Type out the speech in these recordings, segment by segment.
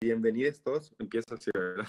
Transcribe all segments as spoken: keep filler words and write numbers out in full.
bienvenidos todos. Empiezo así, ¿verdad?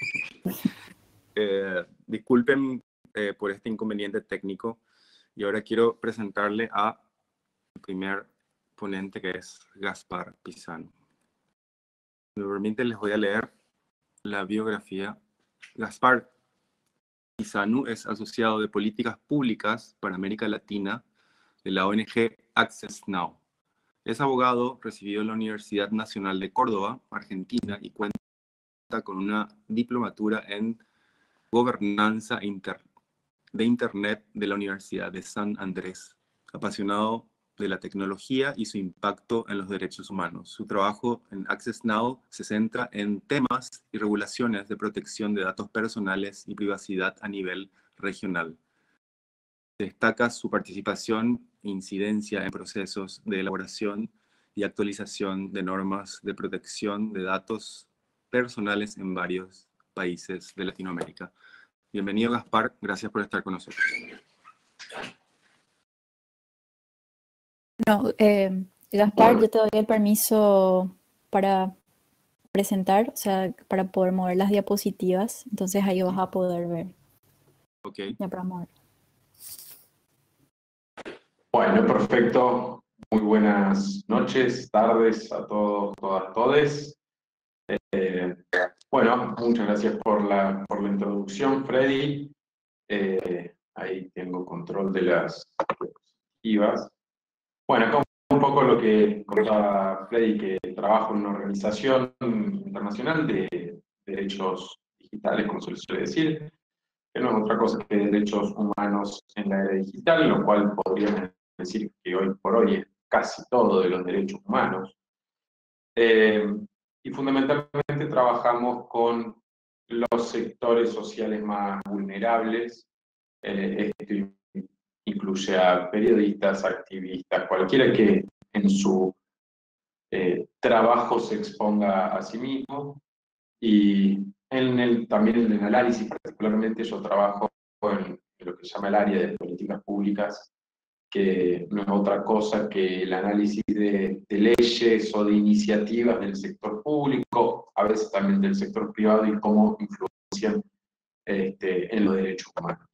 eh, disculpen eh, por este inconveniente técnico. Y ahora quiero presentarle a el primer ponente, que es Gaspar Pisano. Si me permite, les voy a leer la biografía. Gaspar Pisano es asociado de políticas públicas para América Latina de la O N G Access Now. Es abogado recibido en la Universidad Nacional de Córdoba, Argentina, y cuenta con una diplomatura en Gobernanza Inter de Internet de la Universidad de San Andrés. Apasionado de la tecnología y su impacto en los derechos humanos. Su trabajo en Access Now se centra en temas y regulaciones de protección de datos personales y privacidad a nivel regional. Destaca su participación e incidencia en procesos de elaboración y actualización de normas de protección de datos personales en varios países de Latinoamérica. Bienvenido, Gaspar. Gracias por estar con nosotros. No, eh, Gaspar, yo te doy el permiso para presentar, o sea, para poder mover las diapositivas. Entonces ahí vas a poder ver. Ok. Ya para mover. Bueno, perfecto. Muy buenas noches, tardes a todos, todas, todes. Eh, bueno, muchas gracias por la, por la introducción, Freddy. Eh, ahí tengo control de las diapositivas. Bueno, como un poco lo que contaba Freddy, que trabajo en una organización internacional de derechos digitales, como se les suele decir, que no es otra cosa que derechos humanos en la era digital, lo cual podríamos decir que hoy por hoy es casi todo de los derechos humanos. Eh, y fundamentalmente trabajamos con los sectores sociales más vulnerables. Eh, esto incluye a periodistas, activistas, cualquiera que en su eh, trabajo se exponga a sí mismo. Y en el, también en el análisis, particularmente yo trabajo en lo que se llama el área de políticas públicas, que no es otra cosa que el análisis de, de leyes o de iniciativas del sector público, a veces también del sector privado, y cómo influencian este, en los derechos humanos.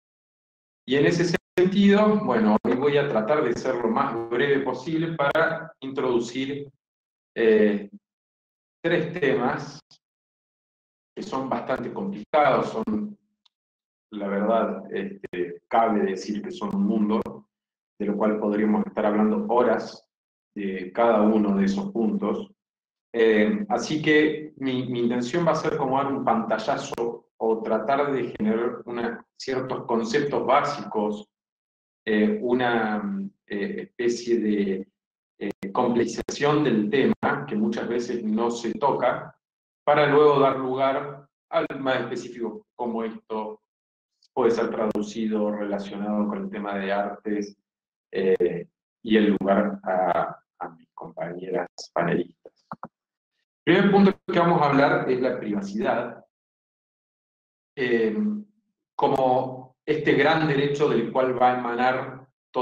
Y en ese sentido, bueno, hoy voy a tratar de ser lo más breve posible para introducir eh, tres temas que son bastante complicados, son, la verdad, este, cabe decir que son un mundo, de lo cual podríamos estar hablando horas de cada uno de esos puntos. Eh, así que mi, mi intención va a ser como dar un pantallazo o tratar de generar una, ciertos conceptos básicos, eh, una eh, especie de eh, complejización del tema que muchas veces no se toca, para luego dar lugar al más específico, cómo esto puede ser traducido, relacionado con el tema de artes, eh, y el lugar a, a mis compañeras panelistas. El primer punto que vamos a hablar es la privacidad, eh, como este gran derecho del cual va a emanar todo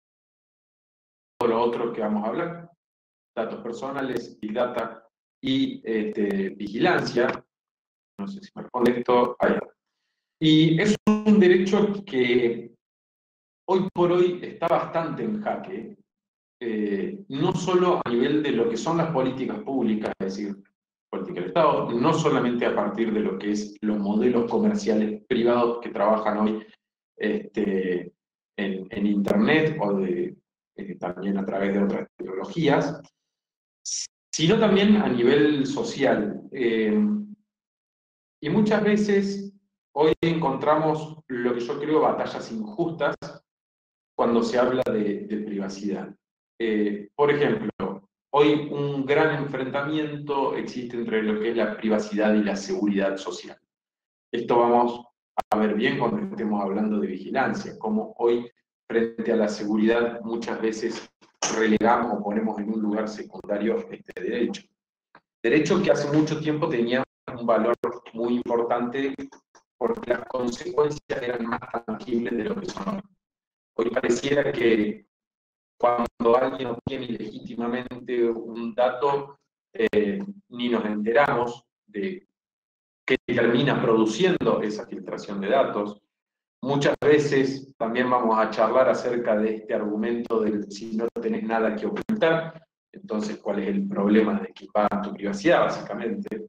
lo otro que vamos a hablar: datos personales, Big Data y este, vigilancia. No sé si me responde esto. Ahí. Y es un derecho que hoy por hoy está bastante en jaque, eh, no solo a nivel de lo que son las políticas públicas, es decir, política del Estado, no solamente a partir de lo que es los modelos comerciales privados que trabajan hoy este, en, en Internet o de, eh, también a través de otras tecnologías, sino también a nivel social. Eh, y muchas veces hoy encontramos lo que yo creo batallas injustas cuando se habla de, de privacidad. Eh, por ejemplo, hoy un gran enfrentamiento existe entre lo que es la privacidad y la seguridad social. Esto vamos a ver bien cuando estemos hablando de vigilancia, como hoy frente a la seguridad muchas veces relegamos o ponemos en un lugar secundario este derecho. Derecho que hace mucho tiempo tenía un valor muy importante porque las consecuencias eran más tangibles de lo que son hoy. Hoy pareciera que cuando alguien obtiene ilegítimamente un dato, eh, ni nos enteramos de qué termina produciendo esa filtración de datos. Muchas veces también vamos a charlar acerca de este argumento de si no tenés nada que ocultar, entonces cuál es el problema de que va a tu privacidad, básicamente.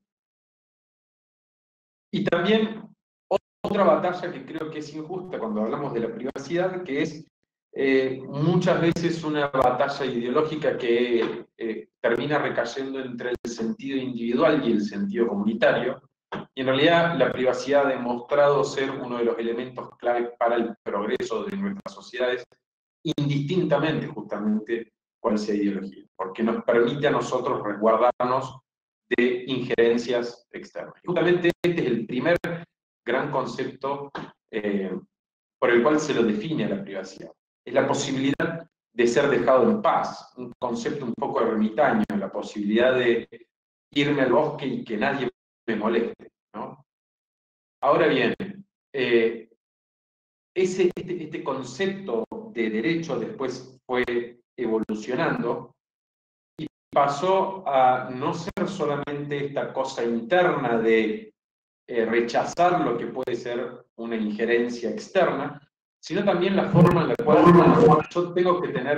Y también otra batalla que creo que es injusta cuando hablamos de la privacidad, que es eh, muchas veces una batalla ideológica que eh, termina recayendo entre el sentido individual y el sentido comunitario. Y en realidad la privacidad ha demostrado ser uno de los elementos clave para el progreso de nuestras sociedades, indistintamente justamente cuál sea la ideología, porque nos permite a nosotros resguardarnos de injerencias externas. Y justamente este es el primer gran concepto eh, por el cual se lo define a la privacidad. Es la posibilidad de ser dejado en paz, un concepto un poco ermitaño, la posibilidad de irme al bosque y que nadie me moleste, ¿no? Ahora bien, eh, ese, este, este concepto de derecho después fue evolucionando y pasó a no ser solamente esta cosa interna de eh, rechazar lo que puede ser una injerencia externa, sino también la forma en la cual yo tengo que tener,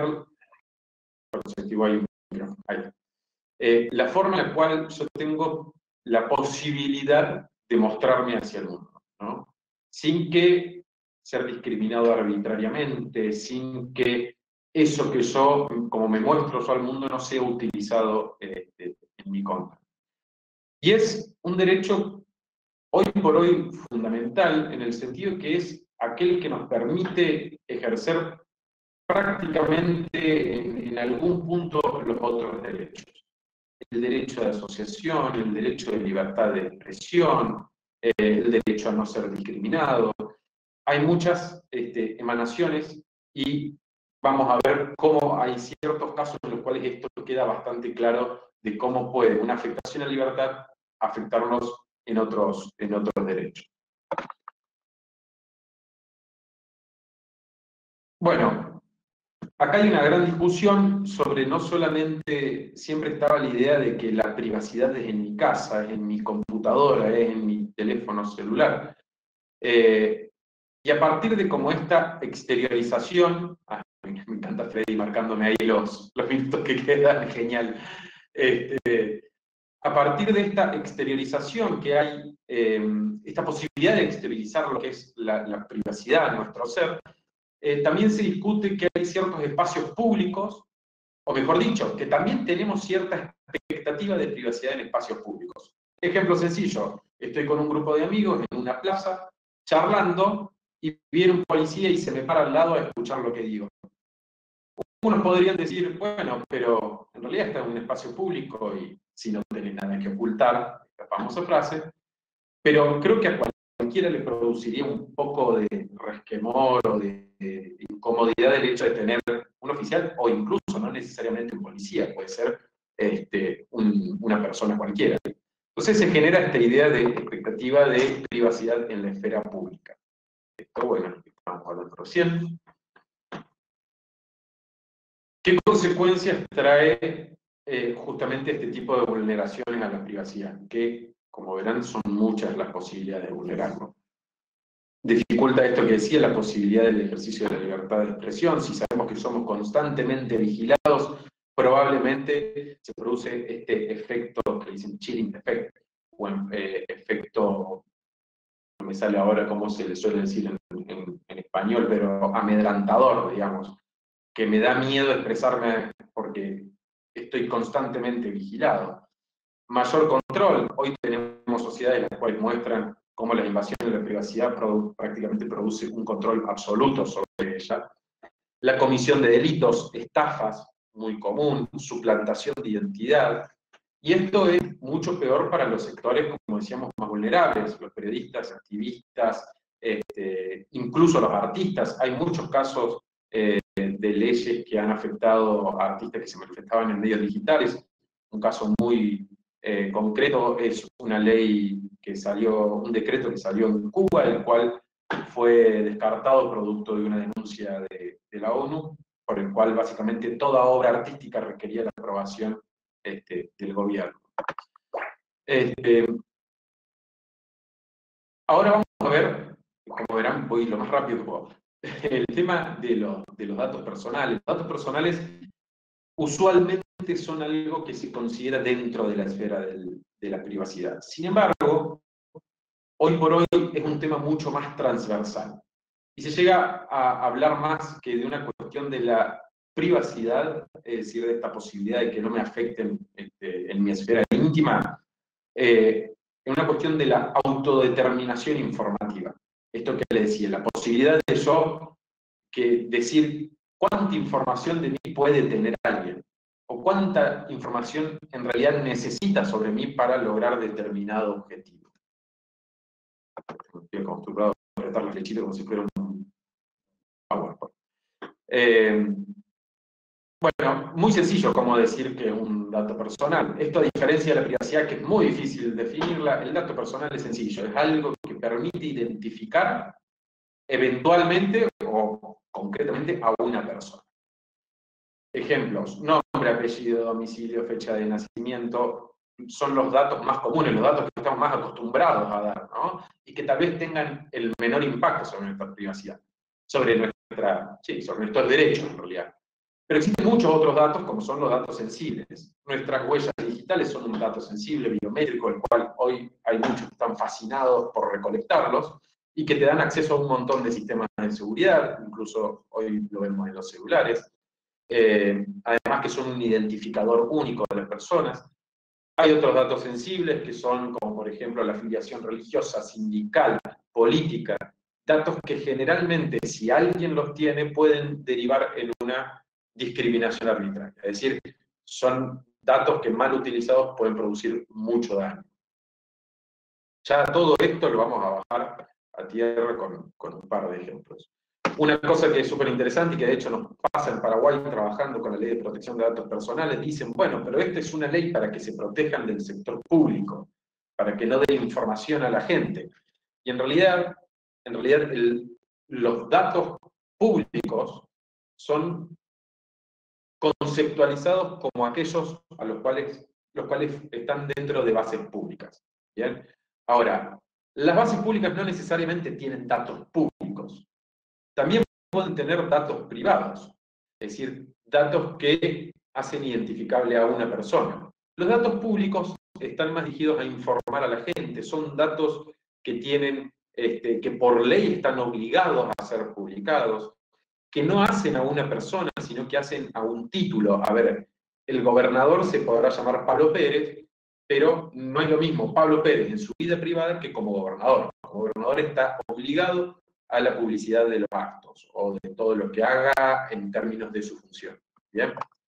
ahí, eh, la forma en la cual yo tengo la posibilidad de mostrarme hacia el mundo, ¿no? Sin que ser discriminado arbitrariamente, sin que eso que yo, como me muestro yo al mundo, no sea utilizado eh, en mi contra. Y es un derecho hoy por hoy fundamental en el sentido que es aquel que nos permite ejercer prácticamente en, en algún punto los otros derechos. El derecho de asociación, el derecho de libertad de expresión, eh, el derecho a no ser discriminado. Hay muchas este, emanaciones y vamos a ver cómo hay ciertos casos en los cuales esto queda bastante claro de cómo puede una afectación a la libertad afectarnos en otros, en otros derechos. Bueno, acá hay una gran discusión sobre no solamente, siempre estaba la idea de que la privacidad es en mi casa, es en mi computadora, es en mi teléfono celular. Eh, y a partir de como esta exteriorización, ah, me encanta Freddy marcándome ahí los, los minutos que quedan, genial. Este, a partir de esta exteriorización que hay, eh, esta posibilidad de exteriorizar lo que es la, la privacidad de nuestro ser, eh, también se discute que hay ciertos espacios públicos, o mejor dicho, que también tenemos cierta expectativa de privacidad en espacios públicos. Ejemplo sencillo, estoy con un grupo de amigos en una plaza, charlando, y viene un policía y se me para al lado a escuchar lo que digo. Unos podrían decir, bueno, pero en realidad está en un espacio público y si no tenés nada que ocultar, esta famosa frase, pero creo que a cualquiera le produciría un poco de resquemor o de, de incomodidad el hecho de tener un oficial o incluso no necesariamente un policía, puede ser este, un, una persona cualquiera. Entonces se genera esta idea de expectativa de privacidad en la esfera pública. Esto, bueno, estamos hablando recién. ¿Qué consecuencias trae eh, justamente este tipo de vulneraciones a la privacidad? Que, como verán, son muchas las posibilidades de vulnerarlo. Dificulta esto que decía, la posibilidad del ejercicio de la libertad de expresión. Si sabemos que somos constantemente vigilados, probablemente se produce este efecto que dicen chilling effect, o eh, efecto, no me sale ahora cómo se le suele decir en, en, en español, pero amedrantador, digamos, que me da miedo expresarme porque estoy constantemente vigilado. Mayor control. Hoy tenemos sociedades en las cuales muestran cómo la invasión de la privacidad produ prácticamente produce un control absoluto sobre ella. La comisión de delitos, estafas, muy común, suplantación de identidad. Y esto es mucho peor para los sectores, como decíamos, más vulnerables, los periodistas, activistas, este, incluso los artistas. Hay muchos casos eh, de leyes que han afectado a artistas que se manifestaban en medios digitales. Un caso muy eh, concreto es una ley que salió, un decreto que salió en Cuba, el cual fue descartado producto de una denuncia de, de la ONU, por el cual básicamente toda obra artística requería la aprobación este, del gobierno. Este, ahora vamos a ver, como verán, voy lo más rápido que puedo, el tema de los, de los datos personales. Los datos personales usualmente son algo que se considera dentro de la esfera del, de la privacidad. Sin embargo, hoy por hoy es un tema mucho más transversal. Y se llega a hablar más que de una cuestión de la privacidad, es decir, de esta posibilidad de que no me afecten este, en mi esfera íntima, eh, en una cuestión de la autodeterminación informativa. Esto que le decía, la posibilidad de yo que decir cuánta información de mí puede tener alguien, o cuánta información en realidad necesita sobre mí para lograr determinado objetivo. Estoy acostumbrado a apretar la flechita como si fuera un PowerPoint. Eh, bueno, muy sencillo como decir que es un dato personal. Esto, a diferencia de la privacidad, que es muy difícil definirla, el dato personal es sencillo. Es algo que permite identificar eventualmente o concretamente a una persona. Ejemplos: nombre, apellido, domicilio, fecha de nacimiento, son los datos más comunes, los datos que estamos más acostumbrados a dar, ¿no? Y que tal vez tengan el menor impacto sobre nuestra privacidad, sobre, nuestra, sí, sobre nuestros derechos en realidad. Pero existen muchos otros datos, como son los datos sensibles. Nuestras huellas digitales son un dato sensible, biométrico, el cual hoy hay muchos que están fascinados por recolectarlos, y que te dan acceso a un montón de sistemas de seguridad, incluso hoy lo vemos en los celulares. Eh, además que son un identificador único de las personas. Hay otros datos sensibles que son, como por ejemplo la afiliación religiosa, sindical, política, datos que generalmente, si alguien los tiene, pueden derivar en una discriminación arbitraria. Es decir, son datos que mal utilizados pueden producir mucho daño. Ya todo esto lo vamos a bajar a tierra con, con un par de ejemplos. Una cosa que es súper interesante y que de hecho nos pasa en Paraguay trabajando con la ley de protección de datos personales, dicen, bueno, pero esta es una ley para que se protejan del sector público, para que no dé información a la gente. Y en realidad, en realidad el, los datos públicos son conceptualizados como aquellos a los cuales, los cuales están dentro de bases públicas. ¿Bien? Ahora, las bases públicas no necesariamente tienen datos públicos. También pueden tener datos privados, es decir, datos que hacen identificable a una persona. Los datos públicos están más dirigidos a informar a la gente, son datos que tienen, este, que por ley están obligados a ser publicados, que no hacen a una persona, sino que hacen a un título. A ver, el gobernador se podrá llamar Pablo Pérez, pero no es lo mismo Pablo Pérez en su vida privada que como gobernador. Como gobernador está obligado a la publicidad de los actos o de todo lo que haga en términos de su función. ¿Bien?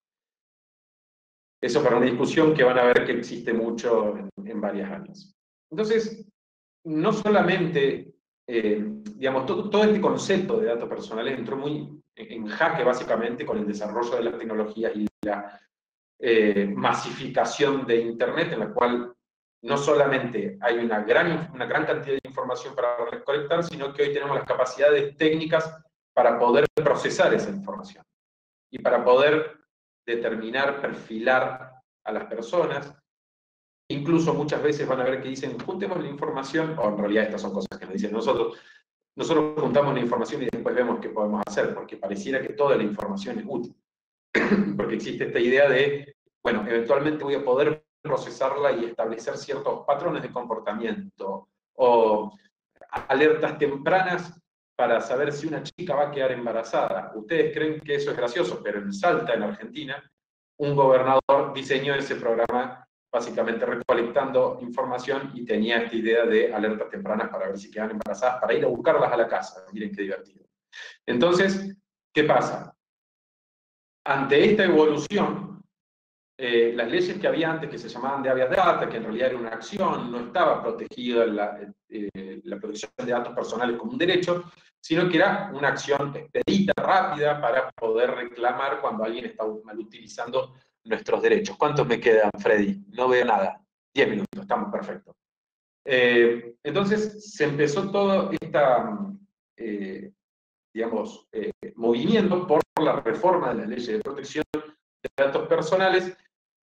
Eso para una discusión que van a ver que existe mucho en, en varias áreas. Entonces, no solamente, eh, digamos, todo, todo este concepto de datos personales entró muy en jaque básicamente con el desarrollo de las tecnologías y la eh, masificación de Internet, en la cual no solamente hay una gran, una gran cantidad de información para recolectar, sino que hoy tenemos las capacidades técnicas para poder procesar esa información y para poder determinar, perfilar a las personas. Incluso muchas veces van a ver que dicen, juntemos la información, o en realidad estas son cosas que nos dicen nosotros, nosotros juntamos la información y después vemos qué podemos hacer, porque pareciera que toda la información es útil. Porque existe esta idea de, bueno, eventualmente voy a poder procesarla y establecer ciertos patrones de comportamiento, o alertas tempranas para saber si una chica va a quedar embarazada. Ustedes creen que eso es gracioso, pero en Salta, en Argentina, un gobernador diseñó ese programa básicamente recolectando información y tenía esta idea de alertas tempranas para ver si quedan embarazadas, para ir a buscarlas a la casa. Miren qué divertido. Entonces, ¿qué pasa? Ante esta evolución, eh, las leyes que había antes, que se llamaban de habeas data, que en realidad era una acción, no estaba protegida la, eh, la protección de datos personales como un derecho, sino que era una acción expedita, rápida, para poder reclamar cuando alguien está mal utilizando nuestros derechos. ¿Cuántos me quedan, Freddy? No veo nada. Diez minutos, estamos perfectos. Eh, entonces, se empezó todo esta, eh, digamos, eh, movimiento por la reforma de la ley de protección de datos personales,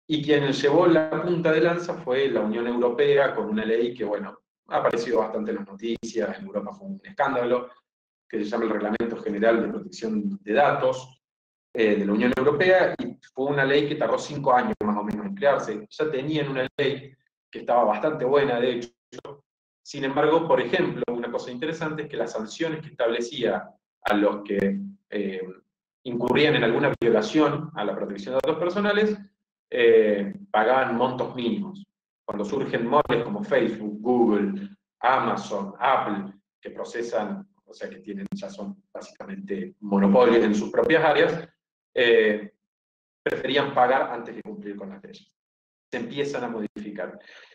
Y quien llevó la punta de lanza fue la Unión Europea, con una ley que, bueno, ha aparecido bastante en las noticias, en Europa fue un escándalo, que se llama el Reglamento General de Protección de Datos eh, de la Unión Europea, y fue una ley que tardó cinco años más o menos en crearse. Ya tenían una ley que estaba bastante buena, de hecho. Sin embargo, por ejemplo, una cosa interesante es que las sanciones que establecía a los que eh, incurrían en alguna violación a la protección de datos personales, eh, pagaban montos mínimos. Cuando surgen moles como Facebook, Google, Amazon, Apple, que procesan, o sea, que tienen, ya son básicamente monopolios en sus propias áreas, eh, preferían pagar antes que cumplir con las leyes. Se empiezan a modificar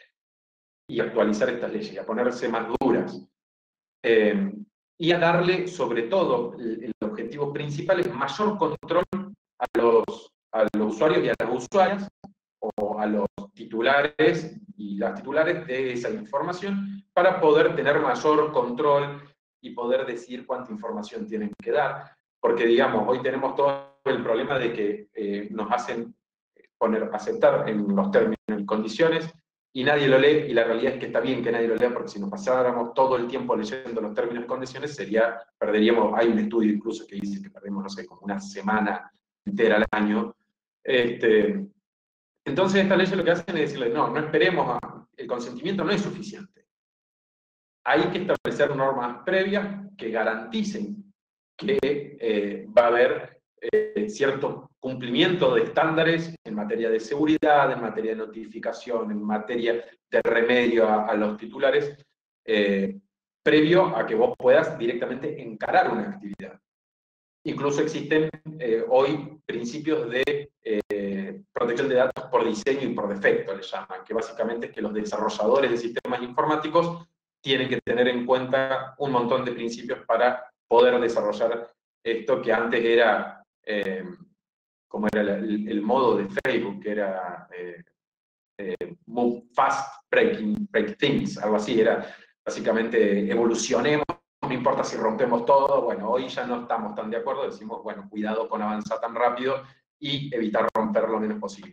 y actualizar estas leyes, y a ponerse más duras. Eh, y a darle, sobre todo, el, el objetivo principal es mayor control a los, a los usuarios y a las usuarias, o a los titulares y las titulares de esa información, para poder tener mayor control y poder decir cuánta información tienen que dar. Porque, digamos, hoy tenemos todo el problema de que eh, nos hacen poner, aceptar en los términos y condiciones, y nadie lo lee, y la realidad es que está bien que nadie lo lea, porque si nos pasáramos todo el tiempo leyendo los términos y condiciones, sería, perderíamos, hay un estudio incluso que dice que perdemos, no sé, como una semana entera al año. Este, entonces estas leyes lo que hacen es decirle, no, no esperemos, a, el consentimiento no es suficiente. Hay que establecer normas previas que garanticen que eh, va a haber eh, cierto cumplimiento de estándares en materia de seguridad, en materia de notificación, en materia de remedio a, a los titulares, eh, previo a que vos puedas directamente encarar una actividad. Incluso existen eh, hoy principios de eh, protección de datos por diseño y por defecto, le llaman, que básicamente es que los desarrolladores de sistemas informáticos tienen que tener en cuenta un montón de principios para poder desarrollar esto que antes era, eh, como era el, el modo de Facebook, que era eh, eh, move fast, breaking, break things, algo así, era básicamente evolucionemos, no importa si rompemos todo. Bueno, hoy ya no estamos tan de acuerdo, decimos, bueno, cuidado con avanzar tan rápido y evitar romper lo menos posible.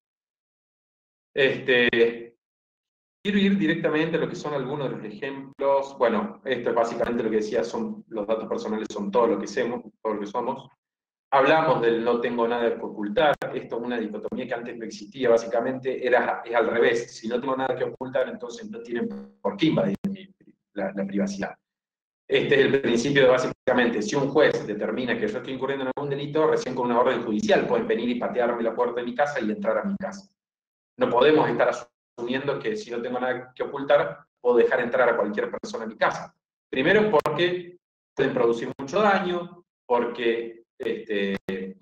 Este, quiero ir directamente a lo que son algunos de los ejemplos. Bueno, esto es básicamente lo que decía, son, los datos personales son todo lo que somos, todo lo que somos. Hablamos del no tengo nada que ocultar. Esto es una dicotomía que antes no existía, básicamente era, es al revés. Si no tengo nada que ocultar, entonces no tienen por qué invadir la, la privacidad. Este es el principio de, básicamente, si un juez determina que yo estoy incurriendo en algún delito, recién con una orden judicial pueden venir y patearme la puerta de mi casa y entrar a mi casa. No podemos estar asumiendo que si no tengo nada que ocultar, puedo dejar entrar a cualquier persona a mi casa. Primero porque pueden producir mucho daño, porque, este,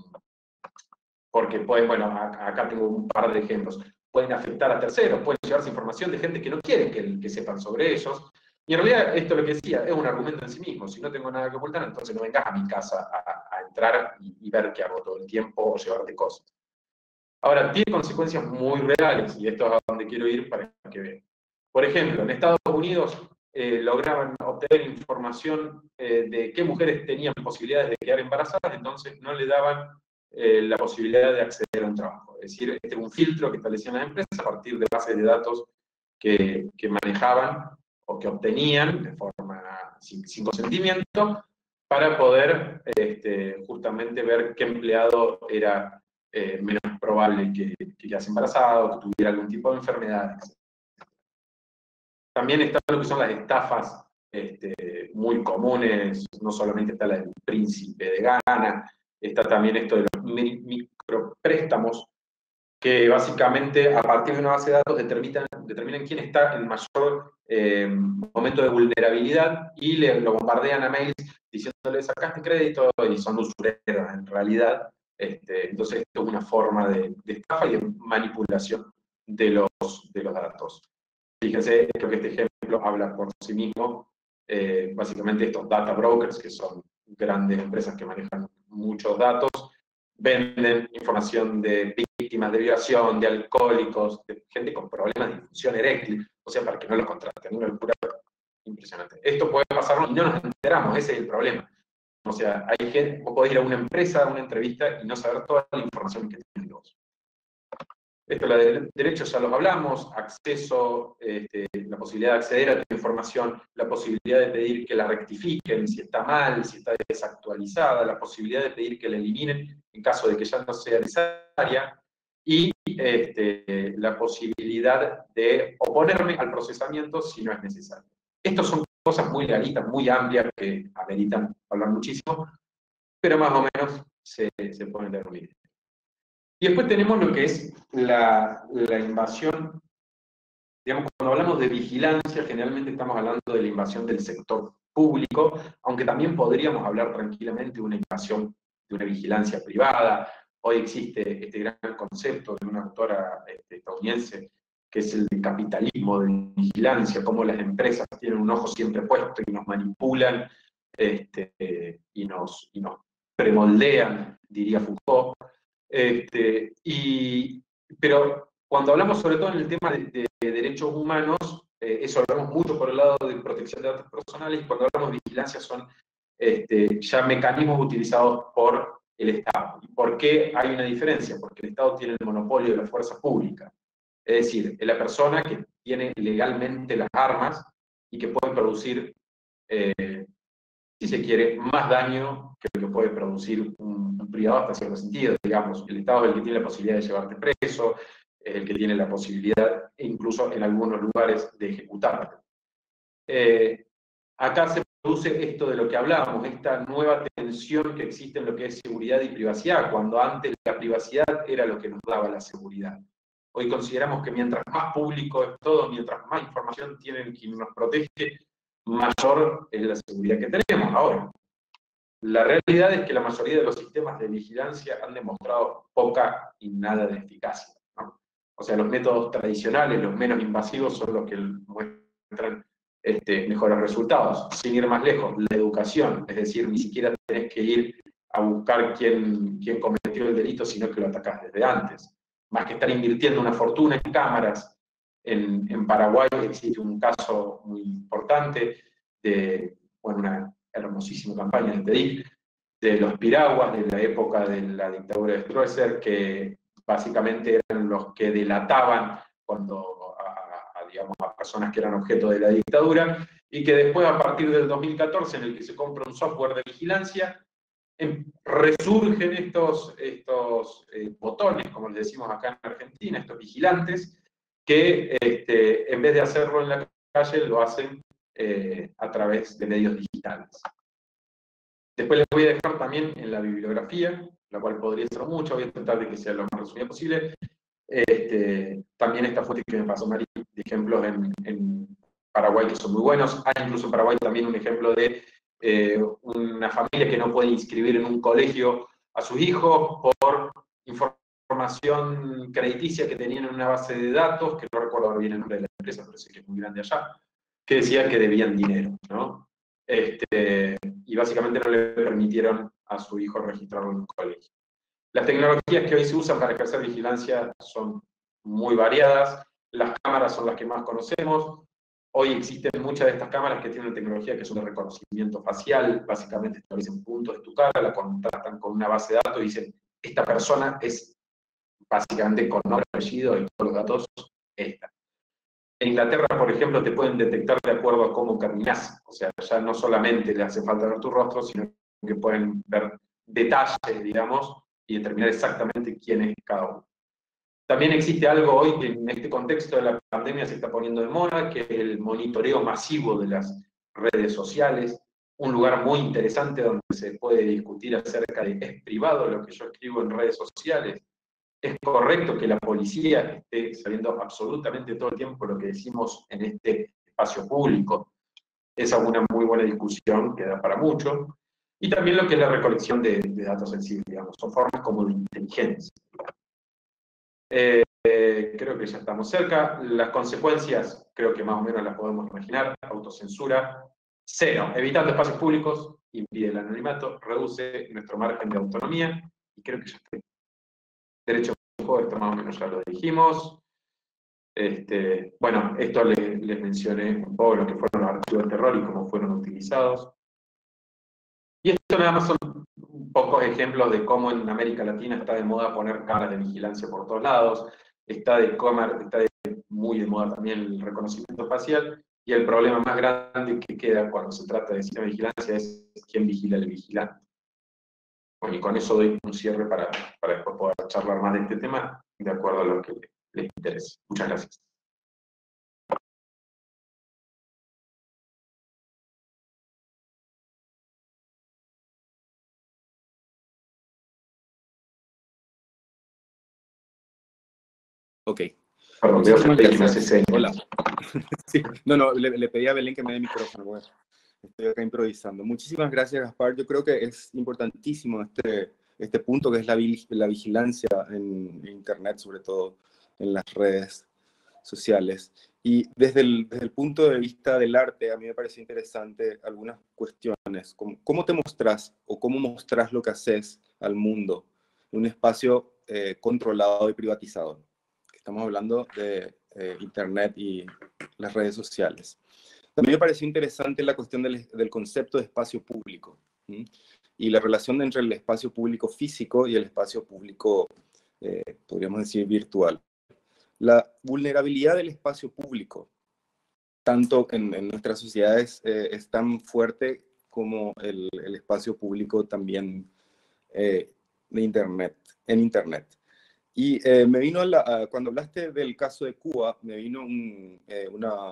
porque pueden, bueno, acá tengo un par de ejemplos, pueden afectar a terceros, pueden llevarse información de gente que no quiere que, que sepan sobre ellos. Y en realidad, esto lo que decía, es un argumento en sí mismo. Si no tengo nada que ocultar, entonces no vengas a mi casa a, a entrar y, y ver qué hago todo el tiempo o llevarte cosas. Ahora, tiene consecuencias muy reales, y esto es a donde quiero ir para que vean. Por ejemplo, en Estados Unidos eh, lograban obtener información eh, de qué mujeres tenían posibilidades de quedar embarazadas, entonces no le daban eh, la posibilidad de acceder a un trabajo. Es decir, este es un filtro que establecían las empresas a partir de bases de datos que, que manejaban o que obtenían de forma sin, sin consentimiento, para poder este, justamente ver qué empleado era eh, menos probable que, que quedase embarazado, que tuviera algún tipo de enfermedad, etcétera. También está lo que son las estafas este, muy comunes, no solamente está la del príncipe de Ghana, está también esto de los micropréstamos, que básicamente a partir de una base de datos determinan, determinan quién está en mayor eh, momento de vulnerabilidad y le, lo bombardean a mails diciéndole sacaste crédito y son usureros en realidad. Este, entonces esto es una forma de, de estafa y de manipulación de los, de los datos. Fíjense, creo que este ejemplo habla por sí mismo. Eh, básicamente estos data brokers, que son grandes empresas que manejan muchos datos, venden información de víctimas de violación, de alcohólicos, de gente con problemas de disfunción eréctil, o sea, para que no los contraten. Una locura impresionante. Esto puede pasarnos y no nos enteramos, ese es el problema. O sea, hay gente, vos podés ir a una empresa, a una entrevista y no saber toda la información que tienen vos. Esto, los derechos ya los hablamos, acceso, este, la posibilidad de acceder a tu información, la posibilidad de pedir que la rectifiquen si está mal, si está desactualizada, la posibilidad de pedir que la eliminen en caso de que ya no sea necesaria, y este, la posibilidad de oponerme al procesamiento si no es necesario. Estas son cosas muy legalistas, muy amplias, que ameritan hablar muchísimo, pero más o menos se, se pueden reunir. Y después tenemos lo que es la, la invasión. Digamos, cuando hablamos de vigilancia, generalmente estamos hablando de la invasión del sector público, aunque también podríamos hablar tranquilamente de una invasión, de una vigilancia privada. Hoy existe este gran concepto de una autora este, estadounidense, que es el de capitalismo de vigilancia, cómo las empresas tienen un ojo siempre puesto y nos manipulan este, y, nos, y nos premoldean, diría Foucault. Este, y, pero cuando hablamos sobre todo en el tema de, de, de derechos humanos, eh, eso hablamos mucho por el lado de protección de datos personales, y cuando hablamos de vigilancia son este, ya mecanismos utilizados por el Estado. ¿Y por qué hay una diferencia? Porque el Estado tiene el monopolio de la fuerza pública. Es decir, es la persona que tiene legalmente las armas y que puede producir, eh, si se quiere, más daño que lo que puede producir un, un privado hasta cierto sentido. Digamos, el Estado es el que tiene la posibilidad de llevarte preso, es el que tiene la posibilidad, incluso en algunos lugares, de ejecutarte. Eh, acá se produce esto de lo que hablábamos, esta nueva tensión que existe en lo que es seguridad y privacidad, cuando antes la privacidad era lo que nos daba la seguridad. Hoy consideramos que mientras más público es todo, mientras más información tienen quien nos protege, mayor es la seguridad que tenemos. Ahora, la realidad es que la mayoría de los sistemas de vigilancia han demostrado poca y nada de eficacia, ¿no? O sea, los métodos tradicionales, los menos invasivos, son los que muestran este, mejores resultados. Sin ir más lejos, la educación, es decir, ni siquiera tenés que ir a buscar quién, quién cometió el delito, sino que lo atacás desde antes. Más que estar invirtiendo una fortuna en cámaras. En, en Paraguay existe un caso muy importante de, bueno, una hermosísima campaña de T E D I C, de los piraguas de la época de la dictadura de Stroessner, que básicamente eran los que delataban cuando, a, a, digamos, a personas que eran objeto de la dictadura, y que después, a partir del dos mil catorce, en el que se compra un software de vigilancia, resurgen estos, estos eh, botones, como les decimos acá en Argentina, estos vigilantes, que este, en vez de hacerlo en la calle, lo hacen eh, a través de medios digitales. Después les voy a dejar también en la bibliografía, la cual podría ser mucho, voy a tratar de que sea lo más resumida posible, este, también esta fuente que me pasó María, de ejemplos en, en Paraguay que son muy buenos. Hay incluso en Paraguay también un ejemplo de eh, una familia que no puede inscribir en un colegio a sus hijos por información crediticia que tenían en una base de datos, que no recuerdo bien el nombre de la empresa, pero sé que es muy grande allá, que decía que debían dinero, ¿no? Este, y básicamente no le permitieron a su hijo registrarlo en un colegio. Las tecnologías que hoy se usan para ejercer vigilancia son muy variadas. Las cámaras son las que más conocemos. Hoy existen muchas de estas cámaras que tienen tecnología que son de reconocimiento facial. Básicamente establecen puntos de tu cara, la contratan con una base de datos y dicen, esta persona es básicamente con nombre, apellido y todos los datos esta. En Inglaterra, por ejemplo, te pueden detectar de acuerdo a cómo caminás. O sea, ya no solamente le hace falta ver tu rostro, sino que pueden ver detalles, digamos, y determinar exactamente quién es cada uno. También existe algo hoy que en este contexto de la pandemia se está poniendo de moda, que es el monitoreo masivo de las redes sociales, un lugar muy interesante donde se puede discutir acerca de ¿es privado lo que yo escribo en redes sociales? ¿Es correcto que la policía esté sabiendo absolutamente todo el tiempo lo que decimos en este espacio público? Esa es una muy buena discusión que da para mucho. Y también lo que es la recolección de, de datos sensibles, digamos, son formas como de inteligencia. Eh, eh, creo que ya estamos cerca. Las consecuencias, creo que más o menos las podemos imaginar. Autocensura, cero. Evitando espacios públicos, impide el anonimato, reduce nuestro margen de autonomía, y creo que ya estoy. Derecho a juego, esto más o menos ya lo dijimos. Este, bueno, esto les, les mencioné un poco lo que fueron los archivos de terror y cómo fueron utilizados. Y esto nada más son pocos ejemplos de cómo en América Latina está de moda poner cámaras de vigilancia por todos lados. está de comer, está de, muy de moda también el reconocimiento facial, y el problema más grande que queda cuando se trata de sistema de vigilancia es quién vigila al vigilante. Bueno, y con eso doy un cierre para, para después poder charlar más de este tema, de acuerdo a lo que les interese. Muchas gracias. Ok. Perdón, veo que me hace señas. Hola. Sí. No, no, le, le pedí a Belén que me dé el micrófono. Bueno, estoy acá improvisando. Muchísimas gracias, Gaspar. Yo creo que es importantísimo este, este punto, que es la, la vigilancia en Internet, sobre todo en las redes sociales. Y desde el, desde el punto de vista del arte, a mí me parece interesante algunas cuestiones, como cómo te mostrás o cómo mostrás lo que haces al mundo en un espacio eh, controlado y privatizado. Estamos hablando de eh, Internet y las redes sociales. También me pareció interesante la cuestión del, del concepto de espacio público, ¿sí? Y la relación entre el espacio público físico y el espacio público, eh, podríamos decir, virtual. La vulnerabilidad del espacio público, tanto en, en nuestras sociedades, eh, es tan fuerte como el, el espacio público también eh, de Internet, en Internet. Y eh, me vino, a la, a, cuando hablaste del caso de Cuba, me vino un, eh, una,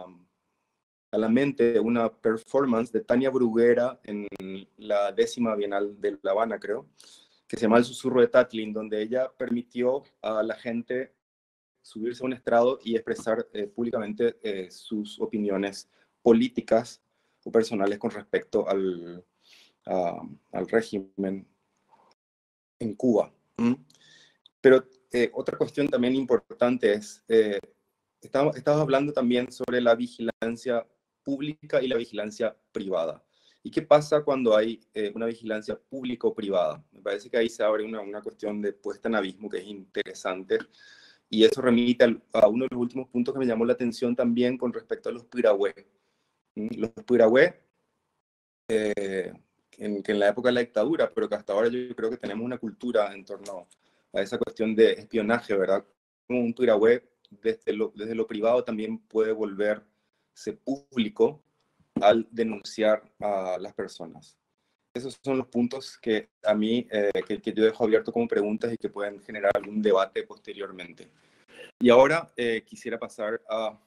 a la mente una performance de Tania Bruguera en la décima Bienal de La Habana, creo, que se llama El Susurro de Tatlin, donde ella permitió a la gente subirse a un estrado y expresar eh, públicamente eh, sus opiniones políticas o personales con respecto al, a, al régimen en Cuba. ¿Mm? Pero eh, otra cuestión también importante es, eh, estamos, estamos hablando también sobre la vigilancia pública y la vigilancia privada. ¿Y qué pasa cuando hay eh, una vigilancia público-privada? Me parece que ahí se abre una, una cuestión de puesta en abismo que es interesante. Y eso remite al, a uno de los últimos puntos que me llamó la atención también con respecto a los piragüé. ¿Mm? Los piragüé, eh, en, que en la época de la dictadura, pero que hasta ahora yo creo que tenemos una cultura en torno a esa cuestión de espionaje, ¿verdad? Como un piragüé desde lo, desde lo privado también puede volverse público al denunciar a las personas. Esos son los puntos que a mí, eh, que, que yo dejo abierto como preguntas y que pueden generar algún debate posteriormente. Y ahora eh, quisiera pasar a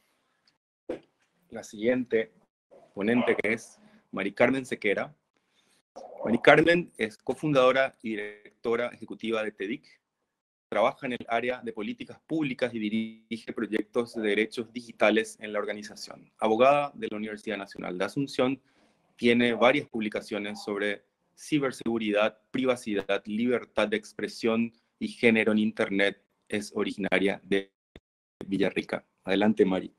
la siguiente ponente, que es Mari Carmen Sequera. Mari Carmen es cofundadora y directora ejecutiva de TEDIC. Trabaja en el área de políticas públicas y dirige proyectos de derechos digitales en la organización. Abogada de la Universidad Nacional de Asunción, tiene varias publicaciones sobre ciberseguridad, privacidad, libertad de expresión y género en Internet. Es originaria de Villarrica. Adelante, Mari.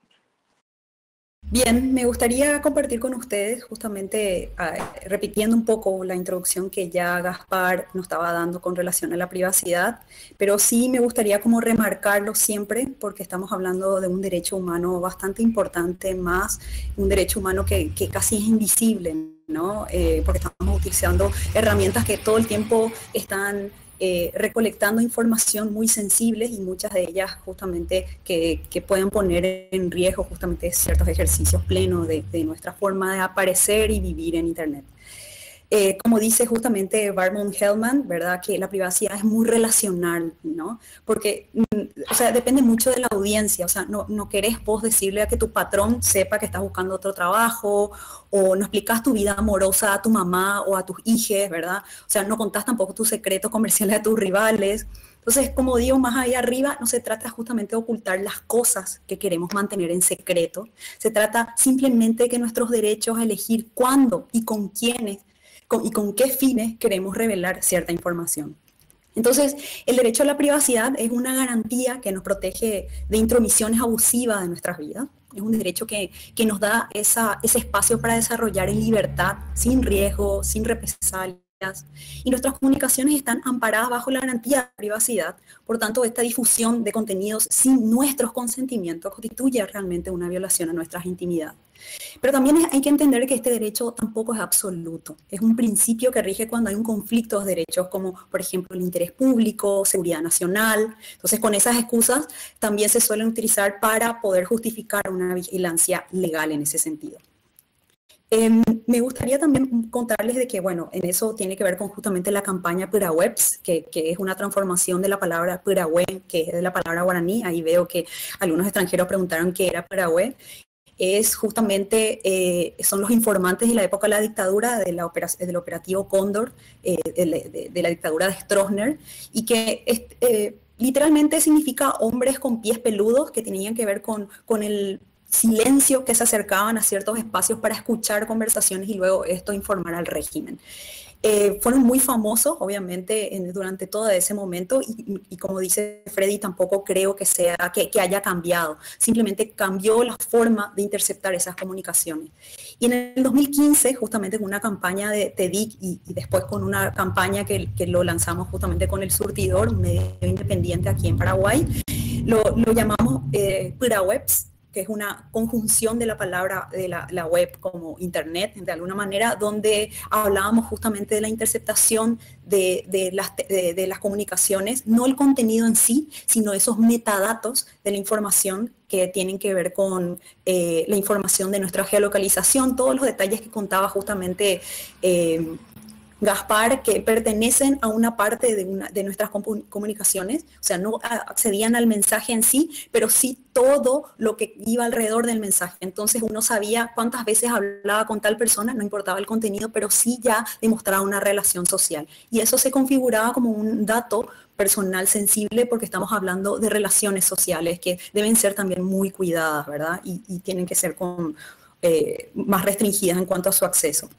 Bien, me gustaría compartir con ustedes, justamente uh, repitiendo un poco la introducción que ya Gaspar nos estaba dando con relación a la privacidad, pero sí me gustaría como remarcarlo siempre, porque estamos hablando de un derecho humano bastante importante, más un derecho humano que, que casi es invisible, ¿no? Eh, porque estamos utilizando herramientas que todo el tiempo están Eh, recolectando información muy sensible y muchas de ellas justamente que, que pueden poner en riesgo justamente ciertos ejercicios plenos de, de nuestra forma de aparecer y vivir en Internet. Eh, como dice justamente Barmon Hellman, ¿verdad? Que la privacidad es muy relacional, ¿no? Porque, o sea, depende mucho de la audiencia, o sea, no, no querés vos decirle a que tu patrón sepa que estás buscando otro trabajo, o no explicas tu vida amorosa a tu mamá o a tus hijos, ¿verdad? O sea, no contás tampoco tus secretos comerciales a tus rivales. Entonces, como digo, más ahí arriba, no se trata justamente de ocultar las cosas que queremos mantener en secreto, se trata simplemente de que nuestros derechos a elegir cuándo y con quiénes Con, y con qué fines queremos revelar cierta información. Entonces, el derecho a la privacidad es una garantía que nos protege de intromisiones abusivas de nuestras vidas. Es un derecho que, que nos da esa, ese espacio para desarrollar en libertad, sin riesgo, sin represalias. Y nuestras comunicaciones están amparadas bajo la garantía de privacidad. Por tanto, esta difusión de contenidos sin nuestros consentimientos constituye realmente una violación a nuestras intimidades. Pero también hay que entender que este derecho tampoco es absoluto. Es un principio que rige cuando hay un conflicto de derechos, como por ejemplo el interés público, seguridad nacional. Entonces, con esas excusas también se suelen utilizar para poder justificar una vigilancia legal en ese sentido. Eh, me gustaría también contarles de que, bueno, en eso tiene que ver con justamente la campaña Puraweps, que, que es una transformación de la palabra Purawe, que es de la palabra guaraní. Ahí veo que algunos extranjeros preguntaron qué era Purawe. Es justamente, eh, son los informantes de la época de la dictadura, de la opera, del operativo Cóndor, eh, de, de, de la dictadura de Stroessner, y que es, eh, literalmente significa hombres con pies peludos que tenían que ver con, con el silencio, que se acercaban a ciertos espacios para escuchar conversaciones y luego esto informar al régimen. Eh, fueron muy famosos, obviamente, en, durante todo ese momento y, y como dice Freddy, tampoco creo que, sea, que, que haya cambiado. Simplemente cambió la forma de interceptar esas comunicaciones. Y en el dos mil quince, justamente con una campaña de T E D I C y, y después con una campaña que, que lo lanzamos justamente con El Surtidor, un medio independiente aquí en Paraguay, lo, lo llamamos eh, Puraweps, que es una conjunción de la palabra de la, la web como internet, de alguna manera, donde hablábamos justamente de la interceptación de, de, las, de, de las comunicaciones, no el contenido en sí, sino esos metadatos de la información que tienen que ver con eh, la información de nuestra geolocalización, todos los detalles que contaba justamente eh, Gaspar, que pertenecen a una parte de, una, de nuestras comunicaciones, o sea, no accedían al mensaje en sí, pero sí todo lo que iba alrededor del mensaje. Entonces uno sabía cuántas veces hablaba con tal persona, no importaba el contenido, pero sí ya demostraba una relación social. Y eso se configuraba como un dato personal sensible porque estamos hablando de relaciones sociales que deben ser también muy cuidadas, ¿verdad? Y, y tienen que ser con, eh, más restringidas en cuanto a su acceso.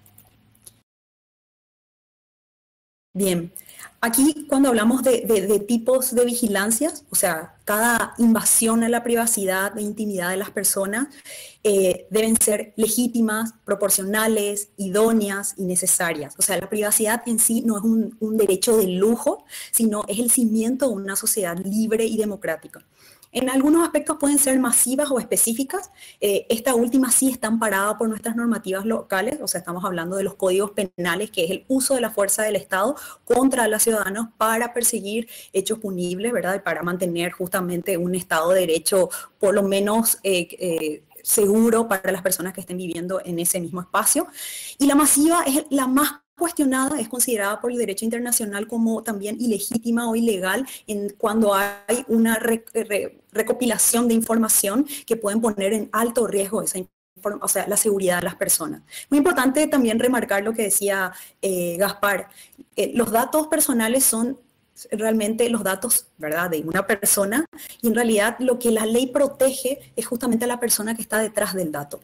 Bien, aquí cuando hablamos de, de, de tipos de vigilancias, o sea, cada invasión a la privacidad e intimidad de las personas eh, deben ser legítimas, proporcionales, idóneas y necesarias. O sea, la privacidad en sí no es un, un derecho de lujo, sino es el cimiento de una sociedad libre y democrática. En algunos aspectos pueden ser masivas o específicas. Eh, esta última sí está amparada por nuestras normativas locales, o sea, estamos hablando de los códigos penales, que es el uso de la fuerza del Estado contra los ciudadanos para perseguir hechos punibles, ¿verdad? Y para mantener justamente un Estado de Derecho por lo menos eh, eh, seguro para las personas que estén viviendo en ese mismo espacio. Y la masiva es la más cuestionada, es considerada por el derecho internacional como también ilegítima o ilegal en cuando hay una re, re, recopilación de información que pueden poner en alto riesgo esa información, o sea, la seguridad de las personas. Muy importante también remarcar lo que decía eh, Gaspar. Eh, los datos personales son realmente los datos, ¿verdad?, de una persona, y en realidad lo que la ley protege es justamente a la persona que está detrás del dato.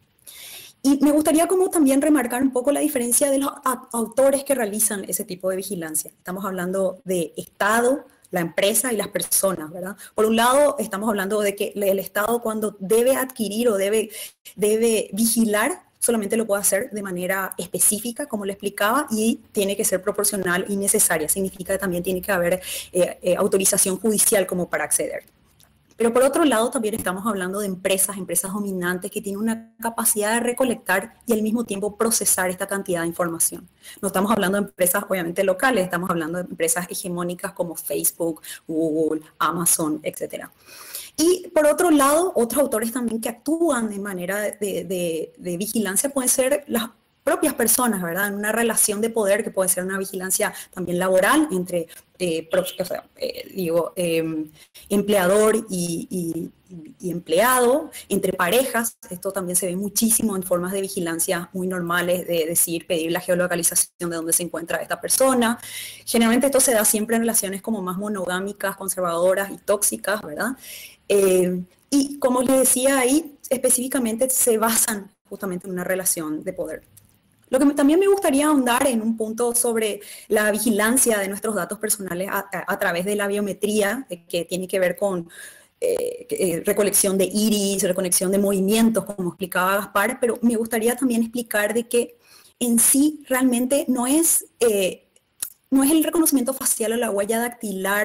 Y me gustaría como también remarcar un poco la diferencia de los autores que realizan ese tipo de vigilancia. Estamos hablando de Estado, la empresa y las personas, ¿verdad? Por un lado, estamos hablando de que el Estado cuando debe adquirir o debe, debe vigilar, solamente lo puede hacer de manera específica, como le explicaba, y tiene que ser proporcional y necesaria. Significa que también tiene que haber eh, eh, autorización judicial como para acceder. Pero por otro lado también estamos hablando de empresas, empresas dominantes que tienen una capacidad de recolectar y al mismo tiempo procesar esta cantidad de información. No estamos hablando de empresas obviamente locales, estamos hablando de empresas hegemónicas como Facebook, Google, Amazon, etcétera. Y por otro lado, otros autores también que actúan de manera de, de, de vigilancia pueden ser las propias personas, ¿verdad? En una relación de poder que puede ser una vigilancia también laboral entre, eh, o sea, eh, digo, eh, empleador y, y, y empleado, entre parejas. Esto también se ve muchísimo en formas de vigilancia muy normales, de decir, pedir la geolocalización de dónde se encuentra esta persona. Generalmente esto se da siempre en relaciones como más monogámicas, conservadoras y tóxicas, ¿verdad? Eh, y como les decía ahí, específicamente se basan justamente en una relación de poder. Lo que también me gustaría ahondar en un punto sobre la vigilancia de nuestros datos personales a, a, a través de la biometría, eh, que tiene que ver con eh, eh, recolección de iris, recolección de movimientos, como explicaba Gaspar, pero me gustaría también explicar de que en sí realmente no es, eh, no es el reconocimiento facial o la huella dactilar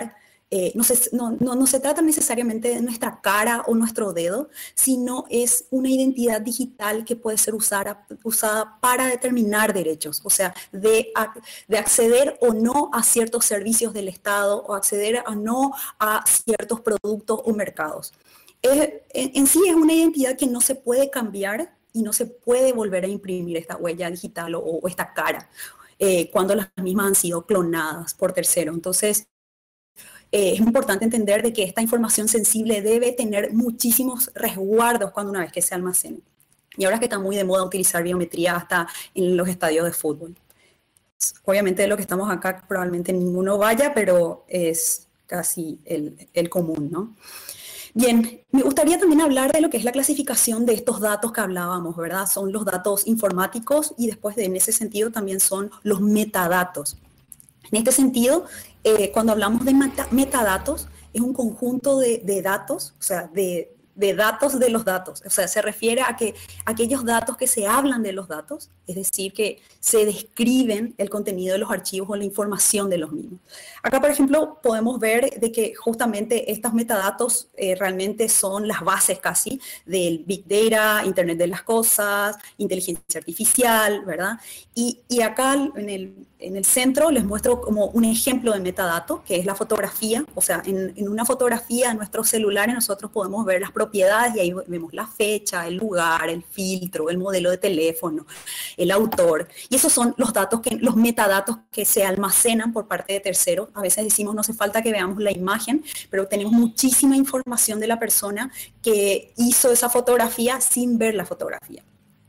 eh, no, se, no, no, no se trata necesariamente de nuestra cara o nuestro dedo, sino es una identidad digital que puede ser usada, usada para determinar derechos, o sea, de, de acceder o no a ciertos servicios del Estado o acceder o no a ciertos productos o mercados. Es, en, en sí es una identidad que no se puede cambiar y no se puede volver a imprimir esta huella digital o, o esta cara eh, cuando las mismas han sido clonadas por terceros. Entonces, eh, es importante entender de que esta información sensible debe tener muchísimos resguardos cuando una vez que se almacene. Y ahora es que está muy de moda utilizar biometría hasta en los estadios de fútbol. Obviamente de lo que estamos acá probablemente ninguno vaya, pero es casi el, el común, ¿no? Bien, me gustaría también hablar de lo que es la clasificación de estos datos que hablábamos, ¿verdad? Son los datos informáticos y después de, en ese sentido también son los metadatos. En este sentido, eh, cuando hablamos de meta, metadatos, es un conjunto de, de datos, o sea, de, de datos de los datos. O sea, se refiere a que aquellos datos que se hablan de los datos, es decir, que se describen el contenido de los archivos o la información de los mismos. Acá, por ejemplo, podemos ver de que justamente estos metadatos eh, realmente son las bases casi del Big Data, Internet de las Cosas, inteligencia artificial, ¿verdad? Y, y acá en el, en el centro les muestro como un ejemplo de metadato, que es la fotografía. O sea, en, en una fotografía en nuestros celulares nosotros podemos ver las propiedades y ahí vemos la fecha, el lugar, el filtro, el modelo de teléfono, el autor. Y esos son los datos, que, los metadatos que se almacenan por parte de terceros. A veces decimos no hace falta que veamos la imagen, pero tenemos muchísima información de la persona que hizo esa fotografía sin ver la fotografía.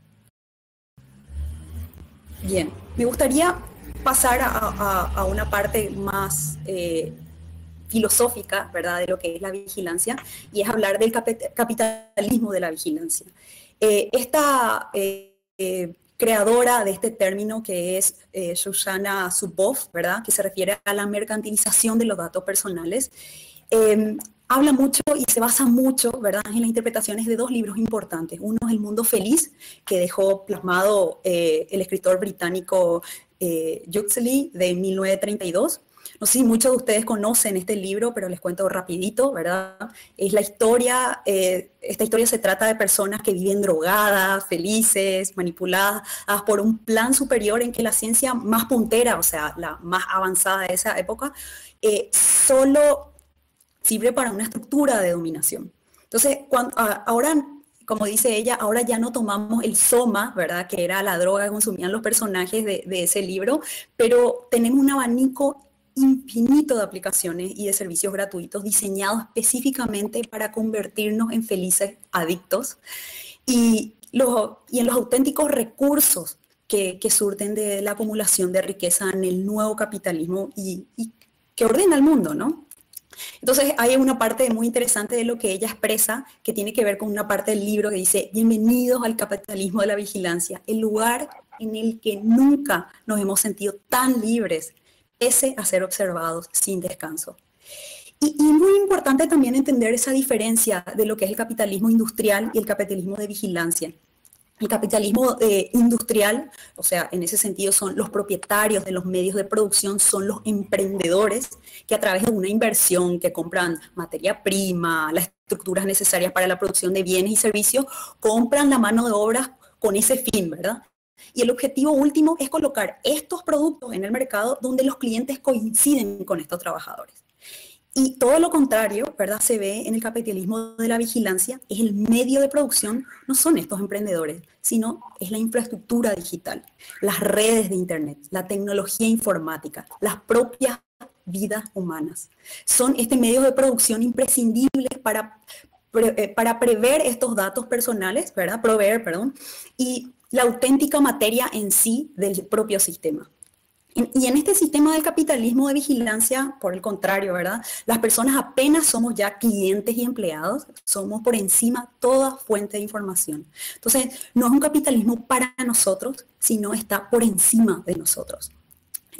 Bien, me gustaría pasar a, a, a una parte más eh, filosófica, ¿verdad?, de lo que es la vigilancia, y es hablar del capitalismo de la vigilancia. Eh, esta eh, eh, creadora de este término, que es eh, Shoshana Zuboff, ¿verdad?, que se refiere a la mercantilización de los datos personales, eh, habla mucho y se basa mucho, ¿verdad?, en las interpretaciones de dos libros importantes. Uno es El Mundo Feliz, que dejó plasmado eh, el escritor británico eh, Huxley de mil novecientos treinta y dos. No sé si muchos de ustedes conocen este libro, pero les cuento rapidito, ¿verdad? Es la historia, eh, esta historia se trata de personas que viven drogadas, felices, manipuladas por un plan superior en que la ciencia más puntera, o sea, la más avanzada de esa época, eh, solo sirve para una estructura de dominación. Entonces, cuando, ahora, como dice ella, ahora ya no tomamos el soma, ¿verdad?, que era la droga que consumían los personajes de, de ese libro, pero tenemos un abanico infinito de aplicaciones y de servicios gratuitos diseñados específicamente para convertirnos en felices adictos y, los, y en los auténticos recursos que, que surten de la acumulación de riqueza en el nuevo capitalismo y, y que ordena el mundo, ¿no? Entonces hay una parte muy interesante de lo que ella expresa que tiene que ver con una parte del libro que dice: bienvenidos al capitalismo de la vigilancia, el lugar en el que nunca nos hemos sentido tan libres pese a ser observados sin descanso. Y, y muy importante también entender esa diferencia de lo que es el capitalismo industrial y el capitalismo de vigilancia. El capitalismo eh, industrial, o sea, en ese sentido son los propietarios de los medios de producción, son los emprendedores que a través de una inversión que compran materia prima, las estructuras necesarias para la producción de bienes y servicios, compran la mano de obra con ese fin, ¿verdad? Y el objetivo último es colocar estos productos en el mercado donde los clientes coinciden con estos trabajadores. Y todo lo contrario, ¿verdad?, se ve en el capitalismo de la vigilancia, es el medio de producción, no son estos emprendedores, sino es la infraestructura digital, las redes de internet, la tecnología informática, las propias vidas humanas. Son este medio de producción imprescindibles para, para prever estos datos personales, ¿verdad?, proveer, perdón, y la auténtica materia en sí del propio sistema. Y en este sistema del capitalismo de vigilancia, por el contrario, ¿verdad?, las personas apenas somos ya clientes y empleados, somos por encima toda fuente de información. Entonces, no es un capitalismo para nosotros, sino está por encima de nosotros.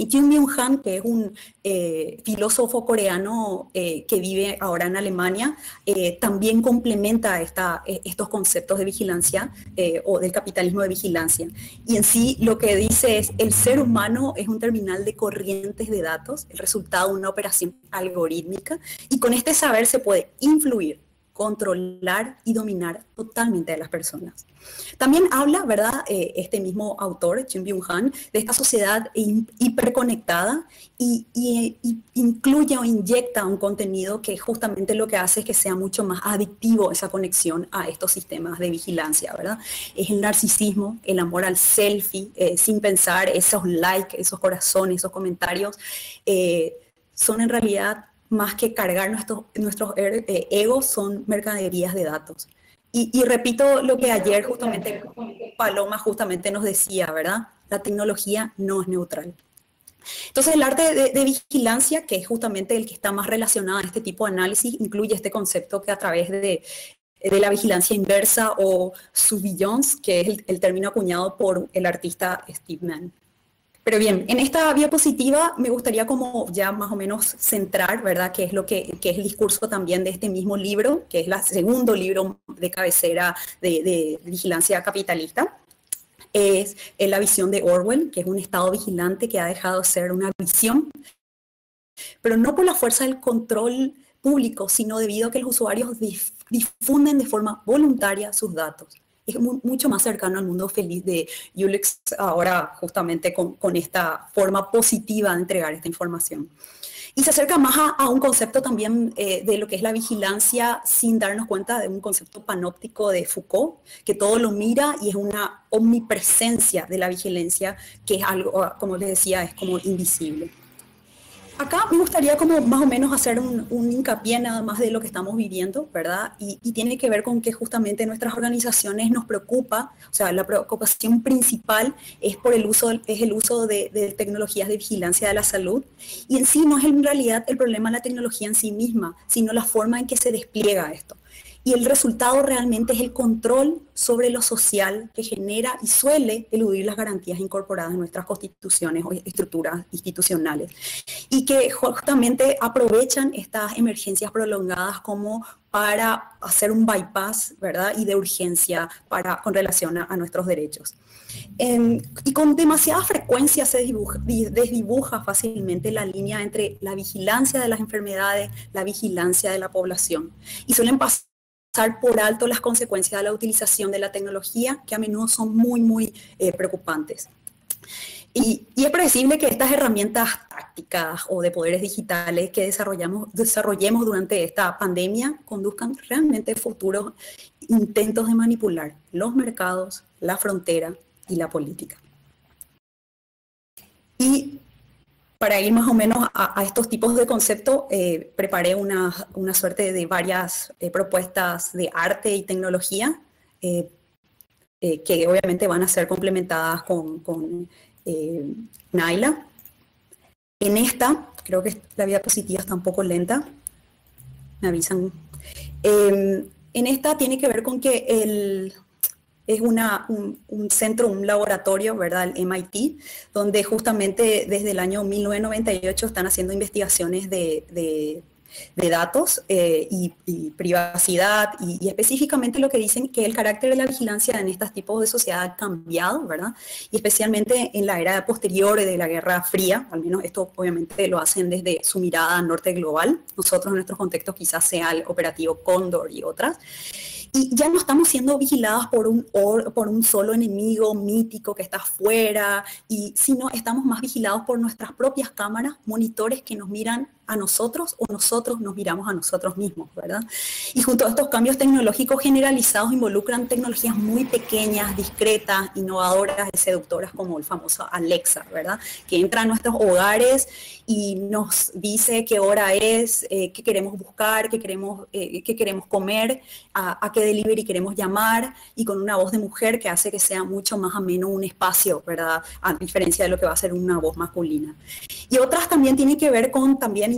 Y Jung Byung-han, que es un eh, filósofo coreano eh, que vive ahora en Alemania, eh, también complementa esta, eh, estos conceptos de vigilancia eh, o del capitalismo de vigilancia. Y en sí lo que dice es, el ser humano es un terminal de corrientes de datos, el resultado de una operación algorítmica, y con este saber se puede influir, controlar y dominar totalmente a las personas. También habla, ¿verdad?, eh, este mismo autor, Jung Byung-han, de esta sociedad hiperconectada y, y, y incluye o inyecta un contenido que justamente lo que hace es que sea mucho más adictivo esa conexión a estos sistemas de vigilancia, ¿verdad? Es el narcisismo, el amor al selfie, eh, sin pensar, esos likes, esos corazones, esos comentarios, eh, son en realidad más que cargar nuestros, nuestros eh, egos, son mercaderías de datos. Y, y repito lo que ayer justamente Paloma justamente nos decía, ¿verdad? La tecnología no es neutral. Entonces el arte de, de vigilancia, que es justamente el que está más relacionado a este tipo de análisis, incluye este concepto que a través de, de la vigilancia inversa o surveillance, que es el, el término acuñado por el artista Steve Mann. Pero bien, en esta diapositiva me gustaría como ya más o menos centrar, ¿verdad?, qué es lo que, que es el discurso también de este mismo libro, que es el segundo libro de cabecera de, de vigilancia capitalista. Es, es la visión de Orwell, que es un estado vigilante que ha dejado de ser una visión, pero no por la fuerza del control público, sino debido a que los usuarios dif, difunden de forma voluntaria sus datos. Es muy, mucho más cercano al mundo feliz de Ulix ahora justamente con, con esta forma positiva de entregar esta información. Y se acerca más a, a un concepto también eh, de lo que es la vigilancia sin darnos cuenta, de un concepto panóptico de Foucault, que todo lo mira y es una omnipresencia de la vigilancia, que es algo, como les decía, es como invisible. Acá me gustaría como más o menos hacer un, un hincapié nada más de lo que estamos viviendo, ¿verdad? Y, y tiene que ver con que justamente nuestras organizaciones nos preocupa, o sea, la preocupación principal es por el uso, es el uso de, de tecnologías de vigilancia de la salud. Y en sí no es en realidad el problema la tecnología en sí misma, sino la forma en que se despliega esto. Y el resultado realmente es el control sobre lo social que genera y suele eludir las garantías incorporadas en nuestras constituciones o estructuras institucionales. Y que justamente aprovechan estas emergencias prolongadas como para hacer un bypass, ¿verdad?, y de urgencia para, con relación a, a nuestros derechos. Eh, y con demasiada frecuencia se dibuja, desdibuja fácilmente la línea entre la vigilancia de las enfermedades, la vigilancia de la población. Y suelen pasar pasar por alto las consecuencias de la utilización de la tecnología, que a menudo son muy, muy eh, preocupantes. Y, y es predecible que estas herramientas tácticas o de poderes digitales que desarrollamos, desarrollemos durante esta pandemia conduzcan realmente futuros intentos de manipular los mercados, la frontera y la política. Y para ir más o menos a, a estos tipos de conceptos, eh, preparé una, una suerte de varias eh, propuestas de arte y tecnología eh, eh, que obviamente van a ser complementadas con, con eh, Naila. En esta, creo que la diapositiva está un poco lenta, me avisan. Eh, en esta tiene que ver con que el... es una, un, un centro, un laboratorio, ¿verdad?, el M I T, donde justamente desde el año mil novecientos noventa y ocho están haciendo investigaciones de, de, de datos eh, y, y privacidad, y, y específicamente lo que dicen que el carácter de la vigilancia en estos tipos de sociedad ha cambiado, ¿verdad?, y especialmente en la era posterior de la Guerra Fría, al menos esto obviamente lo hacen desde su mirada norte global, nosotros en nuestros contextos quizás sea el operativo Cóndor y otras. Y ya no estamos siendo vigilados por un, por un solo enemigo mítico que está afuera, y, sino estamos más vigilados por nuestras propias cámaras, monitores que nos miran a nosotros o nosotros nos miramos a nosotros mismos, ¿verdad? Y junto a estos cambios tecnológicos generalizados involucran tecnologías muy pequeñas, discretas, innovadoras y seductoras como el famoso Alexa, ¿verdad? Que entra a nuestros hogares y nos dice qué hora es, eh, qué queremos buscar, qué queremos, eh, qué queremos comer, a, a qué delivery queremos llamar, y con una voz de mujer que hace que sea mucho más ameno un espacio, ¿verdad? A diferencia de lo que va a ser una voz masculina. Y otras también tienen que ver con también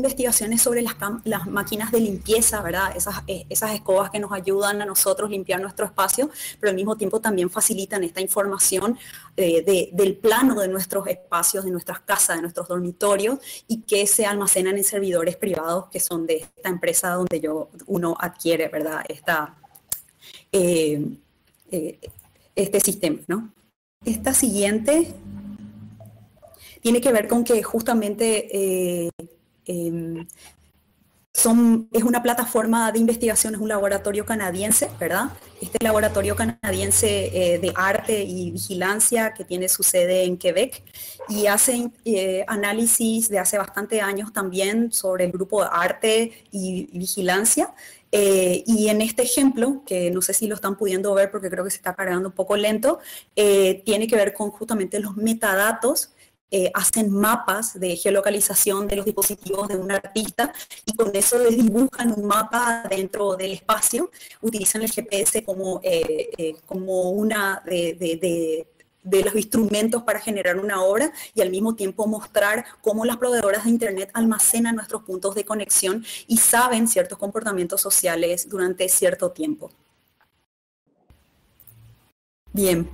investigaciones sobre las, las máquinas de limpieza, ¿verdad? Esas, esas escobas que nos ayudan a nosotros limpiar nuestro espacio, pero al mismo tiempo también facilitan esta información eh, de, del plano de nuestros espacios, de nuestras casas, de nuestros dormitorios, y que se almacenan en servidores privados que son de esta empresa donde yo, uno adquiere, ¿verdad? Esta, eh, eh, este sistema, ¿no? Esta siguiente tiene que ver con que justamente eh, eh, son, es una plataforma de investigación, es un laboratorio canadiense, ¿verdad? Este laboratorio canadiense eh, de arte y vigilancia que tiene su sede en Quebec y hace eh, análisis de hace bastante años también sobre el grupo de arte y, y vigilancia. Eh, y en este ejemplo, que no sé si lo están pudiendo ver porque creo que se está cargando un poco lento, eh, tiene que ver con justamente los metadatos. Eh, hacen mapas de geolocalización de los dispositivos de un artista y con eso les dibujan un mapa dentro del espacio, utilizan el G P S como, eh, eh, como una de, de, de, de los instrumentos para generar una obra y al mismo tiempo mostrar cómo las proveedoras de Internet almacenan nuestros puntos de conexión y saben ciertos comportamientos sociales durante cierto tiempo. Bien.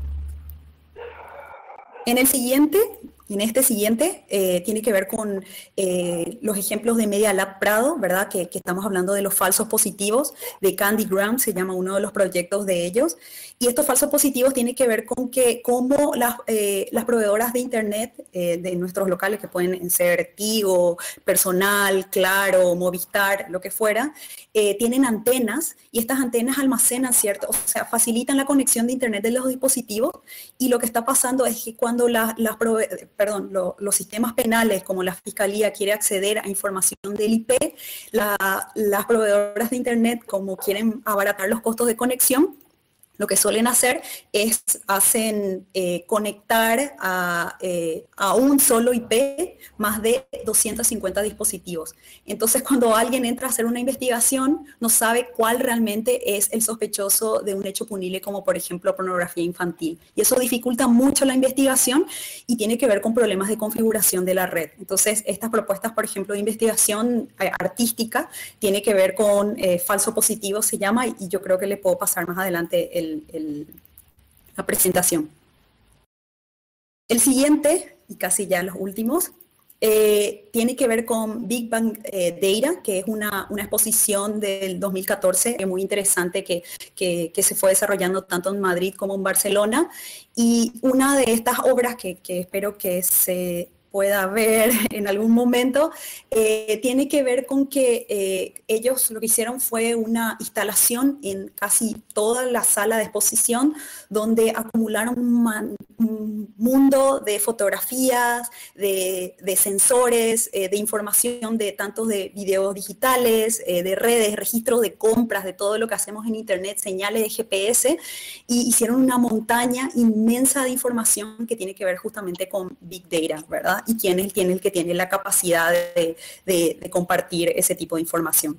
En el siguiente, en este siguiente, eh, tiene que ver con eh, los ejemplos de Media Lab Prado, ¿verdad? Que, que estamos hablando de los falsos positivos, de Candy Graham, se llama uno de los proyectos de ellos. Y estos falsos positivos tienen que ver con que cómo las, eh, las proveedoras de Internet eh, de nuestros locales, que pueden ser Tigo, Personal, Claro, Movistar, lo que fuera, eh, tienen antenas y estas antenas almacenan cierto, o sea, facilitan la conexión de Internet de los dispositivos y lo que está pasando es que cuando la, las perdón, lo, los sistemas penales como la Fiscalía quiere acceder a información del I P, la, las proveedoras de Internet como quieren abaratar los costos de conexión, lo que suelen hacer es hacen eh, conectar a, eh, a un solo I P más de doscientos cincuenta dispositivos. Entonces, cuando alguien entra a hacer una investigación, no sabe cuál realmente es el sospechoso de un hecho punible, como por ejemplo pornografía infantil. Y eso dificulta mucho la investigación y tiene que ver con problemas de configuración de la red. Entonces, estas propuestas, por ejemplo, de investigación eh, artística, tiene que ver con eh, falso positivo, se llama, y yo creo que le puedo pasar más adelante el El, el, la presentación. El siguiente, y casi ya los últimos, eh, tiene que ver con Big Bang eh, Data, que es una, una exposición del dos mil catorce eh, muy interesante que, que, que se fue desarrollando tanto en Madrid como en Barcelona. Y una de estas obras que, que espero que se pueda ver en algún momento, eh, tiene que ver con que eh, ellos lo que hicieron fue una instalación en casi toda la sala de exposición donde acumularon un, man, un mundo de fotografías, de, de sensores, eh, de información de tantos de videos digitales, eh, de redes, registros de compras, de todo lo que hacemos en Internet, señales de G P S, y hicieron una montaña inmensa de información que tiene que ver justamente con Big Data, ¿verdad? Y quién es, quién es el que tiene la capacidad de, de, de compartir ese tipo de información.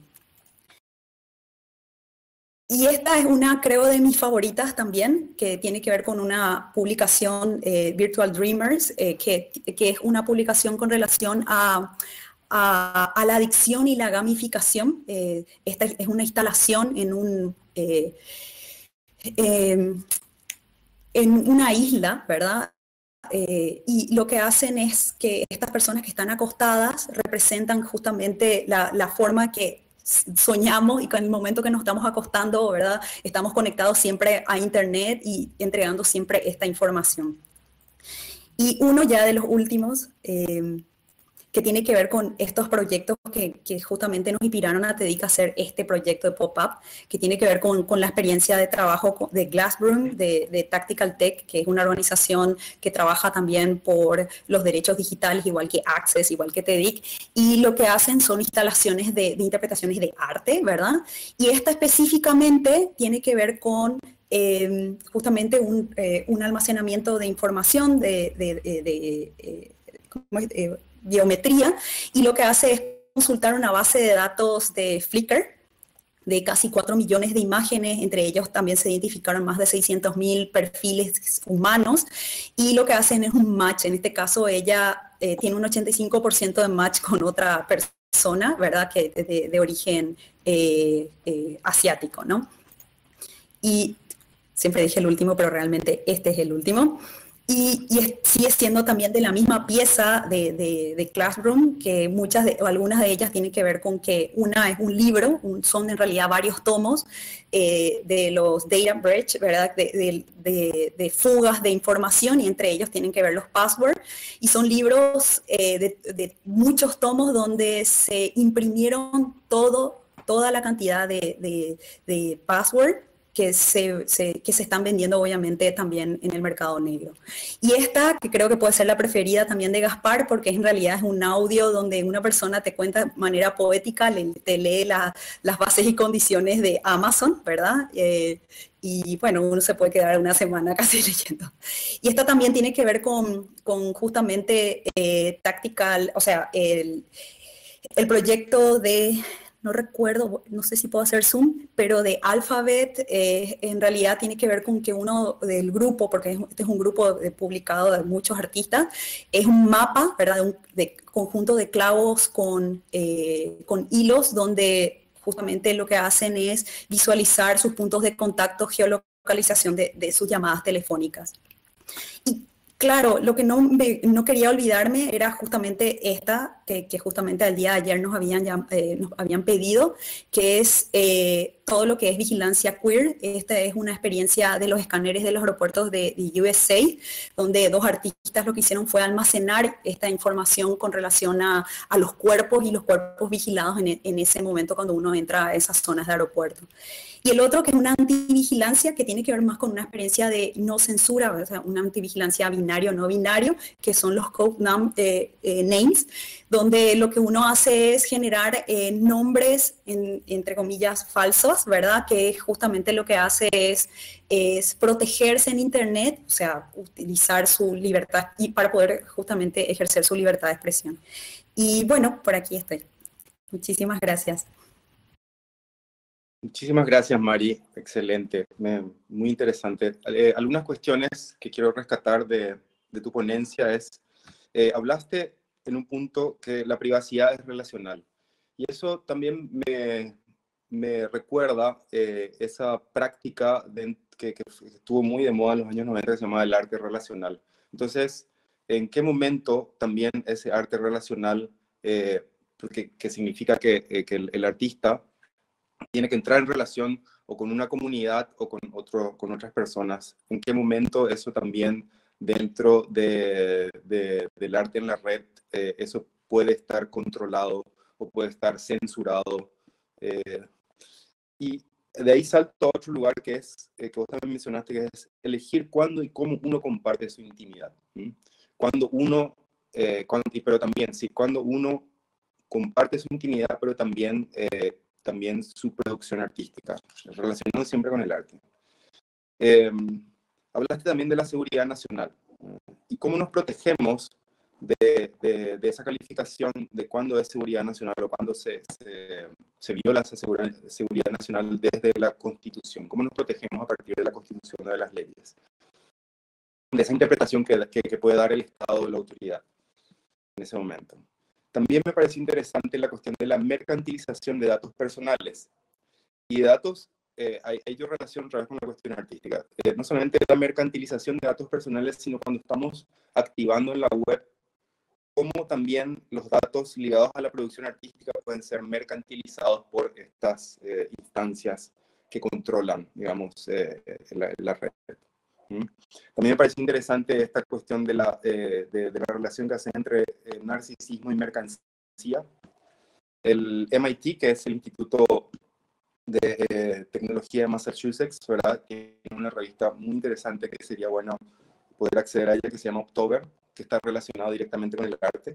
Y esta es una, creo, de mis favoritas también, que tiene que ver con una publicación, eh, Virtual Dreamers, eh, que, que es una publicación con relación a, a, a la adicción y la gamificación. Eh, esta es una instalación en un... Eh, eh, en una isla, ¿verdad? Eh, y lo que hacen es que estas personas que están acostadas representan justamente la, la forma que soñamos y que en el momento que nos estamos acostando, ¿verdad? Estamos conectados siempre a Internet y entregando siempre esta información. Y uno ya de los últimos, eh, que tiene que ver con estos proyectos que, que justamente nos inspiraron a TEDIC a hacer este proyecto de Pop-Up, que tiene que ver con, con la experiencia de trabajo de Glassbroom, de, de Tactical Tech, que es una organización que trabaja también por los derechos digitales, igual que Access, igual que TEDIC, y lo que hacen son instalaciones de, de interpretaciones de arte, ¿verdad? Y esta específicamente tiene que ver con eh, justamente un, eh, un almacenamiento de información de... de, de, de eh, ¿cómo es? Eh, biometría, y lo que hace es consultar una base de datos de Flickr de casi cuatro millones de imágenes, entre ellos también se identificaron más de seiscientos mil perfiles humanos, y lo que hacen es un match. En este caso ella eh, tiene un ochenta y cinco por ciento de match con otra persona persona, ¿verdad? Que de, de origen eh, eh, asiático, ¿no? Y siempre dije el último, pero realmente este es el último. Y, y es, sigue siendo también de la misma pieza de, de, de Classroom, que muchas de, o algunas de ellas tienen que ver con que una es un libro, un, son en realidad varios tomos eh, de los data breach, ¿verdad? De, de, de, de fugas de información, y entre ellos tienen que ver los passwords. Y son libros eh, de, de muchos tomos donde se imprimieron todo, toda la cantidad de, de, de password que se, se, que se están vendiendo obviamente también en el mercado negro. Y esta, que creo que puede ser la preferida también de Gaspar, porque en realidad es un audio donde una persona te cuenta de manera poética, le, te lee la, las bases y condiciones de Amazon, ¿verdad? Eh, y bueno, uno se puede quedar una semana casi leyendo. Y esta también tiene que ver con, con justamente eh, Tactical, o sea, el, el proyecto de... no recuerdo, no sé si puedo hacer zoom, pero de Alphabet eh, en realidad tiene que ver con que uno del grupo, porque este es un grupo de, publicado de muchos artistas, es un mapa, ¿verdad? De un de conjunto de clavos con, eh, con hilos donde justamente lo que hacen es visualizar sus puntos de contacto, geolocalización de, de sus llamadas telefónicas. Y claro, lo que no, me, no quería olvidarme era justamente esta, que, que justamente al día de ayer nos habían, eh, nos habían pedido, que es eh, todo lo que es vigilancia queer. Esta es una experiencia de los escáneres de los aeropuertos de, de U S A, donde dos artistas lo que hicieron fue almacenar esta información con relación a, a los cuerpos y los cuerpos vigilados en, en ese momento cuando uno entra a esas zonas de aeropuerto. Y el otro que es una antivigilancia que tiene que ver más con una experiencia de no censura, o sea, una antivigilancia binario, no binario, que son los code num, eh, eh, names, donde lo que uno hace es generar eh, nombres, en, entre comillas, falsos, ¿verdad? Que justamente lo que hace es, es protegerse en Internet, o sea, utilizar su libertad y para poder justamente ejercer su libertad de expresión. Y bueno, por aquí estoy. Muchísimas gracias. Muchísimas gracias, Mari. Excelente, Me, muy interesante. Eh, algunas cuestiones que quiero rescatar de, de tu ponencia es, eh, hablaste en un punto que la privacidad es relacional. Y eso también me, me recuerda eh, esa práctica de, que, que estuvo muy de moda en los años noventa, que se llamaba el arte relacional. Entonces, ¿en qué momento también ese arte relacional, eh, que, que significa que, eh, que el, el artista tiene que entrar en relación o con una comunidad o con, otro, con otras personas? ¿En qué momento eso también dentro de, de, del arte en la red, eh, eso puede estar controlado o puede estar censurado? Eh, y de ahí salto a otro lugar que es, eh, que vos también mencionaste, que es elegir cuándo y cómo uno comparte su intimidad. ¿sí? Cuando uno, eh, cuando, pero también, sí, cuando uno comparte su intimidad, pero también... Eh, también su producción artística, relacionado siempre con el arte. Eh, hablaste también de la seguridad nacional y cómo nos protegemos de, de, de esa calificación de cuándo es seguridad nacional o cuándo se, se, se viola esa seguridad, seguridad nacional desde la Constitución. ¿Cómo nos protegemos a partir de la Constitución o de las leyes? De esa interpretación que, que, que puede dar el Estado o la autoridad en ese momento. También me parece interesante la cuestión de la mercantilización de datos personales y de datos, eh, hay, hay yo relación otra vez con la cuestión artística, eh, no solamente la mercantilización de datos personales, sino cuando estamos activando en la web, cómo también los datos ligados a la producción artística pueden ser mercantilizados por estas eh, instancias que controlan, digamos, eh, la, la red. ¿Mm? También me parece interesante esta cuestión de la, eh, de, de la relación que hace entre eh, narcisismo y mercancía. El M I T, que es el Instituto de eh, Tecnología de Massachusetts, ¿verdad? Tiene una revista muy interesante que sería bueno poder acceder a ella, que se llama October, que está relacionado directamente con el arte.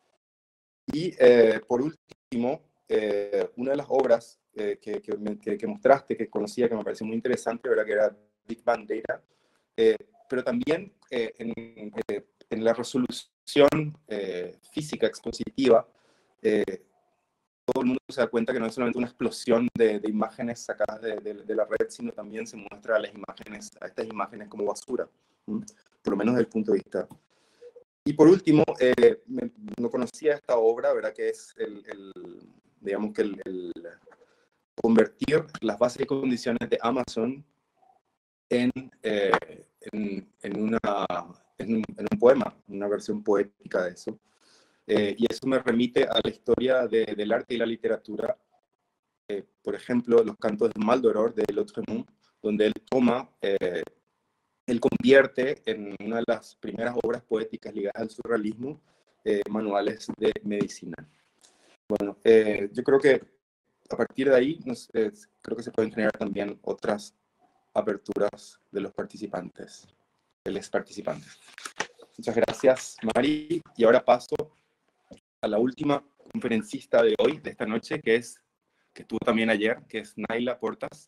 Y eh, por último, eh, una de las obras eh, que, que, que mostraste, que conocía, que me pareció muy interesante, ¿verdad? Que era Big Bang Data. Eh, pero también eh, en, eh, en la resolución eh, física expositiva, eh, todo el mundo se da cuenta que no es solamente una explosión de, de imágenes sacadas de, de, de la red, sino también se muestra a, las imágenes, a estas imágenes como basura, ¿sí? Por lo menos desde el punto de vista. y por último, eh, me, no conocía esta obra, ¿verdad? Que es el, el digamos que el, el convertir las bases y condiciones de Amazon en, eh, en, en, una, en, un, en un poema, una versión poética de eso. Eh, y eso me remite a la historia de, del arte y la literatura. Eh, por ejemplo, los cantos de Maldoror de Lautréamont, donde él toma, eh, él convierte en una de las primeras obras poéticas ligadas al surrealismo, eh, manuales de medicina. Bueno, eh, yo creo que a partir de ahí, nos, eh, creo que se pueden generar también otras aperturas de los participantes, de los participantes. Muchas gracias, Mari. Y ahora paso a la última conferencista de hoy, de esta noche, que es que estuvo también ayer, que es Naila Portas.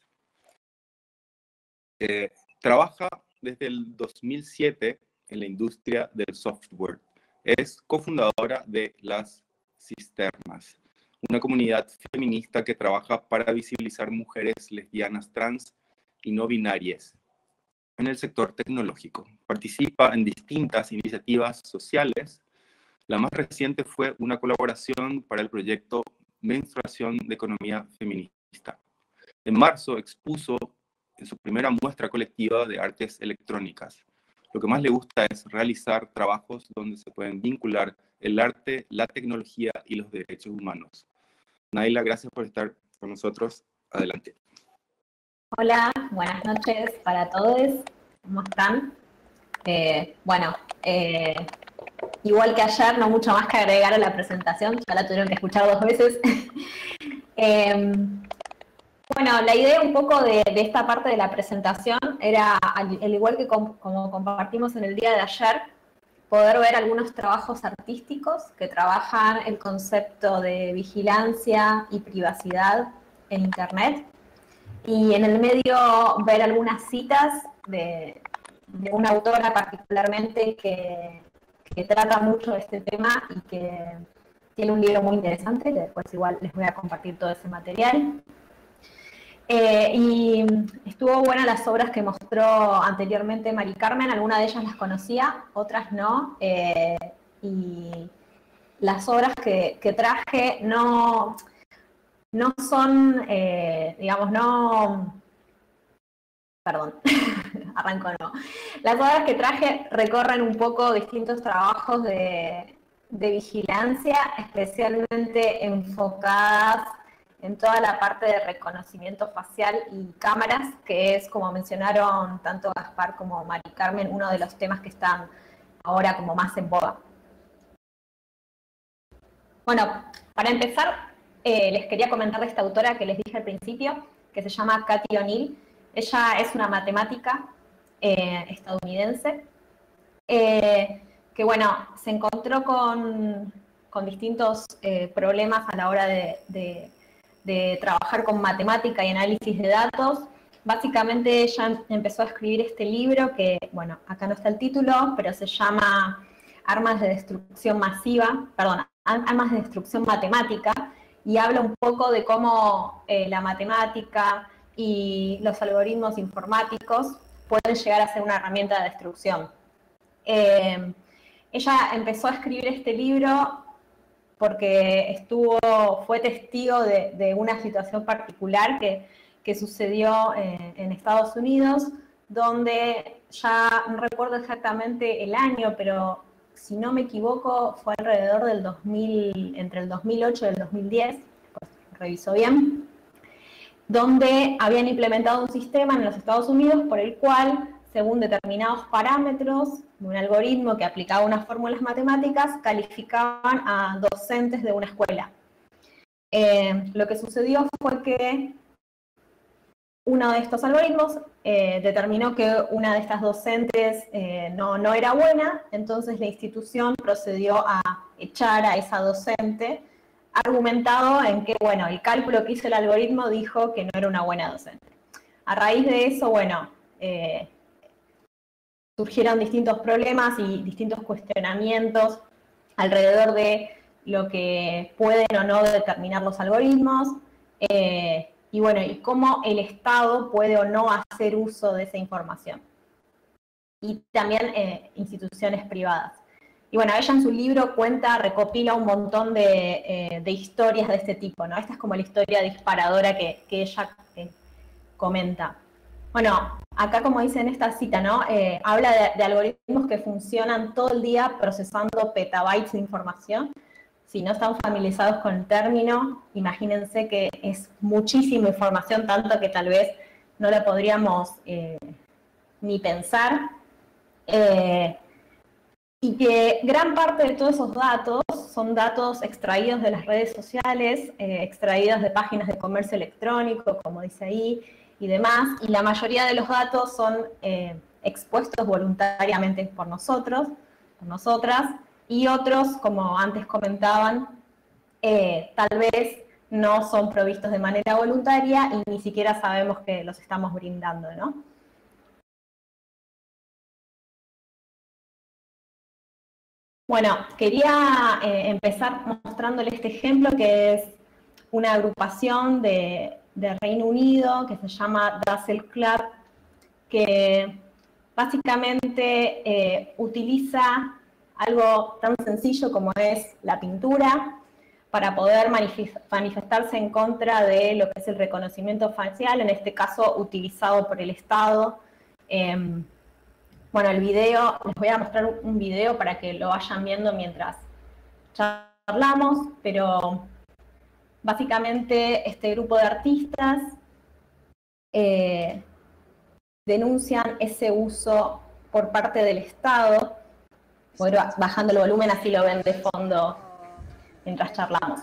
Eh, trabaja desde el dos mil siete en la industria del software. Es cofundadora de Las Cisternas, una comunidad feminista que trabaja para visibilizar mujeres lesbianas, trans y no binarias en el sector tecnológico. Participa en distintas iniciativas sociales. La más reciente fue una colaboración para el proyecto Menstruación de Economía Feminista. En marzo expuso en su primera muestra colectiva de artes electrónicas. Lo que más le gusta es realizar trabajos donde se pueden vincular el arte, la tecnología y los derechos humanos. Naila, gracias por estar con nosotros. Adelante. Hola, buenas noches para todos. ¿Cómo están? Eh, bueno, eh, igual que ayer, no mucho más que agregar a la presentación, ya la tuvieron que escuchar dos veces. eh, bueno, la idea un poco de, de esta parte de la presentación era, al, al igual que com, como compartimos en el día de ayer, poder ver algunos trabajos artísticos que trabajan el concepto de vigilancia y privacidad en Internet. Y en el medio ver algunas citas de, de una autora particularmente que, que trata mucho de este tema y que tiene un libro muy interesante, que después igual les voy a compartir todo ese material. Eh, y estuvo buena las obras que mostró anteriormente Mari Carmen, algunas de ellas las conocía, otras no. Eh, y las obras que, que traje no... no son, eh, digamos, no, perdón, arranco no. Las obras que traje recorren un poco distintos trabajos de, de vigilancia, especialmente enfocadas en toda la parte de reconocimiento facial y cámaras, que es, como mencionaron tanto Gaspar como Mari Carmen, uno de los temas que están ahora como más en boga. Bueno, para empezar, Eh, les quería comentar de esta autora que les dije al principio, que se llama Cathy O'Neil. Ella es una matemática eh, estadounidense eh, que, bueno, se encontró con, con distintos eh, problemas a la hora de, de, de trabajar con matemática y análisis de datos. Básicamente ella empezó a escribir este libro que, bueno, acá no está el título, pero se llama Armas de Destrucción Masiva, perdón, Armas de Destrucción Matemática, y habla un poco de cómo eh, la matemática y los algoritmos informáticos pueden llegar a ser una herramienta de destrucción. Eh, ella empezó a escribir este libro porque estuvo, fue testigo de, de una situación particular que, que sucedió en, en Estados Unidos, donde ya no recuerdo exactamente el año, pero si no me equivoco, fue alrededor del dos mil, entre el dos mil ocho y el dos mil diez, pues reviso bien, donde habían implementado un sistema en los Estados Unidos por el cual, según determinados parámetros de un algoritmo que aplicaba unas fórmulas matemáticas, calificaban a docentes de una escuela. Eh, lo que sucedió fue que uno de estos algoritmos eh, determinó que una de estas docentes eh, no, no era buena, entonces la institución procedió a echar a esa docente, argumentado en que, bueno, el cálculo que hizo el algoritmo dijo que no era una buena docente. A raíz de eso, bueno, eh, surgieron distintos problemas y distintos cuestionamientos alrededor de lo que pueden o no determinar los algoritmos, eh, y bueno, y cómo el Estado puede o no hacer uso de esa información. Y también eh, instituciones privadas. Y bueno, ella en su libro cuenta, recopila un montón de, eh, de historias de este tipo, ¿no? Esta es como la historia disparadora que, que ella eh, comenta. Bueno, acá como dice en esta cita, ¿no? Eh, habla de, de algoritmos que funcionan todo el día procesando petabytes de información. Si no están familiarizados con el término, imagínense que es muchísima información, tanto que tal vez no la podríamos eh, ni pensar. Eh, y que gran parte de todos esos datos son datos extraídos de las redes sociales, eh, extraídos de páginas de comercio electrónico, como dice ahí, y demás, y la mayoría de los datos son eh, expuestos voluntariamente por nosotros, por nosotras, y otros, como antes comentaban, eh, tal vez no son provistos de manera voluntaria y ni siquiera sabemos que los estamos brindando, ¿no? Bueno, quería eh, empezar mostrándole este ejemplo, que es una agrupación de, de Reino Unido que se llama Dazzle Club, que básicamente eh, utiliza algo tan sencillo como es la pintura para poder manifestarse en contra de lo que es el reconocimiento facial, en este caso utilizado por el Estado. Eh, bueno, el video, les voy a mostrar un video para que lo vayan viendo mientras charlamos, pero básicamente este grupo de artistas eh, denuncian ese uso por parte del Estado. Voy bajando el volumen, así lo ven de fondo mientras charlamos.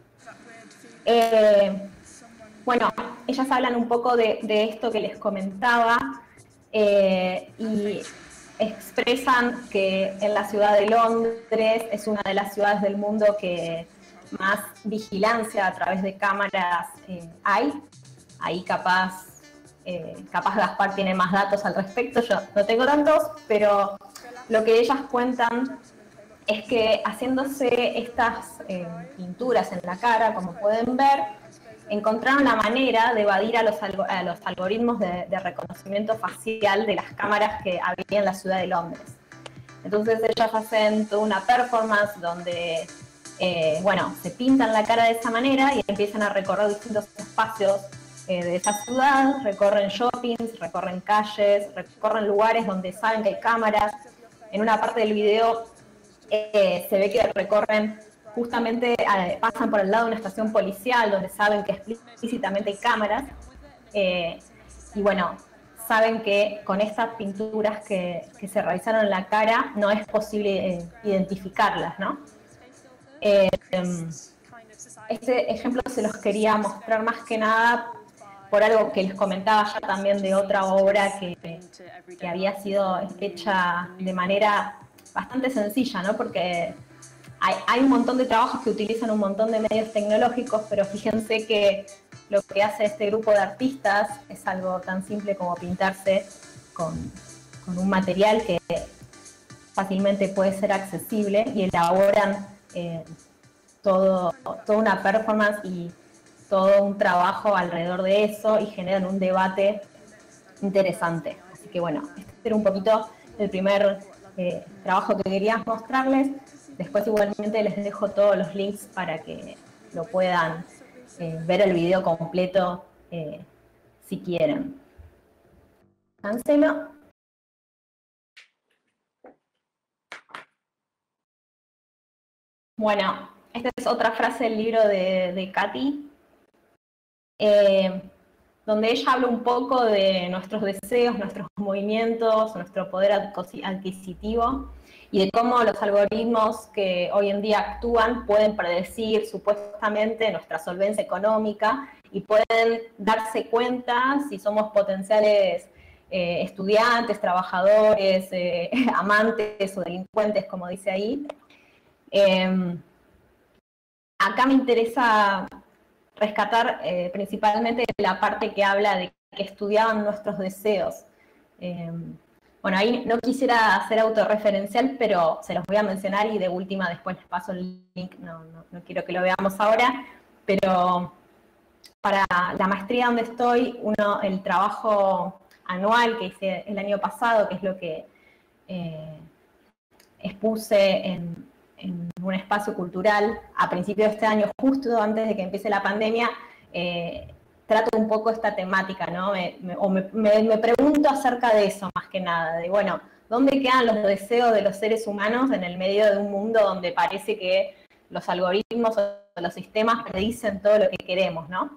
Eh, bueno, ellas hablan un poco de, de esto que les comentaba eh, y expresan que en la ciudad de Londres es una de las ciudades del mundo que más vigilancia a través de cámaras eh, hay. Ahí capaz, eh, capaz Gaspar tiene más datos al respecto, yo no tengo tantos, pero lo que ellas cuentan es que haciéndose estas eh, pinturas en la cara, como pueden ver, encontraron la manera de evadir a los, a los algoritmos de, de reconocimiento facial de las cámaras que había en la ciudad de Londres. Entonces ellas hacen toda una performance donde, eh, bueno, se pintan la cara de esa manera y empiezan a recorrer distintos espacios eh, de esa ciudad, recorren shoppings, recorren calles, recorren lugares donde saben que hay cámaras. En una parte del video eh, se ve que recorren justamente, eh, pasan por el lado de una estación policial donde saben que explícitamente hay cámaras eh, y bueno, saben que con estas pinturas que, que se realizaron en la cara no es posible eh, identificarlas, ¿no? Eh, este ejemplo se los quería mostrar más que nada por algo que les comentaba ya también de otra obra que, que había sido hecha de manera bastante sencilla, ¿no? Porque hay, hay un montón de trabajos que utilizan un montón de medios tecnológicos, pero fíjense que lo que hace este grupo de artistas es algo tan simple como pintarse con, con un material que fácilmente puede ser accesible y elaboran eh, todo, toda una performance y todo un trabajo alrededor de eso y generan un debate interesante. Así que bueno, este era un poquito el primer eh, trabajo que quería mostrarles. Después igualmente les dejo todos los links para que lo puedan eh, ver el video completo eh, si quieren. Cancelo. Bueno, esta es otra frase del libro de, de Katy, eh, donde ella habla un poco de nuestros deseos, nuestros movimientos, nuestro poder adquisitivo y de cómo los algoritmos que hoy en día actúan pueden predecir supuestamente nuestra solvencia económica y pueden darse cuenta si somos potenciales eh, estudiantes, trabajadores, eh, amantes o delincuentes, como dice ahí. Eh, acá me interesa rescatar eh, principalmente la parte que habla de que estudiaban nuestros deseos. Eh, bueno, ahí no quisiera ser autorreferencial, pero se los voy a mencionar y de última después les paso el link, no, no, no quiero que lo veamos ahora, pero para la maestría donde estoy, uno, el trabajo anual que hice el año pasado, que es lo que eh, expuse en, en un espacio cultural a principios de este año, justo antes de que empiece la pandemia, eh, trato un poco esta temática, ¿no? Me, me, o me, me, me pregunto acerca de eso más que nada, de bueno, ¿dónde quedan los deseos de los seres humanos en el medio de un mundo donde parece que los algoritmos o los sistemas predicen todo lo que queremos, ¿no?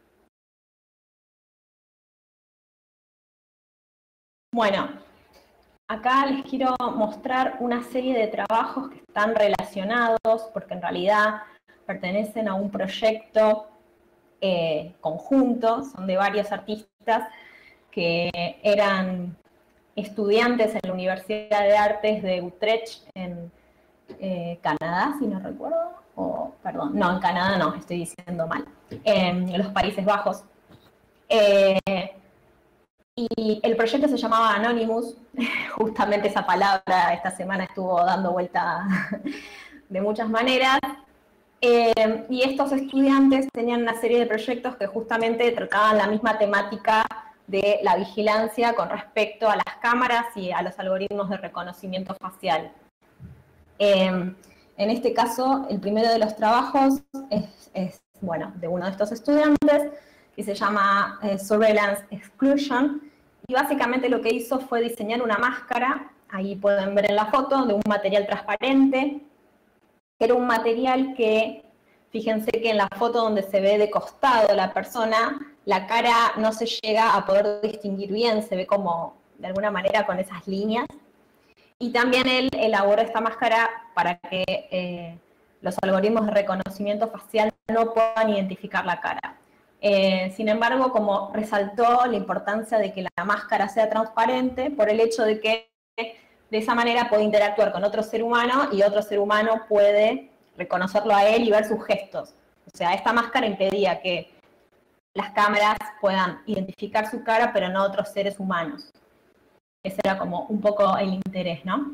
Bueno, acá les quiero mostrar una serie de trabajos que están relacionados, porque en realidad pertenecen a un proyecto eh, conjunto, son de varios artistas que eran estudiantes en la Universidad de Artes de Utrecht en eh, Canadá, si no recuerdo, o perdón, no, en Canadá no, estoy diciendo mal, en los Países Bajos. Eh, y el proyecto se llamaba Anonymous, justamente esa palabra esta semana estuvo dando vuelta de muchas maneras. Eh, y estos estudiantes tenían una serie de proyectos que justamente trataban la misma temática de la vigilancia con respecto a las cámaras y a los algoritmos de reconocimiento facial. Eh, en este caso, el primero de los trabajos es, es bueno, de uno de estos estudiantes, que se llama eh, Surveillance Exclusion, y básicamente lo que hizo fue diseñar una máscara, ahí pueden ver en la foto, de un material transparente, que era un material que, fíjense que en la foto donde se ve de costado la persona, la cara no se llega a poder distinguir bien, se ve como, de alguna manera, con esas líneas. Y también él elaboró esta máscara para que eh, los algoritmos de reconocimiento facial no puedan identificar la cara. Eh, sin embargo, como resaltó la importancia de que la máscara sea transparente por el hecho de que de esa manera puede interactuar con otro ser humano y otro ser humano puede reconocerlo a él y ver sus gestos. O sea, esta máscara impedía que las cámaras puedan identificar su cara, pero no otros seres humanos. Ese era como un poco el interés, ¿no?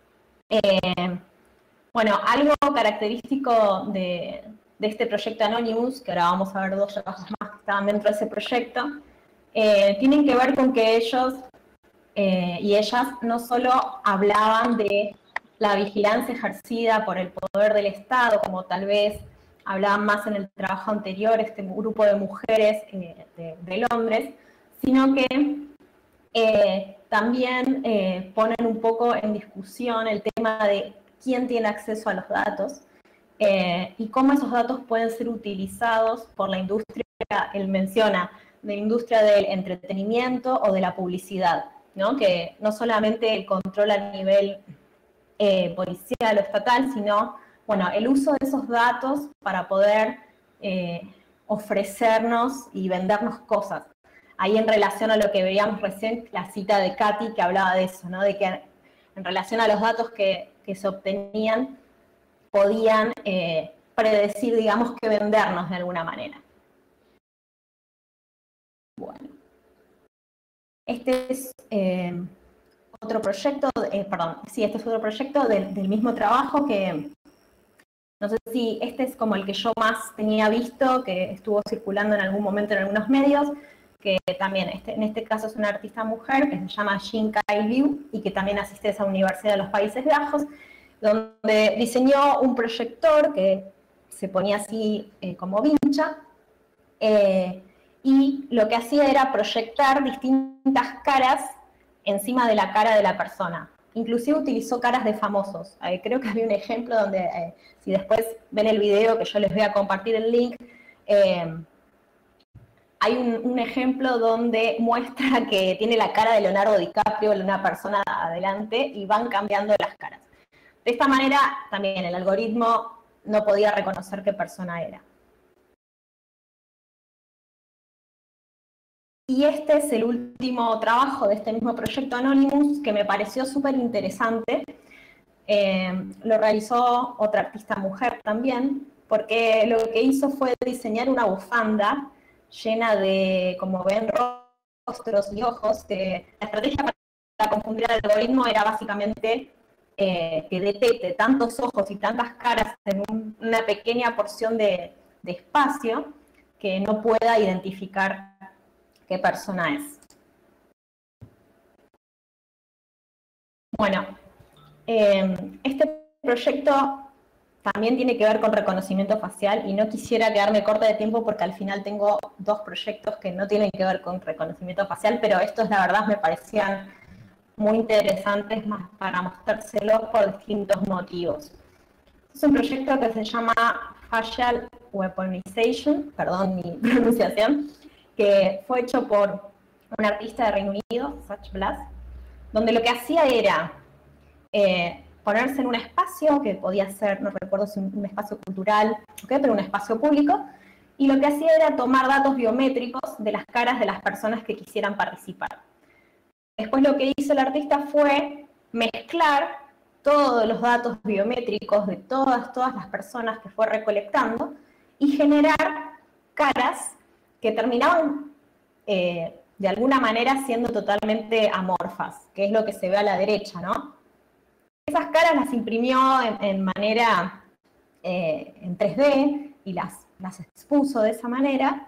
Eh, bueno, algo característico de, de este proyecto Anonymous, que ahora vamos a ver dos trabajos más que estaban dentro de ese proyecto, eh, tienen que ver con que ellos eh, y ellas no solo hablaban de la vigilancia ejercida por el poder del Estado, como tal vez hablaban más en el trabajo anterior, este grupo de mujeres eh, de, de Londres, sino que eh, también eh, ponen un poco en discusión el tema de quién tiene acceso a los datos eh, y cómo esos datos pueden ser utilizados por la industria, él menciona, de la industria del entretenimiento o de la publicidad, ¿no? Que no solamente el control a nivel eh, policial o estatal, sino bueno, el uso de esos datos para poder eh, ofrecernos y vendernos cosas. Ahí en relación a lo que veíamos recién, la cita de Katy que hablaba de eso, ¿no? De que en relación a los datos que, que se obtenían, podían eh, predecir, digamos, que vendernos de alguna manera. Bueno. Este es eh, otro proyecto, eh, perdón, sí, este es otro proyecto del, del mismo trabajo que, no sé si este es como el que yo más tenía visto, que estuvo circulando en algún momento en algunos medios, que también este, en este caso es una artista mujer que se llama Jean Kyle Liu y que también asiste a esa Universidad de los Países Bajos, donde diseñó un proyector que se ponía así eh, como vincha, eh, y lo que hacía era proyectar distintas caras encima de la cara de la persona. Inclusive utilizó caras de famosos. Eh, creo que había un ejemplo donde, eh, si después ven el video, que yo les voy a compartir el link, eh, hay un, un ejemplo donde muestra que tiene la cara de Leonardo DiCaprio, una persona adelante, y van cambiando las caras. De esta manera, también el algoritmo no podía reconocer qué persona era. Y este es el último trabajo de este mismo proyecto Anonymous, que me pareció súper interesante. Eh, lo realizó otra artista mujer también, porque lo que hizo fue diseñar una bufanda llena de, como ven, rostros y ojos. Que la estrategia para confundir al algoritmo era básicamente eh, que detecte tantos ojos y tantas caras en un, una pequeña porción de, de espacio que no pueda identificar qué persona es. Bueno, Eh, este proyecto también tiene que ver con reconocimiento facial y no quisiera quedarme corta de tiempo porque al final tengo dos proyectos que no tienen que ver con reconocimiento facial, pero estos la verdad me parecían muy interesantes más para mostrárselos por distintos motivos. Es un proyecto que se llama Facial Weaponization, perdón mi pronunciación, que fue hecho por un artista de Reino Unido, Sacha Blas, donde lo que hacía era eh, ponerse en un espacio, que podía ser, no recuerdo si un espacio cultural, ¿okay? Pero un espacio público, y lo que hacía era tomar datos biométricos de las caras de las personas que quisieran participar. Después lo que hizo el artista fue mezclar todos los datos biométricos de todas, todas las personas que fue recolectando y generar caras que terminaban eh, de alguna manera siendo totalmente amorfas, que es lo que se ve a la derecha, ¿no? Esas caras las imprimió en, en manera eh, en tres D y las, las expuso de esa manera.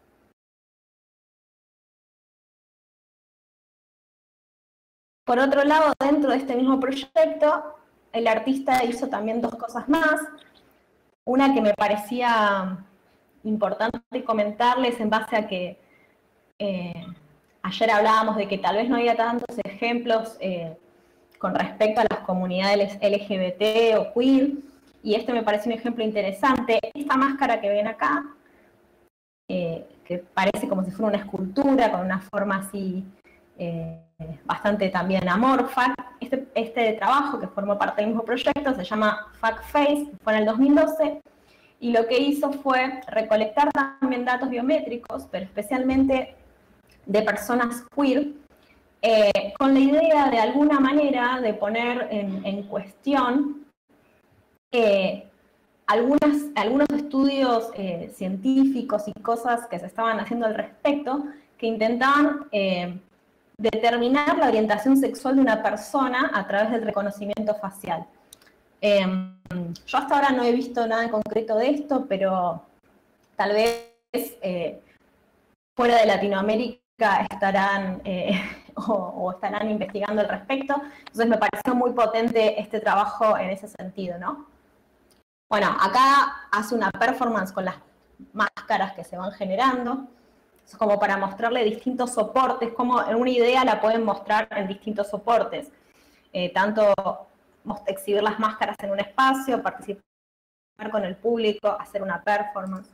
Por otro lado, dentro de este mismo proyecto, el artista hizo también dos cosas más. Una que me parecía importante comentarles en base a que eh, ayer hablábamos de que tal vez no había tantos ejemplos eh, con respecto a las comunidades L G B T o queer, y este me parece un ejemplo interesante. Esta máscara que ven acá, eh, que parece como si fuera una escultura con una forma así eh, bastante también amorfa. Este, este trabajo, que formó parte del mismo proyecto, se llama Fuck Face, fue en el dos mil doce, y lo que hizo fue recolectar también datos biométricos, pero especialmente de personas queer, Eh, con la idea de alguna manera de poner en, en cuestión eh, algunas, algunos estudios eh, científicos y cosas que se estaban haciendo al respecto que intentaban eh, determinar la orientación sexual de una persona a través del reconocimiento facial. Eh, yo hasta ahora no he visto nada en concreto de esto, pero tal vez eh, fuera de Latinoamérica estarán... Eh, O, o estarán investigando al respecto. Entonces me pareció muy potente este trabajo en ese sentido, ¿no? Bueno, acá hace una performance con las máscaras que se van generando, es como para mostrarle distintos soportes, como en una idea la pueden mostrar en distintos soportes, eh, tanto exhibir las máscaras en un espacio, participar con el público, hacer una performance.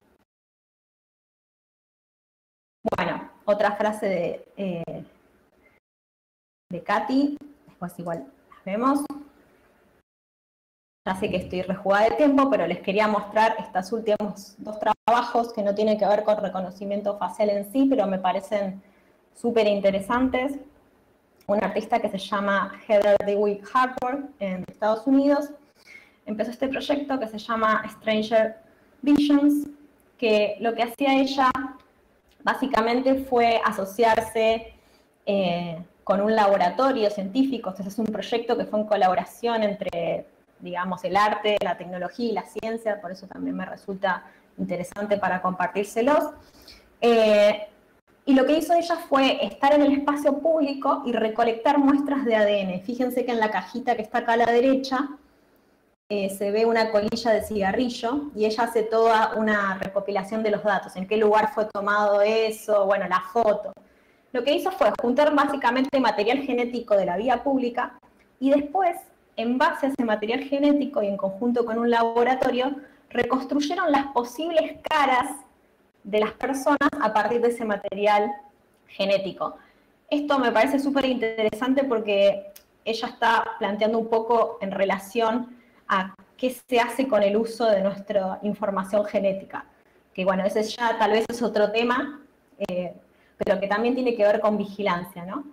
Bueno, otra frase de... Eh, de Katy, después igual las vemos. Ya sé que estoy rejugada de tiempo, pero les quería mostrar estos últimos dos trabajos que no tienen que ver con reconocimiento facial en sí, pero me parecen súper interesantes. Un artista que se llama Heather DeWitt Harford en Estados Unidos empezó este proyecto que se llama Stranger Visions, que lo que hacía ella básicamente fue asociarse eh, con un laboratorio científico. Entonces es un proyecto que fue en colaboración entre, digamos, el arte, la tecnología y la ciencia, por eso también me resulta interesante para compartírselos. Eh, y lo que hizo ella fue estar en el espacio público y recolectar muestras de A D N. Fíjense que en la cajita que está acá a la derecha eh, se ve una colilla de cigarrillo y ella hace toda una recopilación de los datos, en qué lugar fue tomado eso, bueno, la foto. Lo que hizo fue juntar básicamente material genético de la vía pública y después, en base a ese material genético y en conjunto con un laboratorio, reconstruyeron las posibles caras de las personas a partir de ese material genético. Esto me parece súper interesante porque ella está planteando un poco en relación a qué se hace con el uso de nuestra información genética. Que bueno, ese ya tal vez es otro tema, eh, pero que también tiene que ver con vigilancia, ¿no?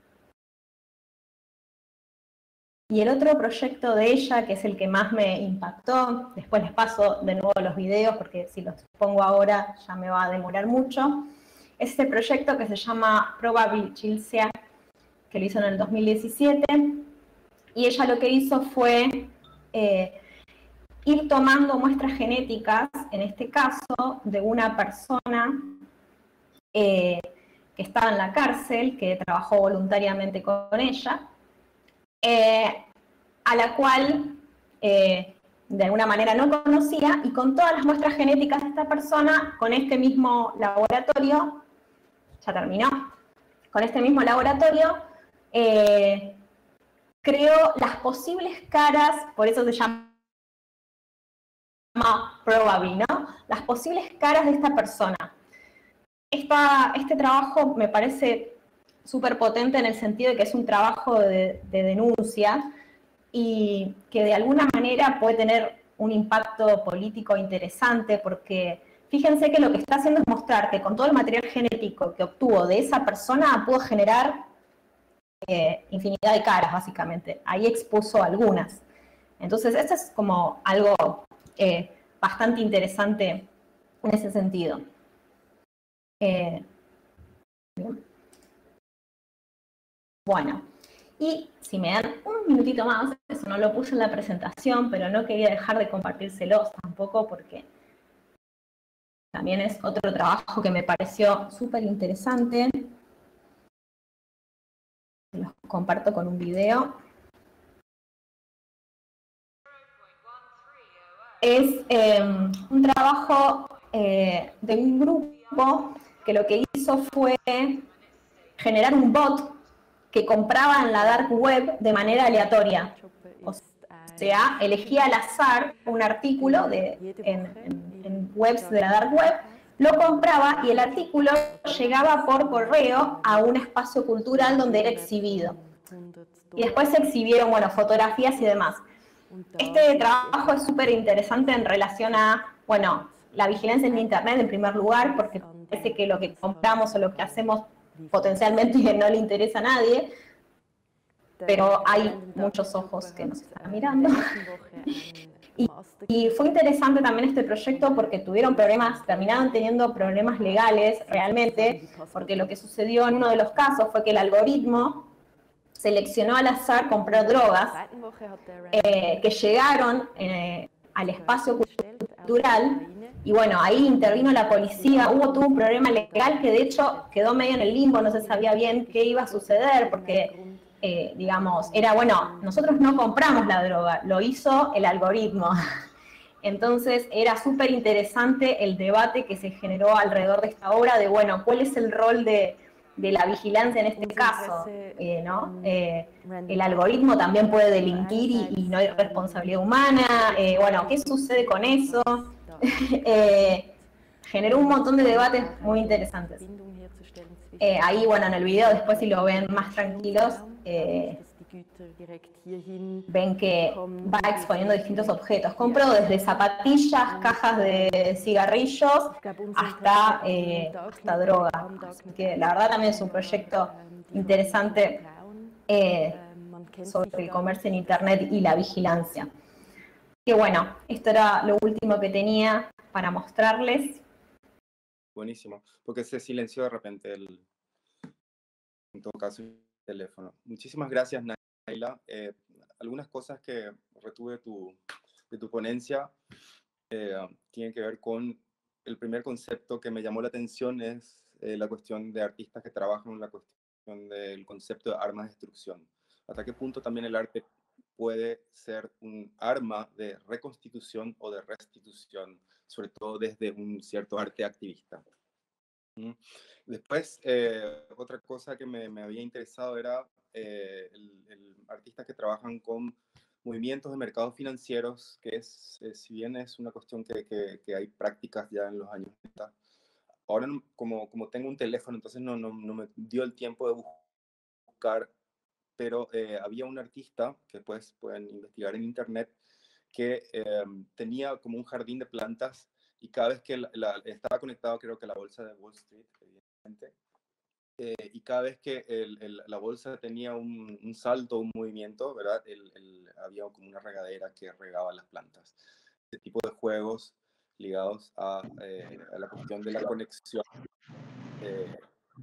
Y el otro proyecto de ella, que es el que más me impactó, después les paso de nuevo los videos, porque si los pongo ahora ya me va a demorar mucho, es este proyecto que se llama Probably Chilsia, que lo hizo en el dos mil diecisiete, y ella lo que hizo fue eh, ir tomando muestras genéticas, en este caso, de una persona eh, que estaba en la cárcel, que trabajó voluntariamente con ella, eh, a la cual eh, de alguna manera no conocía, y con todas las muestras genéticas de esta persona, con este mismo laboratorio, ya terminó, con este mismo laboratorio, eh, creó las posibles caras, por eso se llama probably, ¿no? Las posibles caras de esta persona. Esta, este trabajo me parece súper potente en el sentido de que es un trabajo de, de denuncia y que de alguna manera puede tener un impacto político interesante, porque fíjense que lo que está haciendo es mostrar que con todo el material genético que obtuvo de esa persona pudo generar eh, infinidad de caras, básicamente. Ahí expuso algunas. Entonces, esto es como algo eh, bastante interesante en ese sentido. Eh, bien. Bueno, y si me dan un minutito más, eso no lo puse en la presentación, pero no quería dejar de compartírselos tampoco, porque también es otro trabajo que me pareció súper interesante. Los comparto con un video. Es eh, un trabajo eh, de un grupo que lo que hizo fue generar un bot que compraba en la dark web de manera aleatoria. O sea, elegía al azar un artículo de, en, en, en webs de la dark web, lo compraba y el artículo llegaba por correo a un espacio cultural donde era exhibido. Y después se exhibieron, bueno, fotografías y demás. Este trabajo es súper interesante en relación a, bueno, la vigilancia en Internet en primer lugar, porque parece que lo que compramos o lo que hacemos potencialmente no le interesa a nadie, pero hay muchos ojos que nos están mirando. y, y fue interesante también este proyecto porque tuvieron problemas, terminaron teniendo problemas legales realmente, porque lo que sucedió en uno de los casos fue que el algoritmo seleccionó al azar comprar drogas eh, que llegaron eh, al espacio cultural, y bueno, ahí intervino la policía, hubo tuvo un problema legal que de hecho quedó medio en el limbo, no se sabía bien qué iba a suceder, porque, eh, digamos, era, bueno, nosotros no compramos la droga, lo hizo el algoritmo. Entonces era súper interesante el debate que se generó alrededor de esta obra de, bueno, ¿cuál es el rol de... de la vigilancia en este caso, eh, ¿no? Eh, el algoritmo también puede delinquir y, y no hay responsabilidad humana, eh, bueno, ¿qué sucede con eso? eh, generó un montón de debates muy interesantes. Eh, ahí, bueno, en el video, después si lo ven más tranquilos, eh, ven que va exponiendo distintos objetos. Compró desde zapatillas, cajas de cigarrillos, hasta, eh, hasta droga. Así que la verdad también es un proyecto interesante eh, sobre el comercio en Internet y la vigilancia. Que bueno, esto era lo último que tenía para mostrarles. Buenísimo, porque se silenció de repente el, en todo caso, el teléfono. Muchísimas gracias, Naila. Eh, algunas cosas que retuve de tu, de tu ponencia eh, tienen que ver con el primer concepto que me llamó la atención, es eh, la cuestión de artistas que trabajan en la cuestión del concepto de armas de destrucción. ¿Hasta qué punto también el arte puede ser un arma de reconstitución o de restitución, sobre todo desde un cierto arte activista? ¿Mm? Después, eh, otra cosa que me, me había interesado era eh, el, el artistas que trabajan con movimientos de mercados financieros, que es, eh, si bien es una cuestión que, que, que hay prácticas ya en los años noventa, ahora como, como tengo un teléfono, entonces no, no, no me dio el tiempo de buscar, pero eh, había un artista, que después pueden investigar en internet, que eh, tenía como un jardín de plantas y cada vez que la, la, estaba conectado, creo que la bolsa de Wall Street, evidentemente, eh, y cada vez que el, el, la bolsa tenía un, un salto, un movimiento, ¿verdad? El, el, había como una regadera que regaba las plantas. Este tipo de juegos ligados a, eh, a la cuestión de la conexión eh,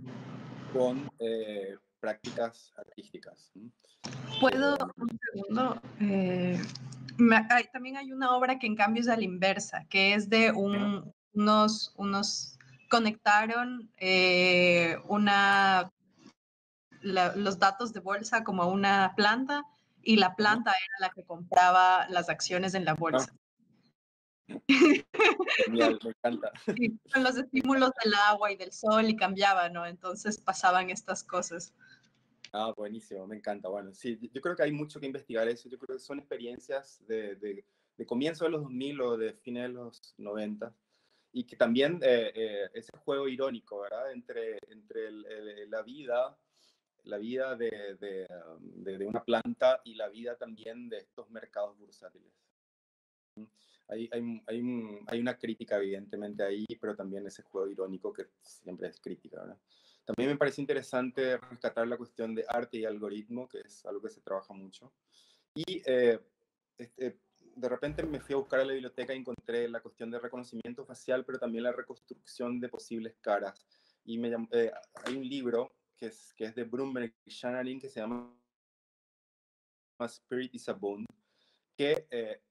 con eh, prácticas artísticas. ¿Puedo un segundo? Eh, me, hay, también hay una obra que en cambio es a la inversa, que es de un, unos, unos conectaron eh, una, la, los datos de bolsa como a una planta y la planta era la que compraba las acciones en la bolsa. Genial, me encanta. Y con los estímulos del agua y del sol y cambiaba, ¿no? Entonces pasaban estas cosas. Ah, buenísimo, me encanta. Bueno, sí, yo creo que hay mucho que investigar eso. Yo creo que son experiencias de, de, de comienzo de los dos mil o de fines de los noventa. Y que también eh, eh, ese juego irónico, ¿verdad? Entre, entre el, el, la vida, la vida de, de, de, de una planta y la vida también de estos mercados bursátiles. Hay, hay, hay, un, hay una crítica evidentemente ahí, pero también ese juego irónico que siempre es crítica, ¿verdad? También me parece interesante rescatar la cuestión de arte y algoritmo, que es algo que se trabaja mucho. Y eh, este, de repente me fui a buscar a la biblioteca y encontré la cuestión de reconocimiento facial, pero también la reconstrucción de posibles caras. Y me llamó, eh, hay un libro que es, que es de Brumberg y Shanarin que se llama Spirit is a Bone, que eh,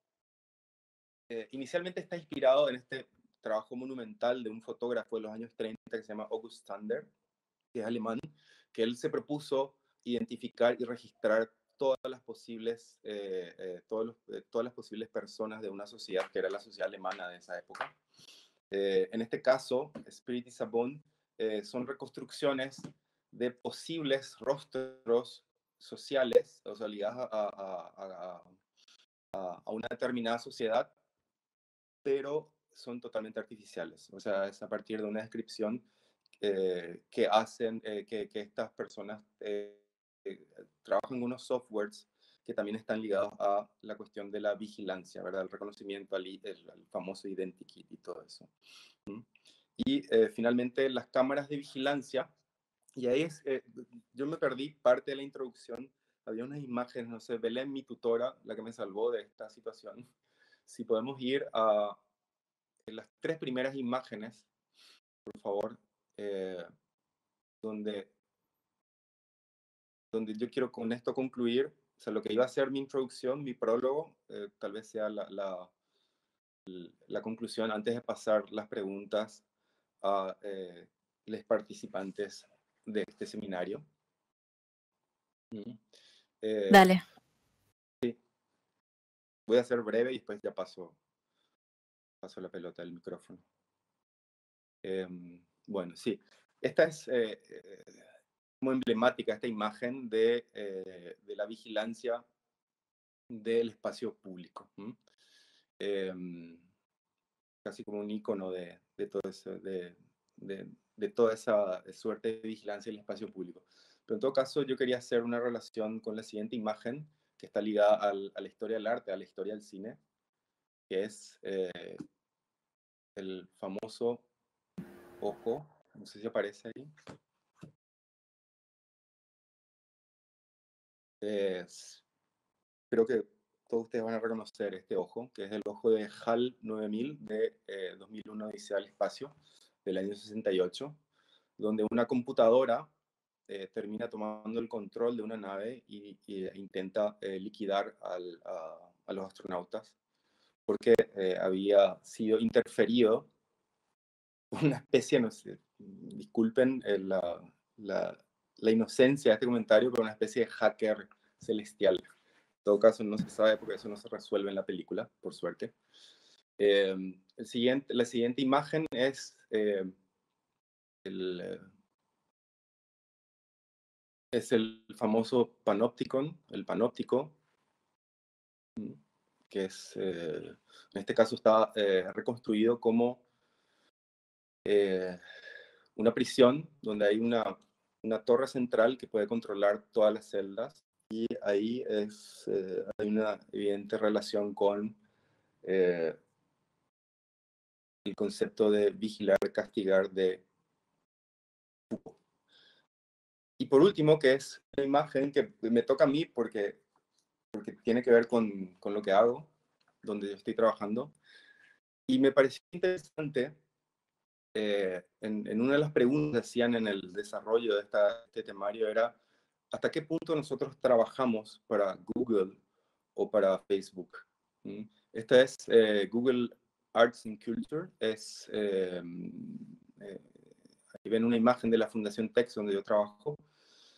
eh, inicialmente está inspirado en este trabajo monumental de un fotógrafo de los años treinta que se llama August Sander, que es alemán, que él se propuso identificar y registrar todas las posibles, eh, eh, todos los, eh, todas las posibles personas de una sociedad que era la sociedad alemana de esa época. Eh, en este caso, Spirit is a Bone, eh, son reconstrucciones de posibles rostros sociales, o sea, ligados a, a, a, a, a una determinada sociedad, pero son totalmente artificiales. O sea, es a partir de una descripción eh, que hacen eh, que, que estas personas eh, eh, trabajan en unos softwares que también están ligados a la cuestión de la vigilancia, ¿verdad? El reconocimiento al, el, al famoso identikit y todo eso. ¿Mm? Y eh, finalmente las cámaras de vigilancia, y ahí es, eh, yo me perdí parte de la introducción, había unas imágenes, no sé, Belén, mi tutora, la que me salvó de esta situación. Si podemos ir a las tres primeras imágenes, por favor, eh, donde, donde yo quiero con esto concluir, o sea, lo que iba a ser mi introducción, mi prólogo, eh, tal vez sea la, la, la conclusión antes de pasar las preguntas a eh, los participantes de este seminario. Eh, Dale. sí. Voy a ser breve y después ya paso, paso la pelota del micrófono. Eh, bueno, sí. Esta es eh, eh, como emblemática esta imagen de, eh, de la vigilancia del espacio público. Eh, casi como un icono de, de, todo eso, de, de, de toda esa suerte de vigilancia del espacio público. Pero en todo caso, yo quería hacer una relación con la siguiente imagen que está ligada al, a la historia del arte, a la historia del cine, que es eh, el famoso ojo. No sé si aparece ahí. Es, creo que todos ustedes van a reconocer este ojo, que es el ojo de HAL nueve mil de eh, dos mil uno Odisea al Espacio, del año sesenta y ocho, donde una computadora eh, termina tomando el control de una nave y, y intenta eh, liquidar al, a, a los astronautas, porque eh, había sido interferido por una especie, no sé, disculpen eh, la, la, la inocencia de este comentario, pero una especie de hacker celestial. En todo caso, no se sabe porque eso no se resuelve en la película, por suerte. Eh, el siguiente, la siguiente imagen es eh, el, es el famoso panopticon, el panóptico, que es, eh, en este caso está eh, reconstruido como eh, una prisión donde hay una, una torre central que puede controlar todas las celdas, y ahí es, eh, hay una evidente relación con eh, el concepto de vigilar, castigar de Foucault. Y por último, que es una imagen que me toca a mí porque, porque tiene que ver con, con lo que hago, donde yo estoy trabajando, y me pareció interesante, eh, en, en una de las preguntas que hacían en el desarrollo de esta, este temario era, ¿hasta qué punto nosotros trabajamos para Google o para Facebook? ¿Mm? Esta es eh, Google Arts and Culture, es, eh, eh, ahí ven una imagen de la Fundación Tex donde yo trabajo,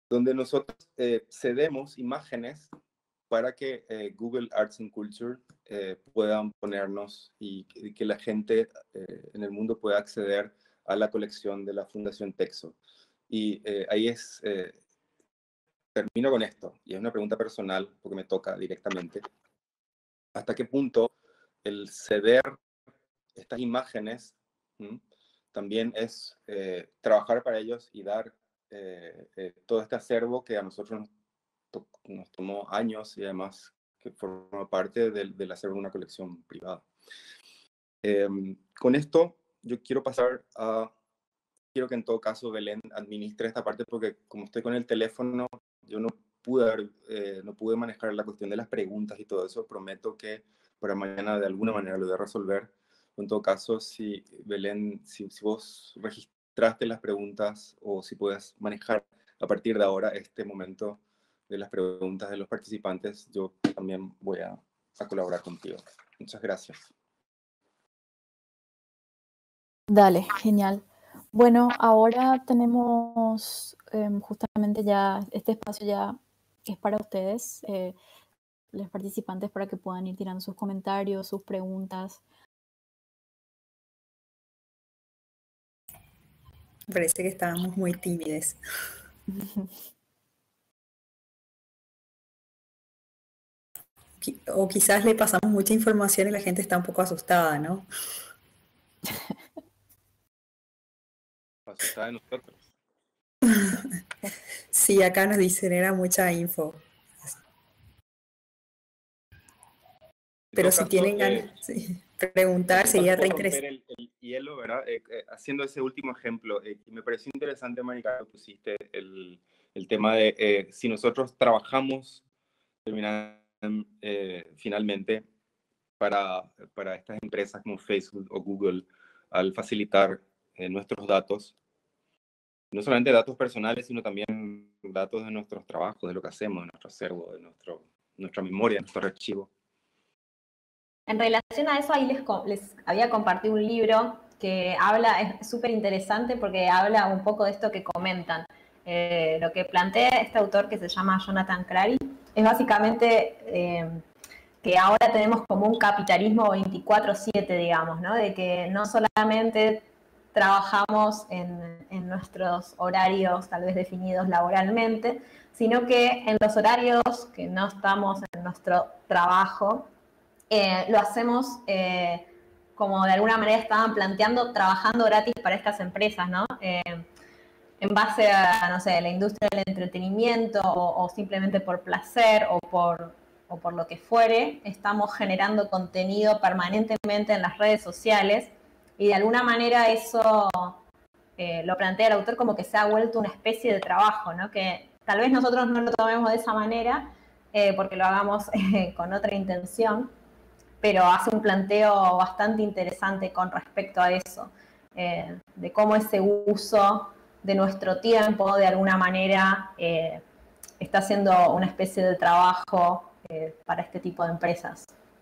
donde nosotros eh, cedemos imágenes para que eh, Google Arts and Culture eh, puedan ponernos y, y que la gente eh, en el mundo pueda acceder a la colección de la Fundación Texo. Y eh, ahí es, eh, termino con esto, y es una pregunta personal porque me toca directamente. ¿Hasta qué punto el ceder estas imágenes ¿m? también es eh, trabajar para ellos y dar eh, eh, todo este acervo que a nosotros nos, to nos tomó años y además que forma parte del, del acervo de una colección privada? Eh, con esto yo quiero pasar a, quiero que en todo caso Belén administre esta parte porque como estoy con el teléfono, yo no pude, eh, no pude manejar la cuestión de las preguntas y todo eso. Prometo que para mañana de alguna manera lo voy a resolver. En todo caso, si Belén, si, si vos registraste las preguntas o si puedes manejar a partir de ahora este momento de las preguntas de los participantes, yo también voy a, a colaborar contigo. Muchas gracias. Dale, genial. Bueno, ahora tenemos eh, justamente ya, este espacio ya es para ustedes, eh, los participantes, para que puedan ir tirando sus comentarios, sus preguntas. Parece que estábamos muy tímides. O quizás le pasamos mucha información y la gente está un poco asustada, ¿no? Asustada de nosotros. Sí, acá nos dicen, era mucha info. Pero si caso, tienen ganas eh, sí, preguntar, sería re interesante. El, el hielo, ¿verdad? Eh, eh, haciendo ese último ejemplo, eh, me pareció interesante, Marica, que pusiste el, el tema de eh, si nosotros trabajamos terminan, eh, finalmente para, para estas empresas como Facebook o Google al facilitar eh, nuestros datos, no solamente datos personales, sino también datos de nuestros trabajos, de lo que hacemos, de nuestro acervo, de nuestro, nuestra memoria, nuestro archivo. En relación a eso, ahí les, les había compartido un libro que habla, es súper interesante porque habla un poco de esto que comentan. Eh, lo que plantea este autor que se llama Jonathan Crary es básicamente eh, que ahora tenemos como un capitalismo veinticuatro siete, digamos, ¿no? De que no solamente trabajamos en, en nuestros horarios tal vez definidos laboralmente, sino que en los horarios que no estamos en nuestro trabajo, eh, lo hacemos eh, como de alguna manera estaban planteando, trabajando gratis para estas empresas, ¿no? Eh, en base a, no sé, la industria del entretenimiento o, o simplemente por placer o por, o por lo que fuere, estamos generando contenido permanentemente en las redes sociales y de alguna manera eso eh, lo plantea el autor como que se ha vuelto una especie de trabajo, ¿no? Que tal vez nosotros no lo tomemos de esa manera eh, porque lo hagamos eh, con otra intención, pero hace un planteo bastante interesante con respecto a eso, eh, de cómo ese uso de nuestro tiempo, de alguna manera, eh, está haciendo una especie de trabajo eh, para este tipo de empresas.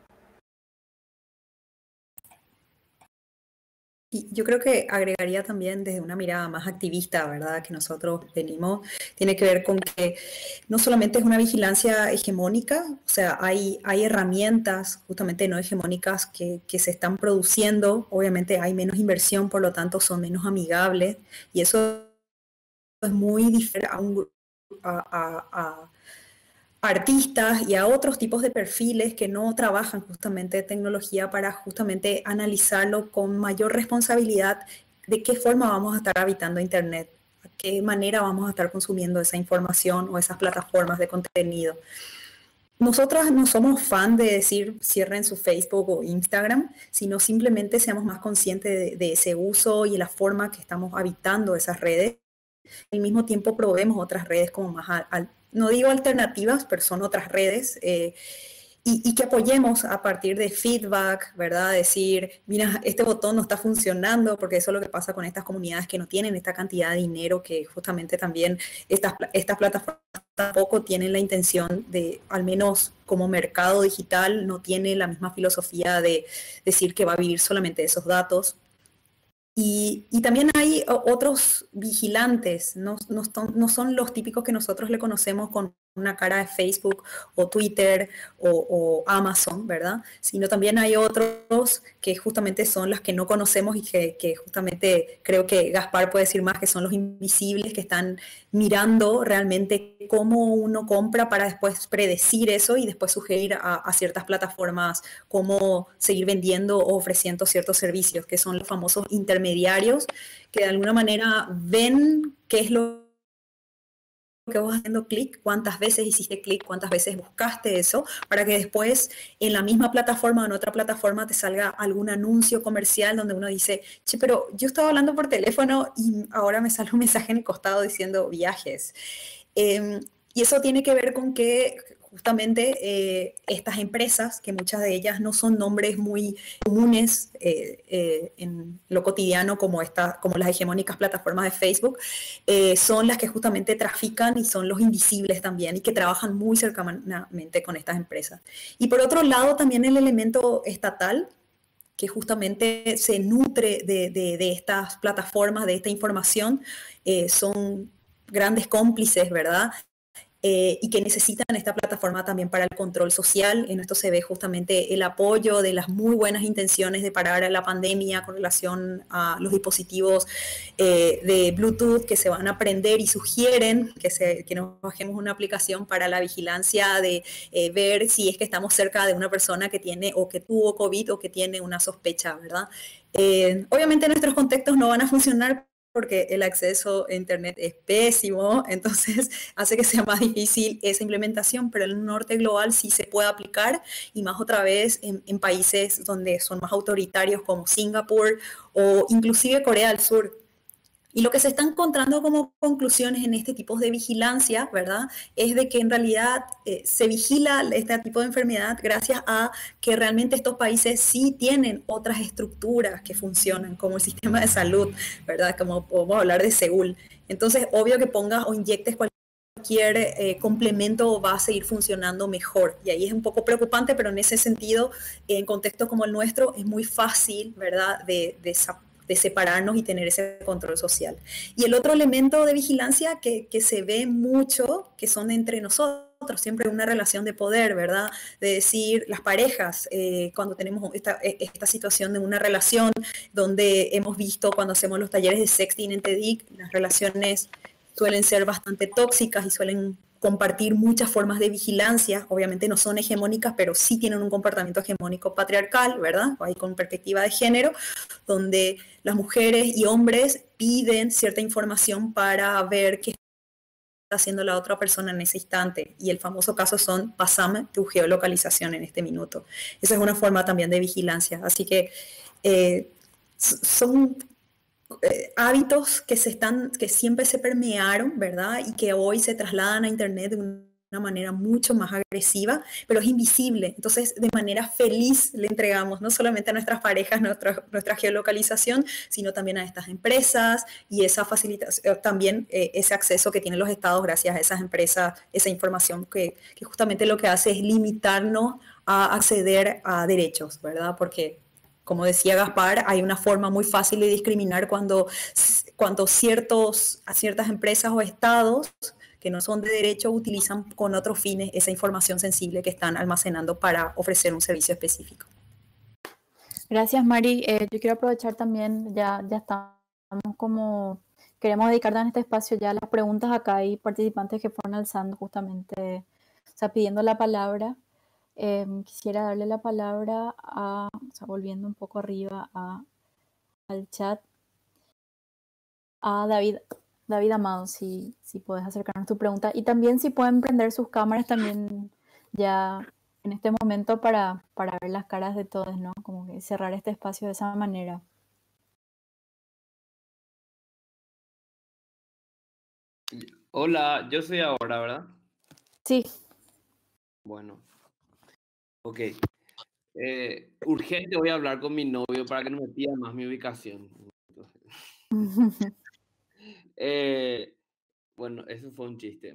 Y yo creo que agregaría también desde una mirada más activista, ¿verdad?, que nosotros venimos, tiene que ver con que no solamente es una vigilancia hegemónica, o sea, hay, hay herramientas justamente no hegemónicas que, que se están produciendo, obviamente hay menos inversión, por lo tanto son menos amigables, y eso es muy diferente a, un, a, a, a artistas y a otros tipos de perfiles que no trabajan justamente tecnología para justamente analizarlo con mayor responsabilidad de qué forma vamos a estar habitando Internet, a qué manera vamos a estar consumiendo esa información o esas plataformas de contenido. Nosotras no somos fan de decir cierren su Facebook o Instagram, sino simplemente seamos más conscientes de, de ese uso y la forma que estamos habitando esas redes. Al mismo tiempo probemos otras redes como más, al, al, no digo alternativas, pero son otras redes, eh, y, y que apoyemos a partir de feedback, ¿verdad? Decir, mira, este botón no está funcionando, porque eso es lo que pasa con estas comunidades que no tienen esta cantidad de dinero, que justamente también estas, estas plataformas tampoco tienen la intención de, al menos como mercado digital, no tiene la misma filosofía de decir que va a vivir solamente de esos datos. Y, y también hay otros vigilantes, no, no, no son los típicos que nosotros le conocemos con una cara de Facebook o Twitter o, o Amazon, ¿verdad? Sino también hay otros que justamente son las que no conocemos y que, que justamente creo que Gaspar puede decir más, que son los invisibles, que están mirando realmente cómo uno compra para después predecir eso y después sugerir a, a ciertas plataformas cómo seguir vendiendo o ofreciendo ciertos servicios, que son los famosos intermediarios, que de alguna manera ven qué es lo que vos haciendo clic, cuántas veces hiciste clic, cuántas veces buscaste eso, para que después en la misma plataforma o en otra plataforma te salga algún anuncio comercial donde uno dice, che, pero yo estaba hablando por teléfono y ahora me sale un mensaje en el costado diciendo viajes. Eh, y eso tiene que ver con que justamente eh, estas empresas, que muchas de ellas no son nombres muy comunes eh, eh, en lo cotidiano como, esta, como las hegemónicas plataformas de Facebook, eh, son las que justamente trafican y son los invisibles también y que trabajan muy cercanamente con estas empresas. Y por otro lado también el elemento estatal, que justamente se nutre de, de, de estas plataformas, de esta información, eh, son grandes cómplices, ¿verdad? Eh, y que necesitan esta plataforma también para el control social. En esto se ve justamente el apoyo de las muy buenas intenciones de parar la pandemia con relación a los dispositivos eh, de Bluetooth que se van a prender y sugieren que, se, que nos bajemos una aplicación para la vigilancia de eh, ver si es que estamos cerca de una persona que tiene o que tuvo COVID o que tiene una sospecha, ¿verdad? Eh, obviamente nuestros contextos no van a funcionar porque el acceso a Internet es pésimo, entonces hace que sea más difícil esa implementación, pero en el norte global sí se puede aplicar, y más otra vez en, en países donde son más autoritarios como Singapur o inclusive Corea del Sur. Y lo que se está encontrando como conclusiones en este tipo de vigilancia, ¿verdad? Es de que en realidad eh, se vigila este tipo de enfermedad gracias a que realmente estos países sí tienen otras estructuras que funcionan, como el sistema de salud, ¿verdad? Como podemos hablar de Seúl. Entonces, obvio que pongas o inyectes cualquier cualquier eh, complemento va a seguir funcionando mejor. Y ahí es un poco preocupante, pero en ese sentido, en contextos como el nuestro, es muy fácil, ¿verdad?, de, de, de separarnos y tener ese control social. Y el otro elemento de vigilancia que, que se ve mucho, que son entre nosotros, siempre una relación de poder, ¿verdad? De decir, las parejas, eh, cuando tenemos esta, esta situación de una relación donde hemos visto cuando hacemos los talleres de sexting en TEDIC, las relaciones suelen ser bastante tóxicas y suelen compartir muchas formas de vigilancia. Obviamente no son hegemónicas, pero sí tienen un comportamiento hegemónico patriarcal, ¿verdad? Ahí con perspectiva de género, donde las mujeres y hombres piden cierta información para ver qué está haciendo la otra persona en ese instante. Y el famoso caso son, pasame tu geolocalización en este minuto. Esa es una forma también de vigilancia. Así que eh, son Eh, hábitos que, se están, que siempre se permearon, ¿verdad? Y que hoy se trasladan a Internet de una manera mucho más agresiva, pero es invisible. Entonces, de manera feliz le entregamos no solamente a nuestras parejas nuestra, nuestra geolocalización, sino también a estas empresas y esa facilitación, también eh, ese acceso que tienen los estados gracias a esas empresas, esa información que, que justamente lo que hace es limitarnos a acceder a derechos, ¿verdad? Porque como decía Gaspar, hay una forma muy fácil de discriminar cuando, cuando ciertos, a ciertas empresas o estados que no son de derecho utilizan con otros fines esa información sensible que están almacenando para ofrecer un servicio específico. Gracias, Mari. Eh, yo quiero aprovechar también, ya, ya estamos como, queremos dedicar en este espacio ya a las preguntas. Acá hay participantes que fueron alzando justamente, o sea, pidiendo la palabra. Eh, quisiera darle la palabra a, o sea, volviendo un poco arriba a, al chat, a David, David Amado, si, si puedes acercarnos tu pregunta. Y también si pueden prender sus cámaras también ya en este momento para, para ver las caras de todos, ¿no? Como que cerrar este espacio de esa manera. Hola, yo soy ahora, ¿verdad? Sí. Bueno. Ok. Eh, urgente voy a hablar con mi novio para que no me pida más mi ubicación. eh, bueno, eso fue un chiste.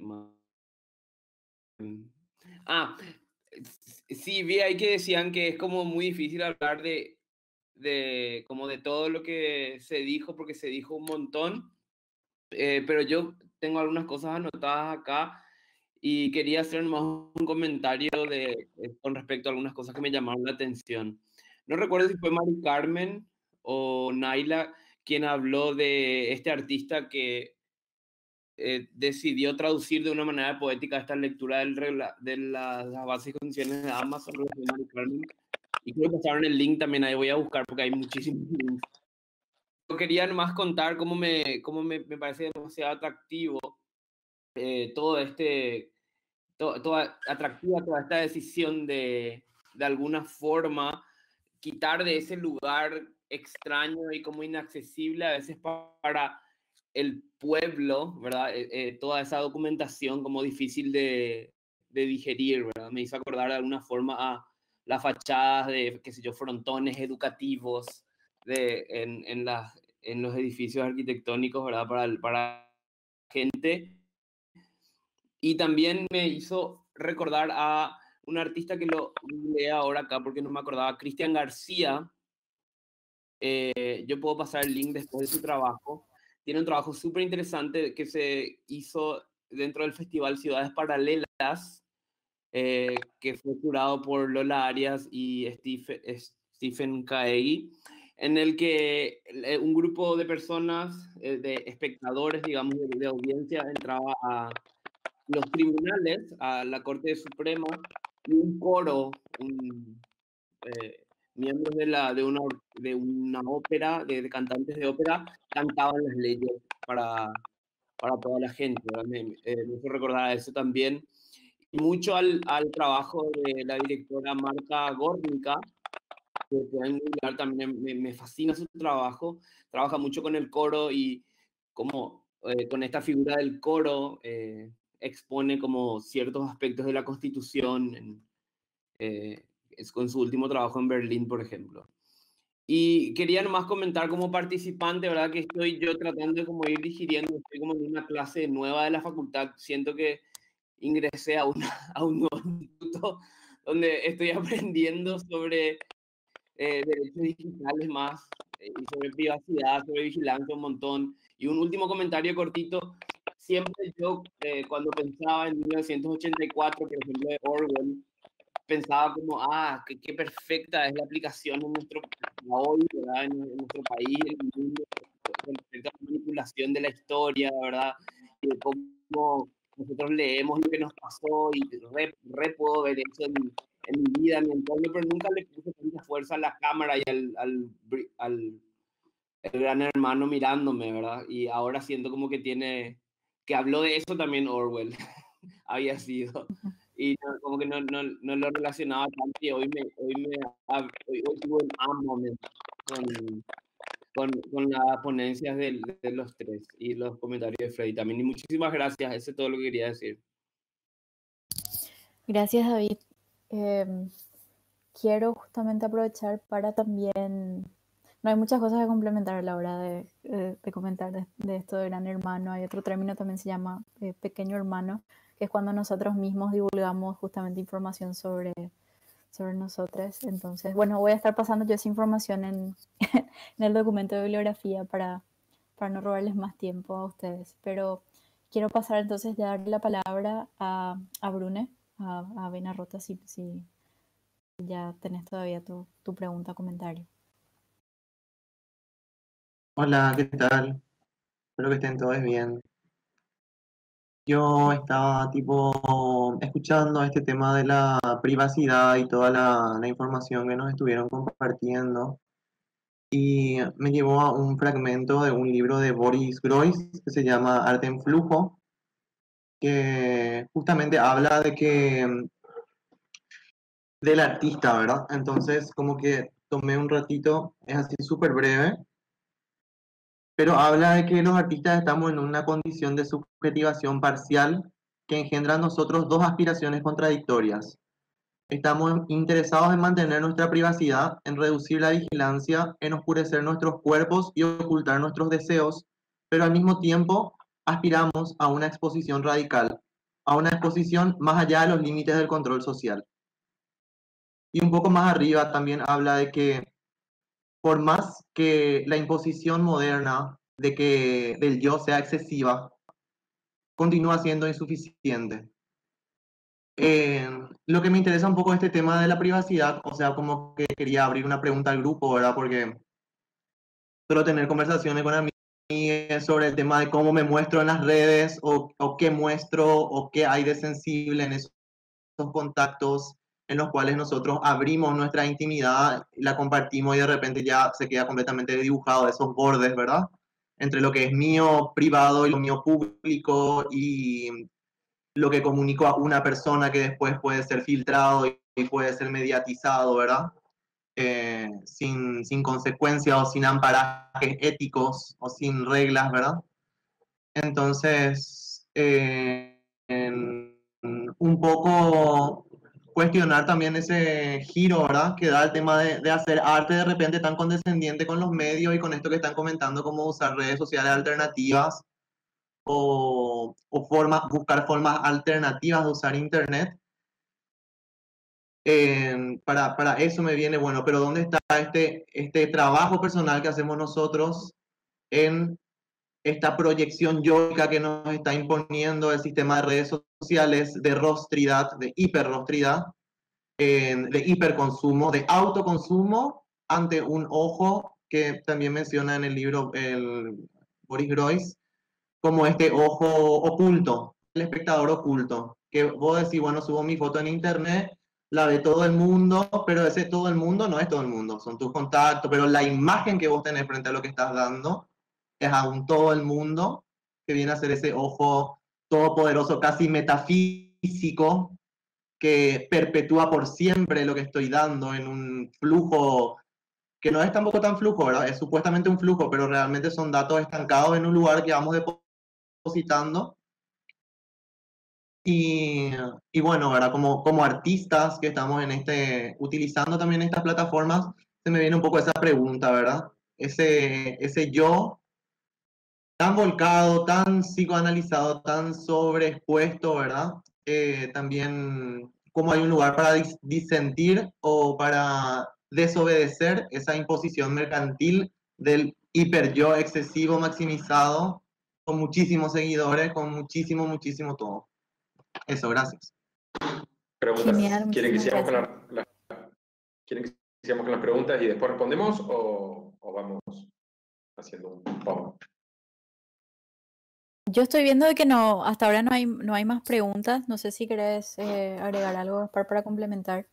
Ah, sí, vi ahí que decían que es como muy difícil hablar de de, como de todo lo que se dijo, porque se dijo un montón, eh, pero yo tengo algunas cosas anotadas acá y quería hacer más un comentario de, eh, con respecto a algunas cosas que me llamaron la atención. No recuerdo si fue Mari Carmen o Naila quien habló de este artista que eh, decidió traducir de una manera poética esta lectura del regla, de las, las bases y condiciones de Amazon, de Mari Carmen. Y creo que pasaron el link también, ahí voy a buscar porque hay muchísimos links. Yo quería nomás contar cómo me, cómo me, me parece demasiado atractivo eh, todo este, to, toda, atractiva toda esta decisión de, de alguna forma, quitar de ese lugar extraño y como inaccesible a veces para el pueblo, ¿verdad? Eh, eh, toda esa documentación como difícil de, de digerir, ¿verdad? Me hizo acordar de alguna forma a las fachadas de, qué sé yo, frontones educativos de, en, en, las, en los edificios arquitectónicos, ¿verdad? Para, para gente. Y también me hizo recordar a un artista que lo leo ahora acá porque no me acordaba, Cristian García. Eh, yo puedo pasar el link después de su trabajo. Tiene un trabajo súper interesante que se hizo dentro del Festival Ciudades Paralelas, eh, que fue curado por Lola Arias y Stephen, Stephen Caegui, en el que un grupo de personas, eh, de espectadores, digamos, de, de audiencia, entraba a los tribunales, a la Corte Suprema, y un coro, un, eh, miembros de, la, de, una, de una ópera, de, de cantantes de ópera, cantaban las leyes para, para toda la gente. Me, eh, me hizo recordar eso también. Y mucho al, al trabajo de la directora Marta Górnica, que pueden googlear, también me, me fascina su trabajo. Trabaja mucho con el coro y como eh, con esta figura del coro eh, expone como ciertos aspectos de la Constitución en, eh, es con su último trabajo en Berlín, por ejemplo. Y quería nomás comentar como participante, ¿verdad? Que estoy yo tratando de como ir digiriendo, estoy como en una clase nueva de la facultad, siento que ingresé a, una, a un nuevo instituto donde estoy aprendiendo sobre eh, derechos digitales más, eh, y sobre privacidad, sobre vigilancia un montón. Y un último comentario cortito, siempre yo eh, cuando pensaba en mil novecientos ochenta y cuatro, por ejemplo, de Orwell, pensaba como, ah, qué, qué perfecta es la aplicación en nuestro hoy, ¿verdad? En, en nuestro país, en el mundo, con respecto a la manipulación de la historia, ¿verdad? Y de cómo nosotros leemos lo que nos pasó y re, re puedo ver eso en, en mi vida, en mi entorno, pero nunca le puse tanta fuerza a la cámara y al, al, al el gran hermano mirándome, ¿verdad? Y ahora siento como que tiene, que habló de eso también Orwell, había sido. Y no, como que no, no, no lo relacionaba tanto y hoy me, hoy me hoy, hoy tuve un ah moment con, con, con las ponencias de, de los tres y los comentarios de Freddy también. Y muchísimas gracias, eso es todo lo que quería decir. Gracias, David. Eh, quiero justamente aprovechar para también... No hay muchas cosas que complementar a la hora de, de, de comentar de, de esto de Gran Hermano. Hay otro término también se llama eh, Pequeño Hermano, que es cuando nosotros mismos divulgamos justamente información sobre, sobre nosotros. Entonces, bueno, voy a estar pasando yo esa información en, en el documento de bibliografía para, para no robarles más tiempo a ustedes. Pero quiero pasar entonces ya darle la palabra a, a Brune, a, a Vena Rota, si, si ya tenés todavía tu, tu pregunta o comentario. Hola, ¿qué tal? Espero que estén todos bien. Yo estaba tipo escuchando este tema de la privacidad y toda la, la información que nos estuvieron compartiendo y me llevó a un fragmento de un libro de Boris Groys que se llama Arte en Flujo, que justamente habla de que del artista, ¿verdad? Entonces como que tomé un ratito, es así súper breve, pero habla de que los artistas estamos en una condición de subjetivación parcial que engendra en nosotros dos aspiraciones contradictorias. Estamos interesados en mantener nuestra privacidad, en reducir la vigilancia, en oscurecer nuestros cuerpos y ocultar nuestros deseos, pero al mismo tiempo aspiramos a una exposición radical, a una exposición más allá de los límites del control social. Y un poco más arriba también habla de que por más que la imposición moderna de que del yo sea excesiva, continúa siendo insuficiente. Eh, lo que me interesa un poco este tema de la privacidad, o sea, como que quería abrir una pregunta al grupo, ¿verdad? Porque suelo tener conversaciones con amigos sobre el tema de cómo me muestro en las redes, o, o qué muestro, o qué hay de sensible en esos contactos en los cuales nosotros abrimos nuestra intimidad, la compartimos y de repente ya se queda completamente dibujado esos bordes, ¿verdad? Entre lo que es mío privado y lo mío público, y lo que comunico a una persona que después puede ser filtrado y puede ser mediatizado, ¿verdad? Eh, sin, sin consecuencias o sin amparajes éticos o sin reglas, ¿verdad? Entonces, eh, en, un poco cuestionar también ese giro, ¿verdad? Que da el tema de, de hacer arte de repente tan condescendiente con los medios y con esto que están comentando, como usar redes sociales alternativas o, o formas, buscar formas alternativas de usar Internet. Eh, para, para eso me viene, bueno, pero ¿dónde está este, este trabajo personal que hacemos nosotros en esta proyección yoica que nos está imponiendo el sistema de redes sociales, de rostridad, de hiperrostridad, eh, de hiperconsumo, de autoconsumo, ante un ojo que también menciona en el libro el Boris Groys, como este ojo oculto, el espectador oculto, que vos decís, bueno, subo mi foto en internet, la ve todo el mundo, pero ese todo el mundo no es todo el mundo, son tus contactos, pero la imagen que vos tenés frente a lo que estás dando es aún todo el mundo, que viene a ser ese ojo todopoderoso, casi metafísico, que perpetúa por siempre lo que estoy dando en un flujo que no es tampoco tan flujo, ¿verdad? Es supuestamente un flujo, pero realmente son datos estancados en un lugar que vamos depositando. Y, y bueno, ¿verdad? Como, como artistas que estamos en este, utilizando también estas plataformas, se me viene un poco esa pregunta, ¿verdad? Ese, ese yo tan volcado, tan psicoanalizado, tan sobreexpuesto, ¿verdad? Eh, también como hay un lugar para dis disentir o para desobedecer esa imposición mercantil del hiper yo excesivo, maximizado, con muchísimos seguidores, con muchísimo, muchísimo todo. Eso, gracias. Preguntas. Genial, ¿Quieren que muchísimas sigamos con, la, la, ¿Quieren que sigamos con las preguntas y después respondemos o, o vamos haciendo un poco? Yo estoy viendo de que no, hasta ahora no hay, no hay más preguntas. No sé si querés eh, agregar algo para, para complementar.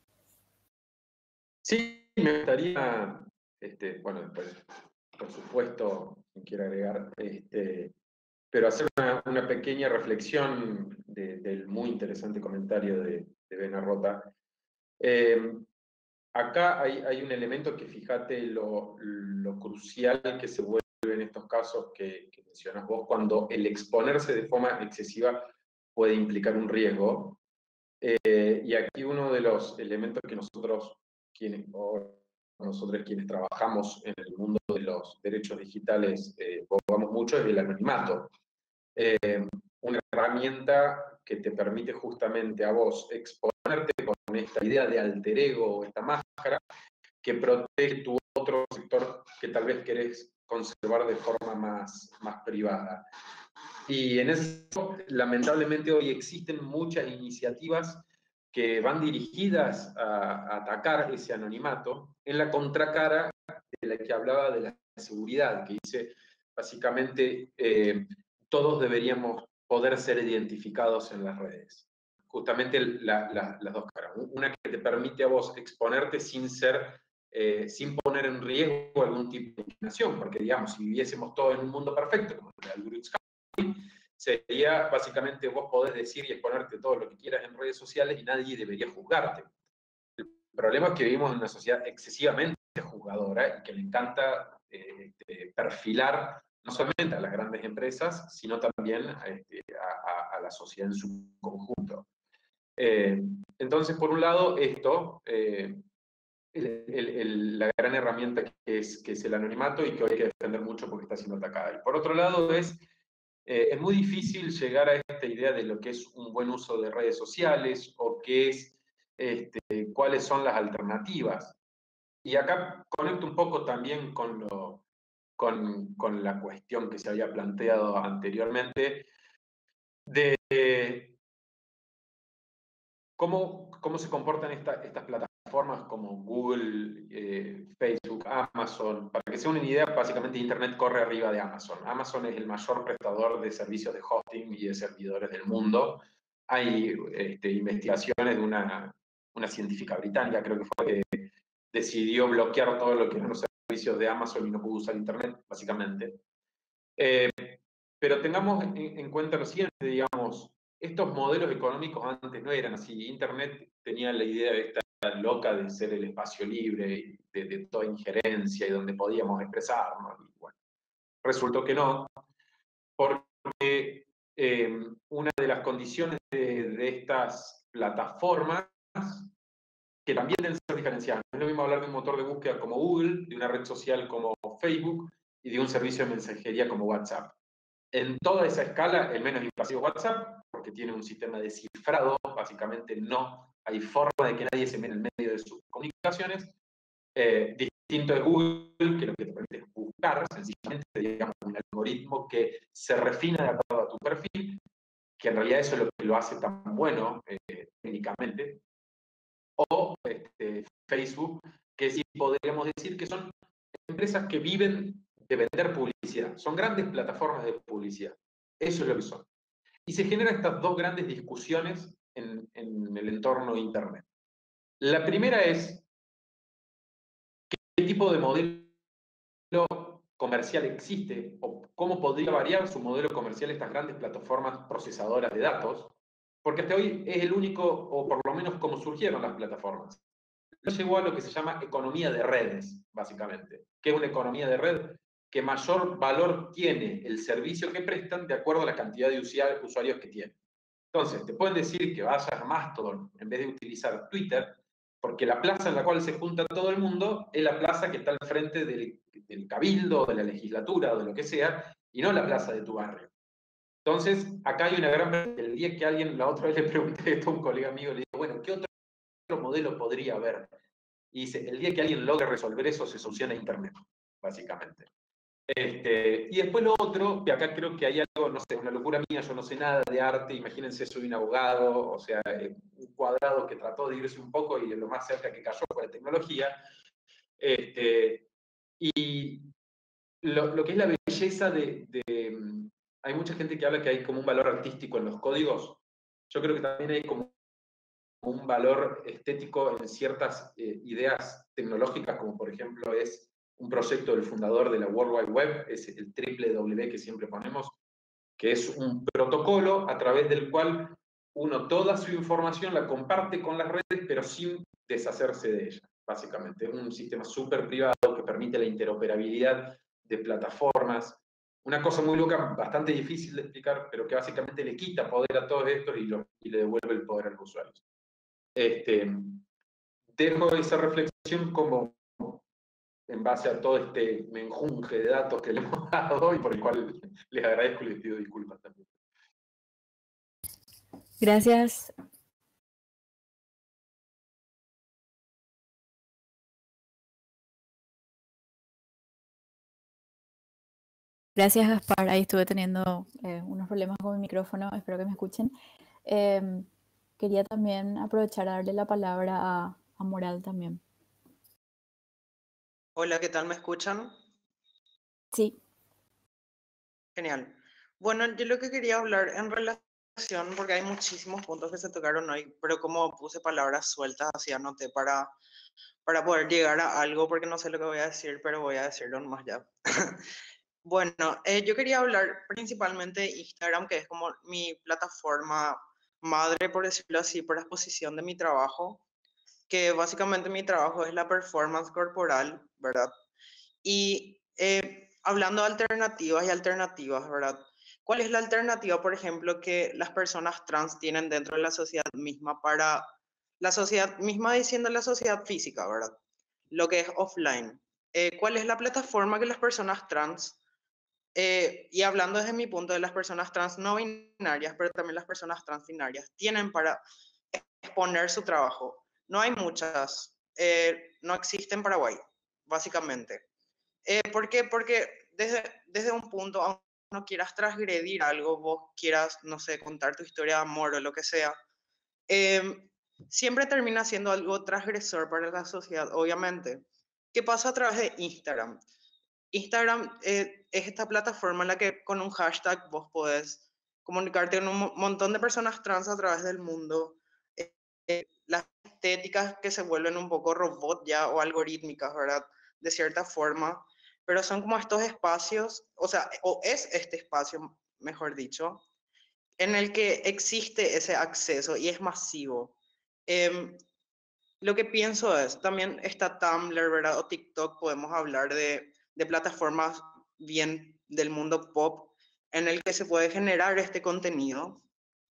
Sí, me gustaría, este, bueno, después, por supuesto, quien quiera agregar, este, pero hacer una, una pequeña reflexión de, del muy interesante comentario de, de Benarrota. Eh, acá hay, hay un elemento que fíjate lo, lo crucial que se vuelve en estos casos que, que mencionas vos, cuando el exponerse de forma excesiva puede implicar un riesgo. Eh, y aquí uno de los elementos que nosotros, quienes, o nosotros quienes trabajamos en el mundo de los derechos digitales, eh, abogamos mucho es el anonimato. Eh, una herramienta que te permite justamente a vos exponerte con esta idea de alter ego, esta máscara, que protege tu otro sector que tal vez querés conservar de forma más, más privada. Y en eso, lamentablemente, hoy existen muchas iniciativas que van dirigidas a, a atacar ese anonimato en la contracara de la que hablaba de la seguridad, que dice, básicamente, eh, todos deberíamos poder ser identificados en las redes. Justamente la, la, las dos caras. Una que te permite a vos exponerte sin ser, eh, sin poner en riesgo algún tipo de inclinación, porque digamos, si viviésemos todos en un mundo perfecto, como el de Albrecht sería básicamente vos podés decir y exponerte todo lo que quieras en redes sociales y nadie debería juzgarte. El problema es que vivimos en una sociedad excesivamente juzgadora y que le encanta eh, este, perfilar no solamente a las grandes empresas, sino también este, a, a, a la sociedad en su conjunto. Eh, entonces, por un lado, esto, eh, el, el, el, la gran herramienta que es, que es el anonimato y que hoy hay que defender mucho porque está siendo atacada. Y por otro lado, es Eh, es muy difícil llegar a esta idea de lo que es un buen uso de redes sociales o qué es, este, cuáles son las alternativas. y acá conecto un poco también con, lo, con, con la cuestión que se había planteado anteriormente, de cómo, cómo se comportan esta, estas plataformas como Google, eh, Facebook, Amazon. Para que se una idea, básicamente Internet corre arriba de Amazon. Amazon es el mayor prestador de servicios de hosting y de servidores del mundo. Hay este, investigaciones de una, una científica británica, creo que fue, que decidió bloquear todo lo que eran los servicios de Amazon y no pudo usar Internet, básicamente. Eh, pero tengamos en, en cuenta lo siguiente, digamos, estos modelos económicos antes no eran así. Internet tenía la idea de esta loca de ser el espacio libre, de, de toda injerencia y donde podíamos expresarnos. Y bueno, resultó que no, porque eh, una de las condiciones de, de estas plataformas, que también deben ser diferenciadas. No es lo mismo hablar de un motor de búsqueda como Google, de una red social como Facebook y de un servicio de mensajería como WhatsApp. En toda esa escala, el menos invasivo es WhatsApp, porque tiene un sistema de cifrado, básicamente no hay forma de que nadie se meta en medio de sus comunicaciones. Eh, distinto es Google, que lo que te permite es buscar, sencillamente, digamos, un algoritmo que se refina de acuerdo a tu perfil, que en realidad eso es lo que lo hace tan bueno eh, técnicamente. O este, Facebook, que sí podríamos decir que son empresas que viven de vender publicidad. Son grandes plataformas de publicidad. Eso es lo que son. Y se generan estas dos grandes discusiones en, en el entorno de Internet. La primera es, ¿qué tipo de modelo comercial existe? ¿O cómo podría variar su modelo comercial estas grandes plataformas procesadoras de datos? Porque hasta hoy es el único, o por lo menos cómo surgieron las plataformas. No llegó a lo que se llama economía de redes, básicamente. ¿Qué es una economía de red? Que mayor valor tiene el servicio que prestan de acuerdo a la cantidad de usuarios que tienen. Entonces, te pueden decir que vayas a Mastodon en vez de utilizar Twitter, porque la plaza en la cual se junta todo el mundo es la plaza que está al frente del, del cabildo, de la legislatura, o de lo que sea, y no la plaza de tu barrio. Entonces, acá hay una gran... El día que alguien, la otra vez le pregunté esto a un colega mío, le digo, bueno, ¿qué otro modelo podría haber? Y dice, el día que alguien logre resolver eso, se soluciona Internet, básicamente. Este, y después lo otro, que acá creo que hay algo, no sé, una locura mía, yo no sé nada de arte, imagínense, soy un abogado, o sea, un cuadrado que trató de irse un poco y lo más cerca que cayó fue la tecnología. Este, y lo, lo que es la belleza de, de... Hay mucha gente que habla que hay como un valor artístico en los códigos. Yo creo que también hay como un valor estético en ciertas eh, ideas tecnológicas, como por ejemplo es un proyecto del fundador de la World Wide Web, es el triple W que siempre ponemos, que es un protocolo a través del cual uno toda su información la comparte con las redes, pero sin deshacerse de ella, básicamente. Es un sistema súper privado que permite la interoperabilidad de plataformas. Una cosa muy loca, bastante difícil de explicar, pero que básicamente le quita poder a todos estos y, lo, y le devuelve el poder a los usuarios. Este, dejo esa reflexión como en base a todo este menjunje de datos que le hemos dado y por el cual les agradezco y les pido disculpas también. Gracias. Gracias, Gaspar. Ahí estuve teniendo eh, unos problemas con mi micrófono, espero que me escuchen. Eh, quería también aprovechar a darle la palabra a, a Moral también. Hola, ¿qué tal? ¿Me escuchan? Sí. Genial. Bueno, yo lo que quería hablar en relación, porque hay muchísimos puntos que se tocaron hoy, pero como puse palabras sueltas, así anoté para, para poder llegar a algo, porque no sé lo que voy a decir, pero voy a decirlo nomás ya. Bueno, eh, yo quería hablar principalmente de Instagram, que es como mi plataforma madre, por decirlo así, por exposición de mi trabajo, que básicamente mi trabajo es la performance corporal, ¿verdad? Y eh, hablando de alternativas y alternativas, ¿verdad? ¿Cuál es la alternativa, por ejemplo, que las personas trans tienen dentro de la sociedad misma para la sociedad misma, diciendo la sociedad física, ¿verdad? Lo que es offline. Eh, ¿Cuál es la plataforma que las personas trans, eh, y hablando desde mi punto de las personas trans no binarias, pero también las personas trans binarias, tienen para exponer su trabajo? No hay muchas, eh, no existe en Paraguay, básicamente. Eh, ¿Por qué? Porque desde, desde un punto, aunque no quieras transgredir algo, vos quieras, no sé, contar tu historia de amor o lo que sea, eh, siempre termina siendo algo transgresor para la sociedad, obviamente. ¿Qué pasa a través de Instagram? Instagram eh, es esta plataforma en la que con un hashtag vos podés comunicarte con un mo- montón de personas trans a través del mundo. Eh, eh, las estéticas que se vuelven un poco robot ya o algorítmicas, ¿verdad? De cierta forma, pero son como estos espacios, o sea, o es este espacio, mejor dicho, en el que existe ese acceso y es masivo. Em, lo que pienso es, también está Tumblr, ¿verdad? O TikTok, podemos hablar de, de plataformas bien del mundo pop en el que se puede generar este contenido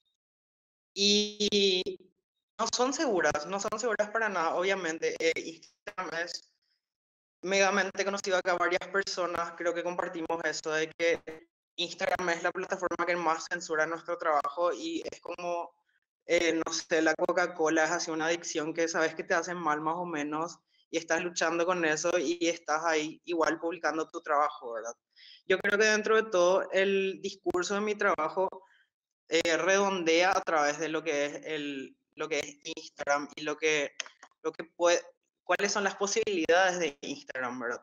y no son seguras, no son seguras para nada, obviamente. Eh, Instagram es megamente conocido acá, varias personas creo que compartimos eso de que Instagram es la plataforma que más censura nuestro trabajo y es como, eh, no sé, la Coca-Cola es así una adicción que sabes que te hacen mal más o menos y estás luchando con eso y estás ahí igual publicando tu trabajo, ¿verdad? Yo creo que dentro de todo el discurso de mi trabajo eh, redondea a través de lo que es el, lo que es Instagram y lo que, lo que puede, cuáles son las posibilidades de Instagram, ¿verdad?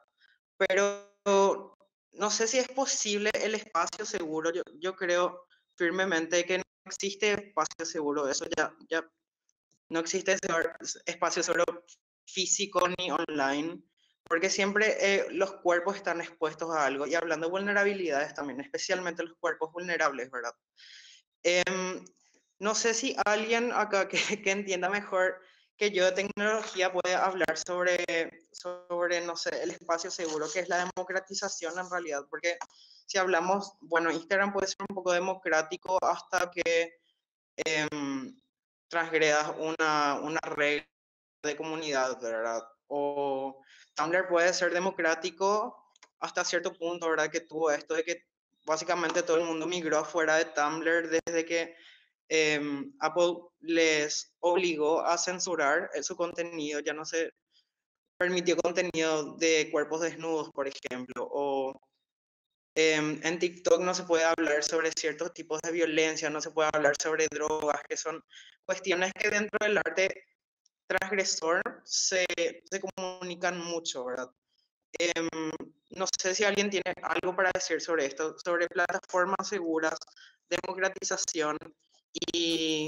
Pero no sé si es posible el espacio seguro. Yo, yo creo firmemente que no existe espacio seguro. Eso ya, ya no existe ese espacio seguro físico ni online, porque siempre eh, los cuerpos están expuestos a algo. Y hablando de vulnerabilidades también, especialmente los cuerpos vulnerables, ¿verdad? Em, no sé si alguien acá que, que entienda mejor que yo de tecnología puede hablar sobre, sobre, no sé, el espacio seguro, que es la democratización en realidad, porque si hablamos, bueno, Instagram puede ser un poco democrático hasta que em, transgredas una, una regla de comunidad, ¿verdad? O Tumblr puede ser democrático hasta cierto punto, ¿verdad? Que tuvo esto de que básicamente todo el mundo migró fuera de Tumblr desde que eh, Apple les obligó a censurar su contenido, ya no se permitió contenido de cuerpos desnudos, por ejemplo, o eh, en TikTok no se puede hablar sobre ciertos tipos de violencia, no se puede hablar sobre drogas, que son cuestiones que dentro del arte transgresor se, se comunican mucho, ¿verdad? Eh, no sé si alguien tiene algo para decir sobre esto, sobre plataformas seguras, democratización y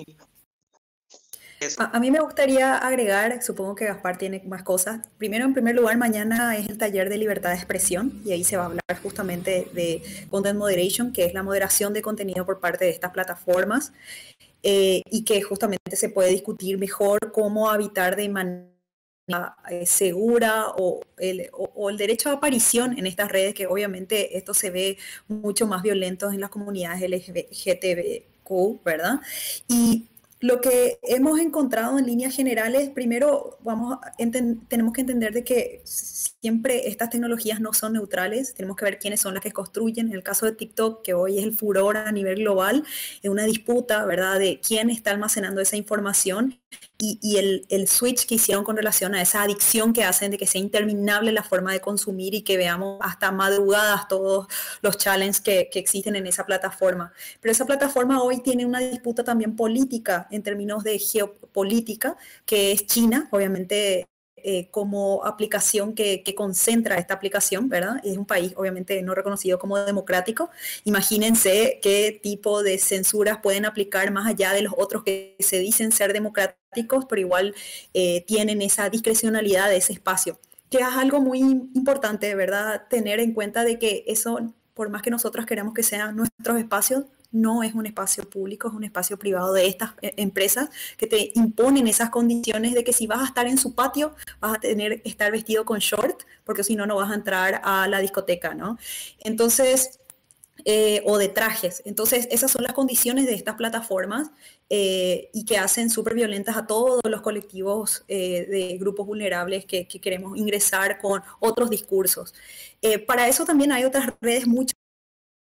eso. A, a mí me gustaría agregar, supongo que Gaspar tiene más cosas. Primero, en primer lugar, mañana es el taller de libertad de expresión y ahí se va a hablar justamente de Content Moderation, que es la moderación de contenido por parte de estas plataformas eh, y que justamente se puede discutir mejor cómo habitar de manera eh, segura o el, o, o el derecho a aparición en estas redes, que obviamente esto se ve mucho más violento en las comunidades L G T B Q, ¿verdad? Y lo que hemos encontrado en líneas generales, primero vamos a tenemos que entender de que siempre estas tecnologías no son neutrales, tenemos que ver quiénes son las que construyen. En el caso de TikTok, que hoy es el furor a nivel global, es una disputa, ¿verdad?, de quién está almacenando esa información y, y el, el switch que hicieron con relación a esa adicción que hacen de que sea interminable la forma de consumir y que veamos hasta madrugadas todos los challenges que, que existen en esa plataforma. Pero esa plataforma hoy tiene una disputa también política en términos de geopolítica, que es China, obviamente. Eh, como aplicación que, que concentra esta aplicación, ¿verdad? Es un país obviamente no reconocido como democrático. Imagínense qué tipo de censuras pueden aplicar más allá de los otros que se dicen ser democráticos, pero igual eh, tienen esa discrecionalidad de ese espacio, que es algo muy importante, ¿verdad? Tener en cuenta de que eso, por más que nosotros queramos que sean nuestros espacios, no es un espacio público, es un espacio privado de estas empresas que te imponen esas condiciones de que si vas a estar en su patio, vas a tener que estar vestido con short, porque si no, no vas a entrar a la discoteca, ¿no? Entonces, eh, o de trajes. Entonces, esas son las condiciones de estas plataformas eh, y que hacen súper violentas a todos los colectivos eh, de grupos vulnerables que, que queremos ingresar con otros discursos. Eh, para eso también hay otras redes mucho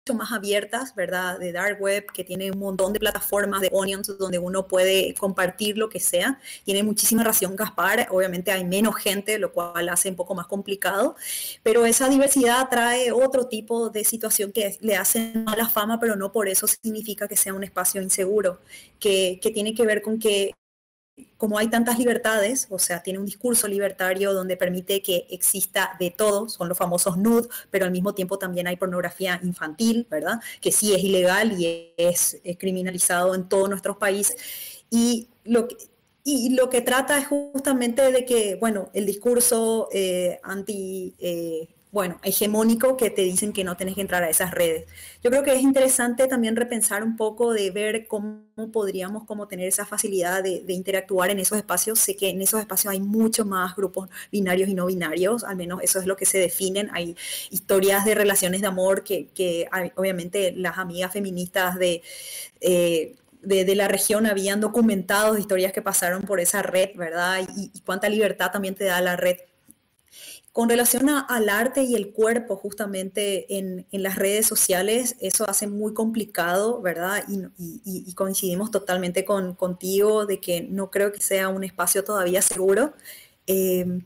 más abiertas, ¿verdad? De dark web, que tiene un montón de plataformas de onions donde uno puede compartir lo que sea. Tiene muchísima razón Gaspar, obviamente hay menos gente, lo cual hace un poco más complicado, pero esa diversidad trae otro tipo de situación que le hace mala fama, pero no por eso significa que sea un espacio inseguro, que, que tiene que ver con que como hay tantas libertades, o sea, tiene un discurso libertario donde permite que exista de todo, son los famosos nude, pero al mismo tiempo también hay pornografía infantil, ¿verdad? Que sí es ilegal y es, es criminalizado en todos nuestros países. Y lo que, y lo que trata es justamente de que, bueno, el discurso eh, anti... Eh, bueno, hegemónico que te dicen que no tenés que entrar a esas redes. Yo creo que es interesante también repensar un poco de ver cómo podríamos como tener esa facilidad de, de interactuar en esos espacios. Sé que en esos espacios hay mucho más grupos binarios y no binarios, al menos eso es lo que se definen. Hay historias de relaciones de amor que, que hay, obviamente las amigas feministas de... Eh, De, de la región habían documentado historias que pasaron por esa red, ¿verdad? Y, y cuánta libertad también te da la red. Con relación a, al arte y el cuerpo, justamente en, en las redes sociales, eso hace muy complicado, ¿verdad? Y, y, y coincidimos totalmente con, contigo de que no creo que sea un espacio todavía seguro. Eh,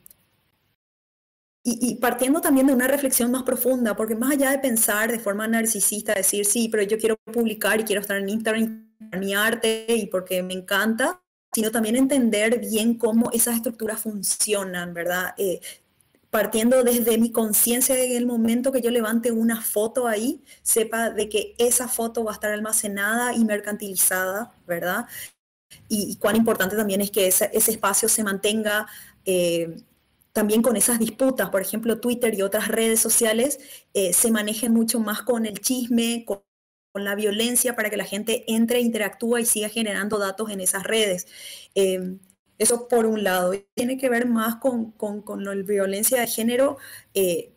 y, y partiendo también de una reflexión más profunda, porque más allá de pensar de forma narcisista, decir, sí, pero yo quiero publicar y quiero estar en Instagram, mi arte y porque me encanta, sino también entender bien cómo esas estructuras funcionan, ¿verdad? Eh, partiendo desde mi conciencia en el momento que yo levante una foto ahí, sepa de que esa foto va a estar almacenada y mercantilizada, ¿verdad? Y, y cuán importante también es que ese, ese espacio se mantenga eh, también con esas disputas. Por ejemplo, Twitter y otras redes sociales eh, se manejen mucho más con el chisme, con, con la violencia, para que la gente entre, interactúa y siga generando datos en esas redes. Eh, Eso por un lado. Tiene que ver más con, con, con la violencia de género eh,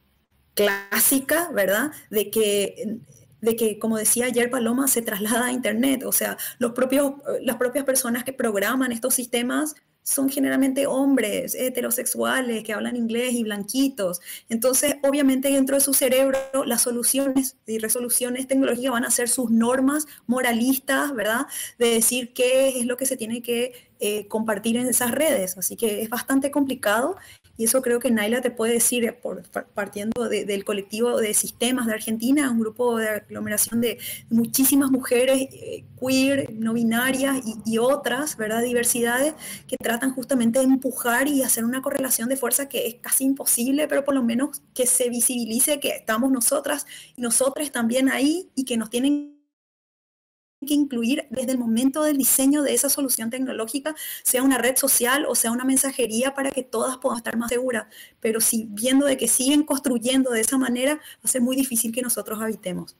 clásica, ¿verdad? De que, de que, como decía ayer Paloma, se traslada a Internet. O sea, los propios, las propias personas que programan estos sistemas son generalmente hombres heterosexuales que hablan inglés y blanquitos. Entonces, obviamente, dentro de su cerebro, las soluciones y resoluciones tecnológicas van a ser sus normas moralistas, ¿verdad? De decir qué es lo que se tiene que eh, compartir en esas redes. Así que es bastante complicado. Y eso creo que Naila te puede decir, por, partiendo de, del colectivo de sistemas de Argentina, un grupo de aglomeración de muchísimas mujeres eh, queer, no binarias y, y otras, ¿verdad? Diversidades que tratan justamente de empujar y hacer una correlación de fuerza que es casi imposible, pero por lo menos que se visibilice que estamos nosotras y nosotros también ahí y que nos tienen que incluir desde el momento del diseño de esa solución tecnológica, sea una red social o sea una mensajería, para que todas puedan estar más seguras. Pero si viendo de que siguen construyendo de esa manera, va a ser muy difícil que nosotros habitemos.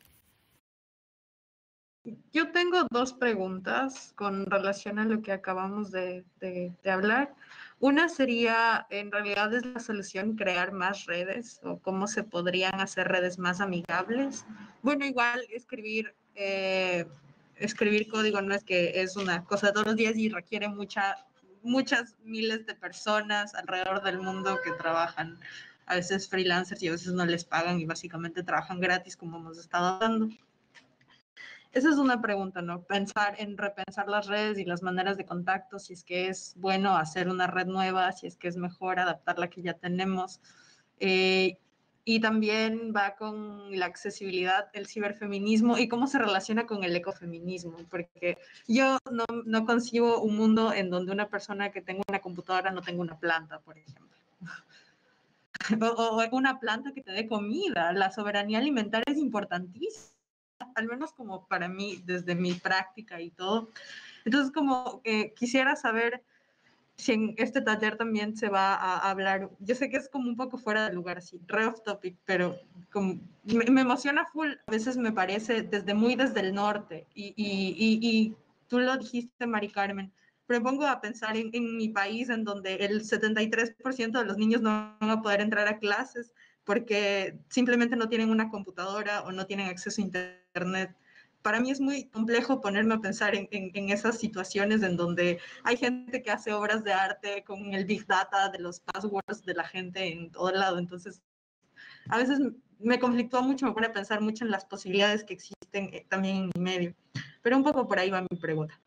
Yo tengo dos preguntas con relación a lo que acabamos de, de, de hablar. Una sería, en realidad, ¿es la solución crear más redes o cómo se podrían hacer redes más amigables? Bueno, igual escribir... Eh, escribir código no es que es una cosa de todos los días y requiere mucha, muchas miles de personas alrededor del mundo que trabajan, a veces freelancers y a veces no les pagan y básicamente trabajan gratis, como hemos estado hablando. Esa es una pregunta, ¿no? Pensar en repensar las redes y las maneras de contacto, si es que es bueno hacer una red nueva, si es que es mejor adaptar la que ya tenemos. Eh, Y también va con la accesibilidad, el ciberfeminismo y cómo se relaciona con el ecofeminismo, porque yo no, no concibo un mundo en donde una persona que tenga una computadora no tenga una planta, por ejemplo. O, o una planta que te dé comida. La soberanía alimentaria es importantísima, al menos como para mí, desde mi práctica y todo. Entonces, como eh, quisiera saber si en este taller también se va a hablar, yo sé que es como un poco fuera de lugar, así, re off topic, pero como, me, me emociona full, a veces me parece desde muy desde el norte, y, y, y, y tú lo dijiste, Mari Carmen, pero me pongo a pensar en, en mi país, en donde el setenta y tres por ciento de los niños no van a poder entrar a clases porque simplemente no tienen una computadora o no tienen acceso a internet. Para mí es muy complejo ponerme a pensar en, en, en esas situaciones en donde hay gente que hace obras de arte con el big data de los passwords de la gente en todo lado. Entonces, a veces me conflictó mucho, me pone a pensar mucho en las posibilidades que existen eh, también en mi medio. Pero un poco por ahí va mi pregunta.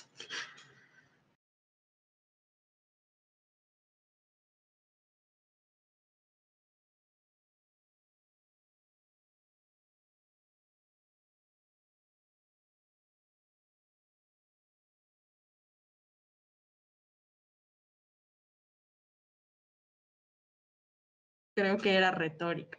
Creo que era retórica.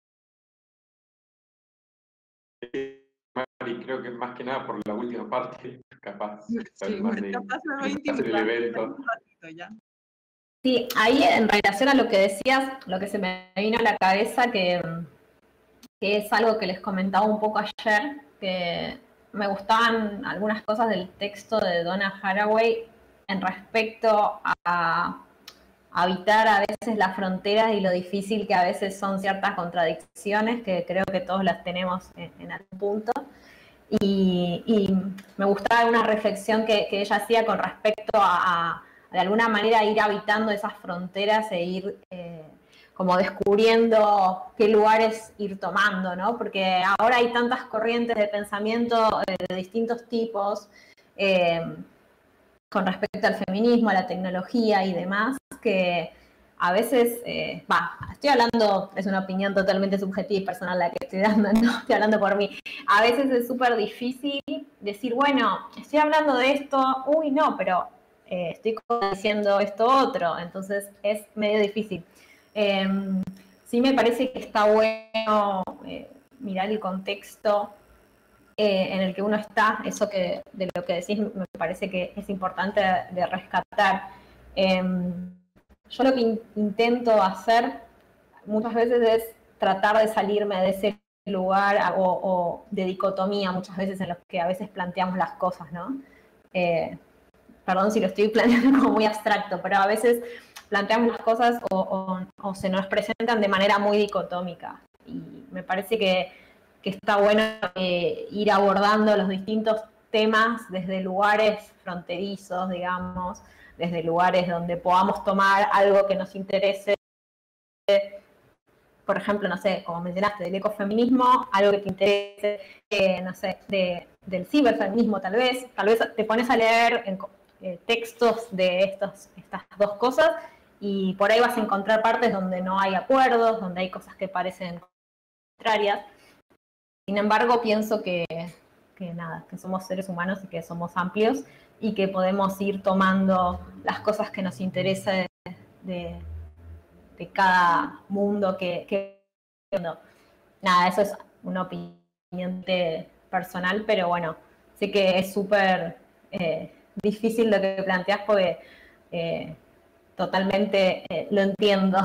Mari, creo que más que nada por la última parte, capaz. Sí, más de, capaz me voy a de intimidar el evento. un ratito ya. Sí, ahí en relación a lo que decías, lo que se me vino a la cabeza, que, que es algo que les comentaba un poco ayer, que me gustaban algunas cosas del texto de Donna Haraway en respecto a habitar a veces las fronteras y lo difícil que a veces son ciertas contradicciones, que creo que todos las tenemos en, en algún punto. Y, y me gustaba una reflexión que, que ella hacía con respecto a, a, de alguna manera, ir habitando esas fronteras e ir eh, como descubriendo qué lugares ir tomando, ¿no? Porque ahora hay tantas corrientes de pensamiento eh, de distintos tipos, eh, con respecto al feminismo, a la tecnología y demás, que a veces, eh, va, estoy hablando, es una opinión totalmente subjetiva y personal la que estoy dando, no estoy hablando por mí. A veces es súper difícil decir, bueno, estoy hablando de esto, uy, no, pero eh, estoy diciendo esto otro, entonces es medio difícil. Eh, sí me parece que está bueno eh, mirar el contexto Eh, en el que uno está, eso que de lo que decís me parece que es importante de rescatar. Eh, yo lo que in intento hacer muchas veces es tratar de salirme de ese lugar o, o de dicotomía muchas veces en los que a veces planteamos las cosas, ¿no? Eh, perdón si lo estoy planteando como muy abstracto, pero a veces planteamos las cosas o, o, o se nos presentan de manera muy dicotómica. Y me parece que que está bueno eh, ir abordando los distintos temas desde lugares fronterizos, digamos, desde lugares donde podamos tomar algo que nos interese, por ejemplo, no sé, como mencionaste, del ecofeminismo, algo que te interese, eh, no sé, de, del ciberfeminismo tal vez, tal vez te pones a leer en, eh, textos de estos, estas dos cosas y por ahí vas a encontrar partes donde no hay acuerdos, donde hay cosas que parecen contrarias. Sin embargo, pienso que, que nada, que somos seres humanos y que somos amplios y que podemos ir tomando las cosas que nos interesan de, de, de cada mundo que, que no. Nada, eso es una opinión personal, pero bueno, sé que es súper eh, difícil lo que planteas porque eh, totalmente eh, lo entiendo.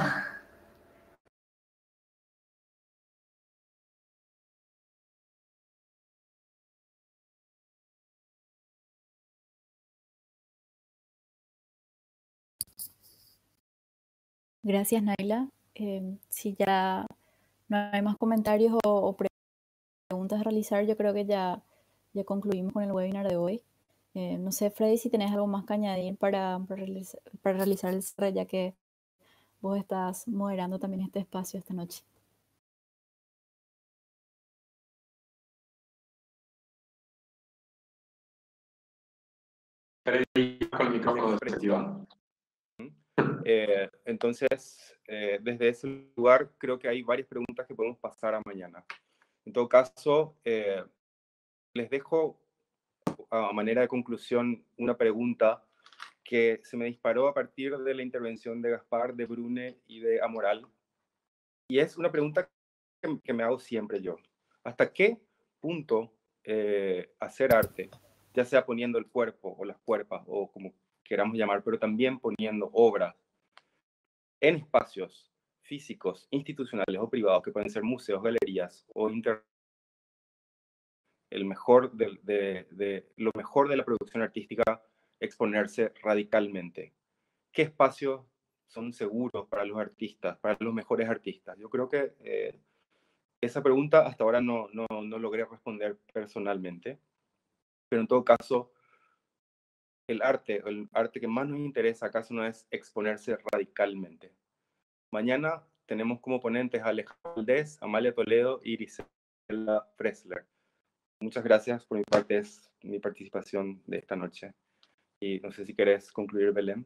Gracias, Naila. Eh, si ya no hay más comentarios o, o preguntas a realizar, yo creo que ya, ya concluimos con el webinar de hoy. Eh, no sé, Freddy, si tenés algo más que añadir para, para, realizar, para realizar el cierre, ya que vos estás moderando también este espacio esta noche. Freddy, con el micrófono desactivado. Eh, entonces, eh, desde ese lugar creo que hay varias preguntas que podemos pasar a mañana. En todo caso, eh, les dejo a manera de conclusión una pregunta que se me disparó a partir de la intervención de Gaspar, de Brune y de Amoral. Y es una pregunta que, que me hago siempre yo. ¿Hasta qué punto eh, hacer arte, ya sea poniendo el cuerpo o las cuerpas o como queramos llamar, pero también poniendo obras en espacios físicos, institucionales o privados, que pueden ser museos, galerías o internet, el mejor de, de, de, lo mejor de la producción artística, exponerse radicalmente? ¿Qué espacios son seguros para los artistas, para los mejores artistas? Yo creo que eh, esa pregunta hasta ahora no, no, no logré responder personalmente, pero en todo caso, el arte, el arte que más nos interesa acaso no es exponerse radicalmente. Mañana tenemos como ponentes a Alejandra Valdés, Amalia Toledo y Grisela Fressler. Muchas gracias por mi parte, es mi participación de esta noche. Y no sé si querés concluir, Belén.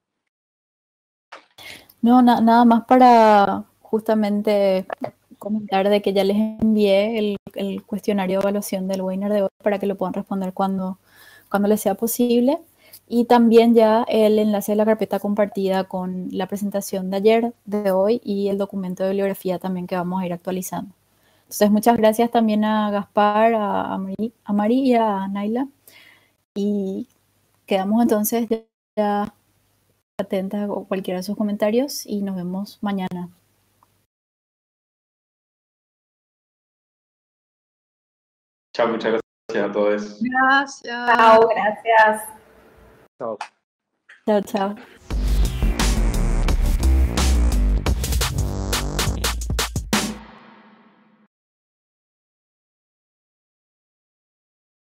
No, na- nada más para justamente comentar de que ya les envié el, el cuestionario de evaluación del webinar de hoy para que lo puedan responder cuando, cuando les sea posible. Y también ya el enlace de la carpeta compartida con la presentación de ayer, de hoy, y el documento de bibliografía también que vamos a ir actualizando. Entonces, muchas gracias también a Gaspar, a, a, Mari, a Mari y a Naila. Y quedamos entonces ya, ya atentas a cualquiera de sus comentarios y nos vemos mañana. Chao, muchas gracias a todos. Gracias. Chao, gracias. Chao. Chao, chao.